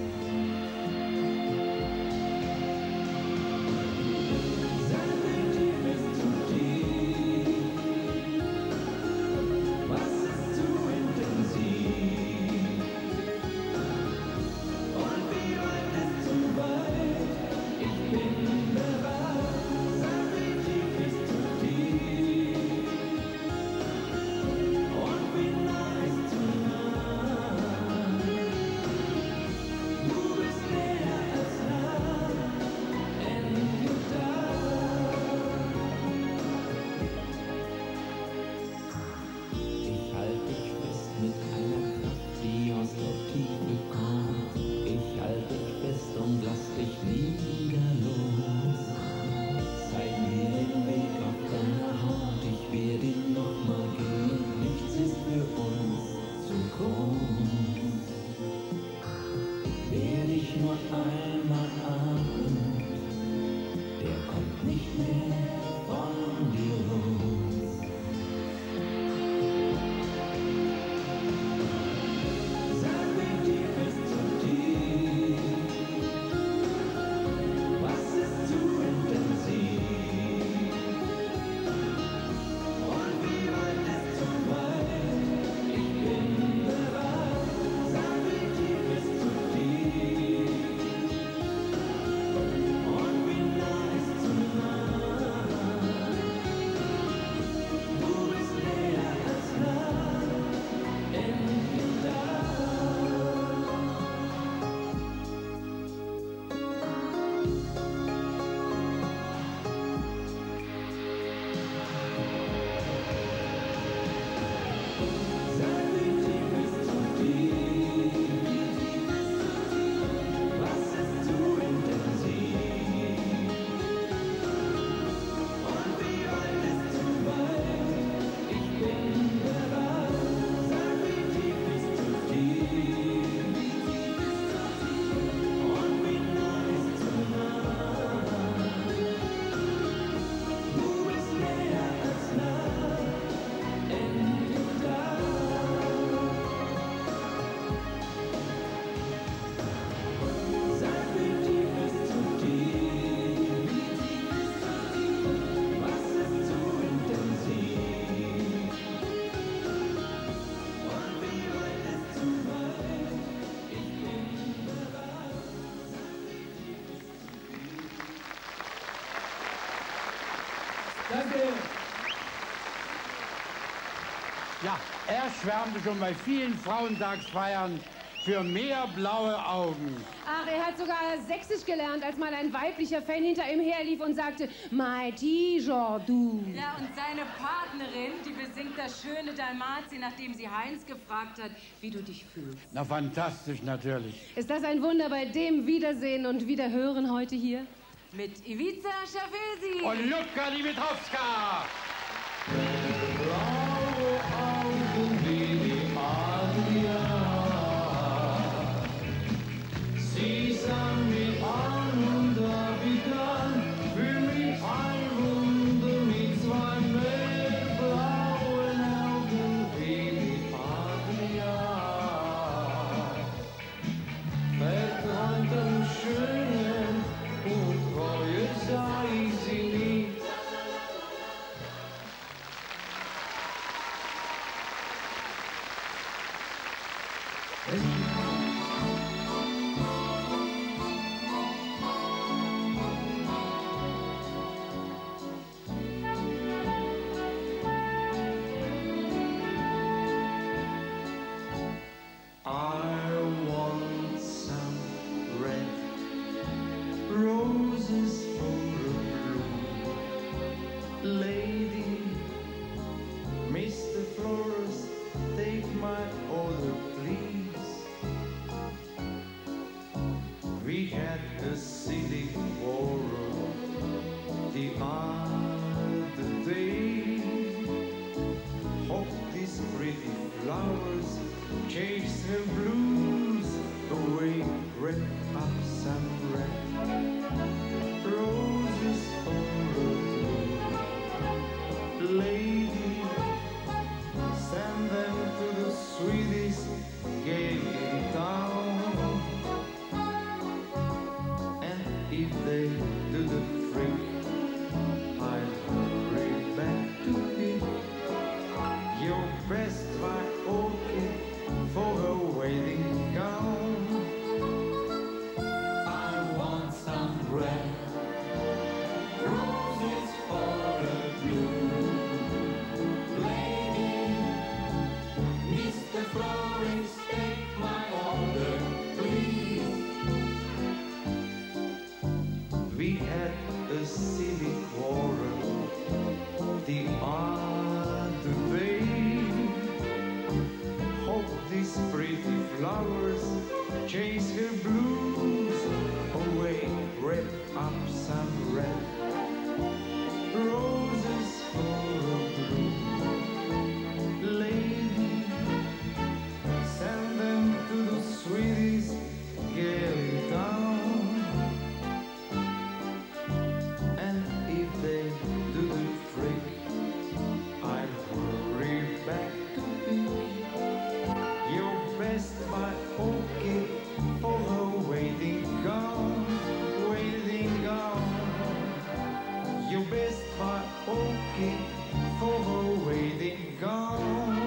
Sein Blick tief ist zu tief, was ist zu intensiv? Und wie weit ist zu weit? Ich bin bereit. Sein Blick tief ist zu tief. Und wie nah ist zu nah? Du bist näher als nah, endlich da. Ich halte dich fest mit einer Kraft, die aus der Tiefe kommt. Ich halte dich fest und lass dich nie wieder los. Zeig mir den Weg auf deiner Haut, ich werde ihn nochmal gehen. Nichts ist für uns zu groß. Wer dich nur einmal annimmt, der kommt nicht mehr von dir los. Sein Weg tief ist zu tief, was ist zu intensiv? Und wie weit ist zu weit? Ich bin bereit. Sein Weg tief ist zu tief, und wie nah ist zu nah? Danke. Ja, er schwärmte schon bei vielen Frauentagsfeiern für mehr blaue Augen. Ach, er hat sogar Sächsisch gelernt, als mal ein weiblicher Fan hinter ihm herlief und sagte, Mighty Jordu. Ja, und seine Partnerin, die besingt das schöne Dalmazi, nachdem sie Heinz gefragt hat, wie du dich fühlst. Na, fantastisch natürlich. Ist das ein Wunder bei dem Wiedersehen und Wiederhören heute hier? Mit Ivica Schaffesi. Und Ludka Dimitrowska. Blaue Augen wie die Adria. Sie sang mich an und da begann für mich ein Wunder mit zwei blauen Augen wie die Adria. Verträumten Schönen und Treue sah ich sie nie. Roses for a bloom. Lady, Mister Florist, take my order, please. We had a silly quarrel the other day. Hope these pretty flowers chase her blues away. Red up some red. Roses for a bloom. Lady, send them to the sweetest gay in town. And if they do the freak, I'll hurry back to pick your best white orchid for her wedding gown. I want some red roses for a bloom. Lady, Mister Florist, take my order, please. We had a silly quarrel the other day. Hope these pretty flowers chase her blues away. Red up some red roses for a bloom. Lady, send them to the sweetest girl in town. And if they do the trick, I'll hurry back to pick your best white orchid for her wedding gown, wedding gown. Your best white orchid for her wedding gown.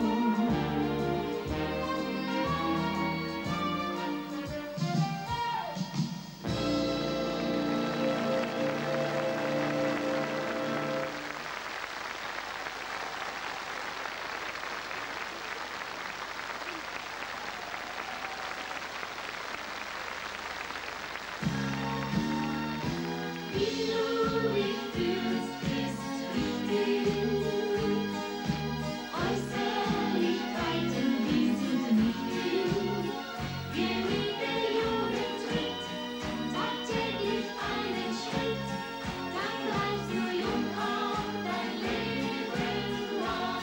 Wie du dich fühlst, ist richtig. Äußerlichkeiten, die sind nicht. Wer mit der Jugend tritt, tagtäglich einen Schritt, dann bleibst du jung auch dein Leben lang.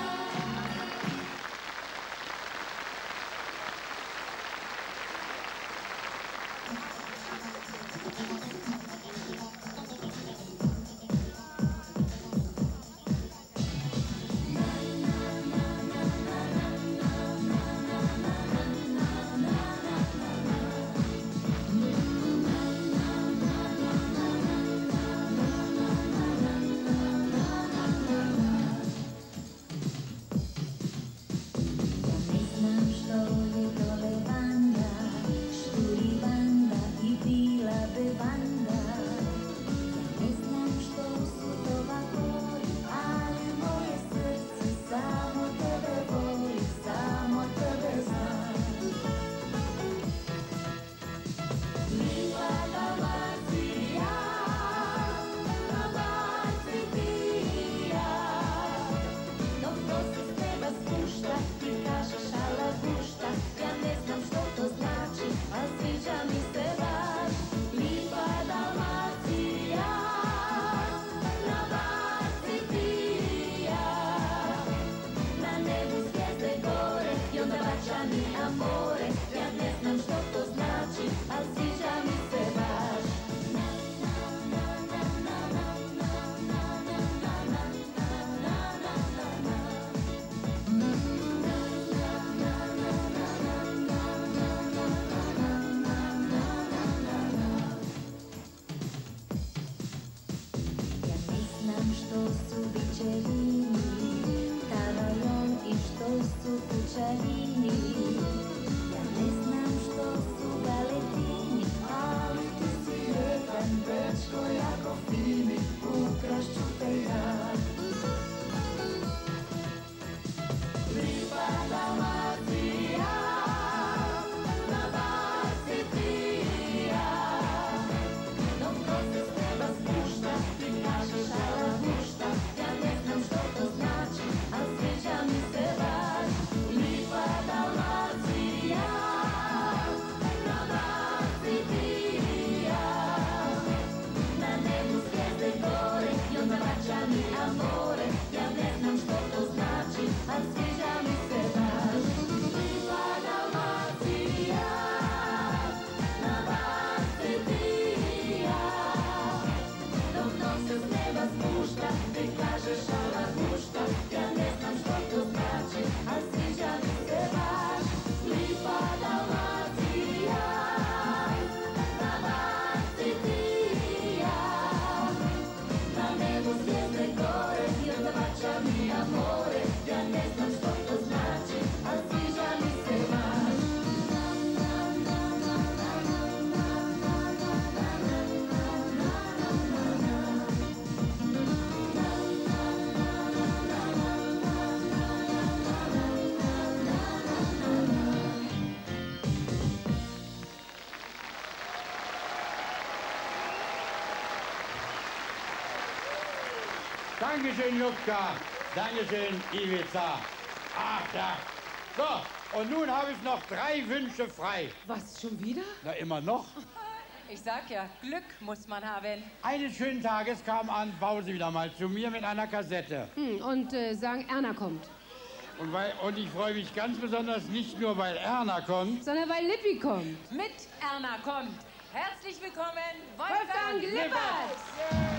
Dankeschön, Jupka. Dankeschön, Ivica. Ach ja. So, und nun habe ich noch drei Wünsche frei. Was, schon wieder? Na, immer noch. Ich sag ja, Glück muss man haben. Eines schönen Tages kam Arndt Bause wieder mal zu mir mit einer Kassette. Hm, und äh, sagen, Erna kommt. Und, weil, und ich freue mich ganz besonders nicht nur, weil Erna kommt, sondern weil Lippi kommt. Mit Erna kommt. Herzlich willkommen, Wolfgang, Wolfgang Lippert. Lippert.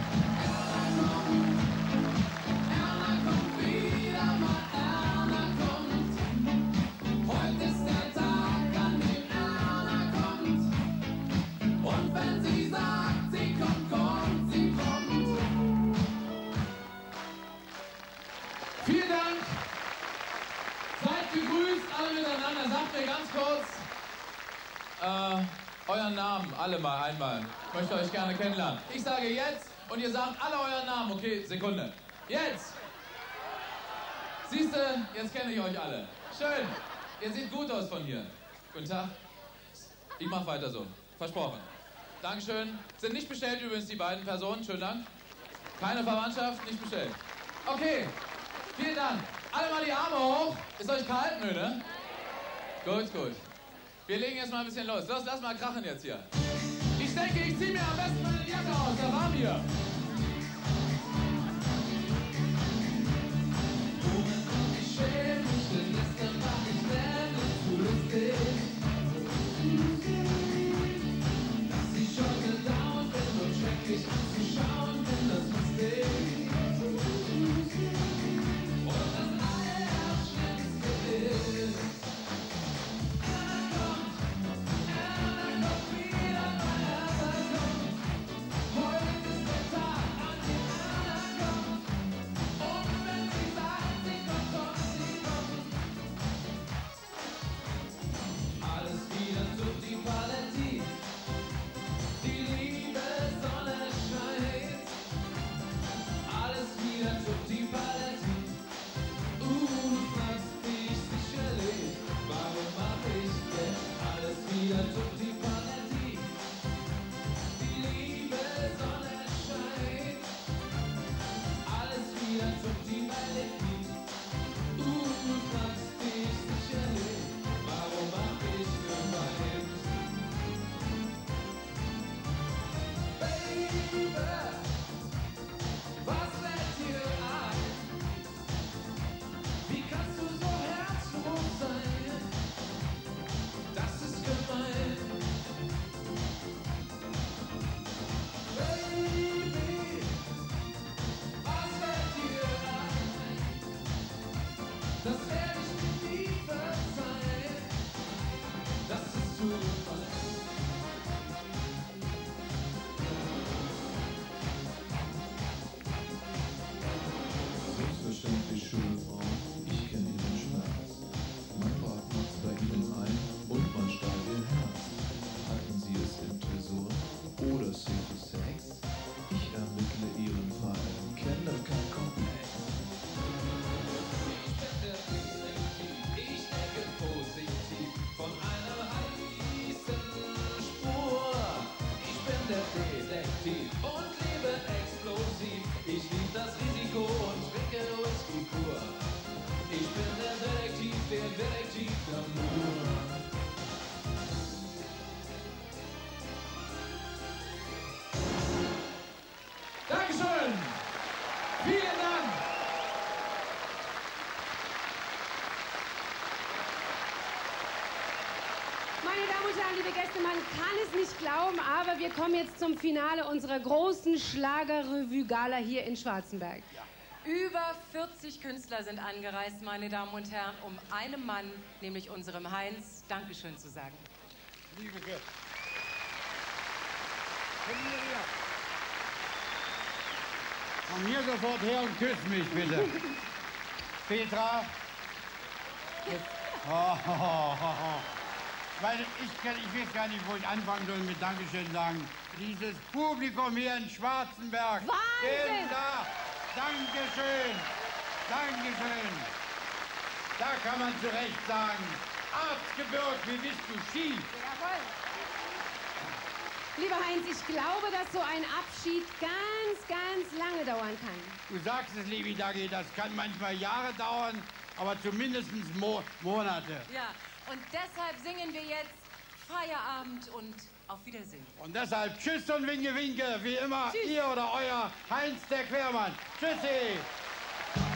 Vielen Dank. Seid gegrüßt, alle miteinander. Sagt mir ganz kurz äh, euren Namen, alle mal einmal. Ich möchte euch gerne kennenlernen. Ich sage jetzt und ihr sagt alle euren Namen. Okay, Sekunde. Jetzt. Siehste, jetzt kenne ich euch alle. Schön. Ihr seht gut aus von hier. Guten Tag. Ich mach weiter so. Versprochen. Dankeschön. Sind nicht bestellt übrigens die beiden Personen. Schönen Dank. Keine Verwandtschaft, nicht bestellt. Okay. Vielen Dank. Alle mal die Arme hoch. Ist euch kalt? Nö, ne? Gut, gut. Wir legen jetzt mal ein bisschen los. Los, lass mal krachen jetzt hier. Ich denke, ich ziehe mir am besten meine Jacke aus. Da waren wir. Ich schäme mich, denn gestern war ich nirgends zu lustig. Dass ich heute down bin und schrecklich anzuschauen, bin das lustig. Liebe Gäste, man kann es nicht glauben, aber wir kommen jetzt zum Finale unserer großen Schlagerrevue-Gala hier in Schwarzenberg. Ja. Über vierzig Künstler sind angereist, meine Damen und Herren, um einem Mann, nämlich unserem Heinz, Dankeschön zu sagen. Liebe Gäste. Komm hier her. Komm hier sofort her und küss mich, bitte. Petra. Oh, oh, oh, oh. Weil ich, kann, ich weiß gar nicht, wo ich anfangen soll mit Dankeschön sagen. Dieses Publikum hier in Schwarzenberg. Wahnsinn! Da. Dankeschön. Dankeschön. Da kann man zu Recht sagen, Arztgebirg, wie bist du schief? Jawohl. Lieber Heinz, ich glaube, dass so ein Abschied ganz, ganz lange dauern kann. Du sagst es, liebe Dagi, das kann manchmal Jahre dauern, aber zumindest Mo Monate. Ja, und deshalb singen wir jetzt Feierabend und auf Wiedersehen. Und deshalb Tschüss und Winke, Winke, wie immer, Tschüss. ihr oder euer Heinz der Quermann. Tschüssi!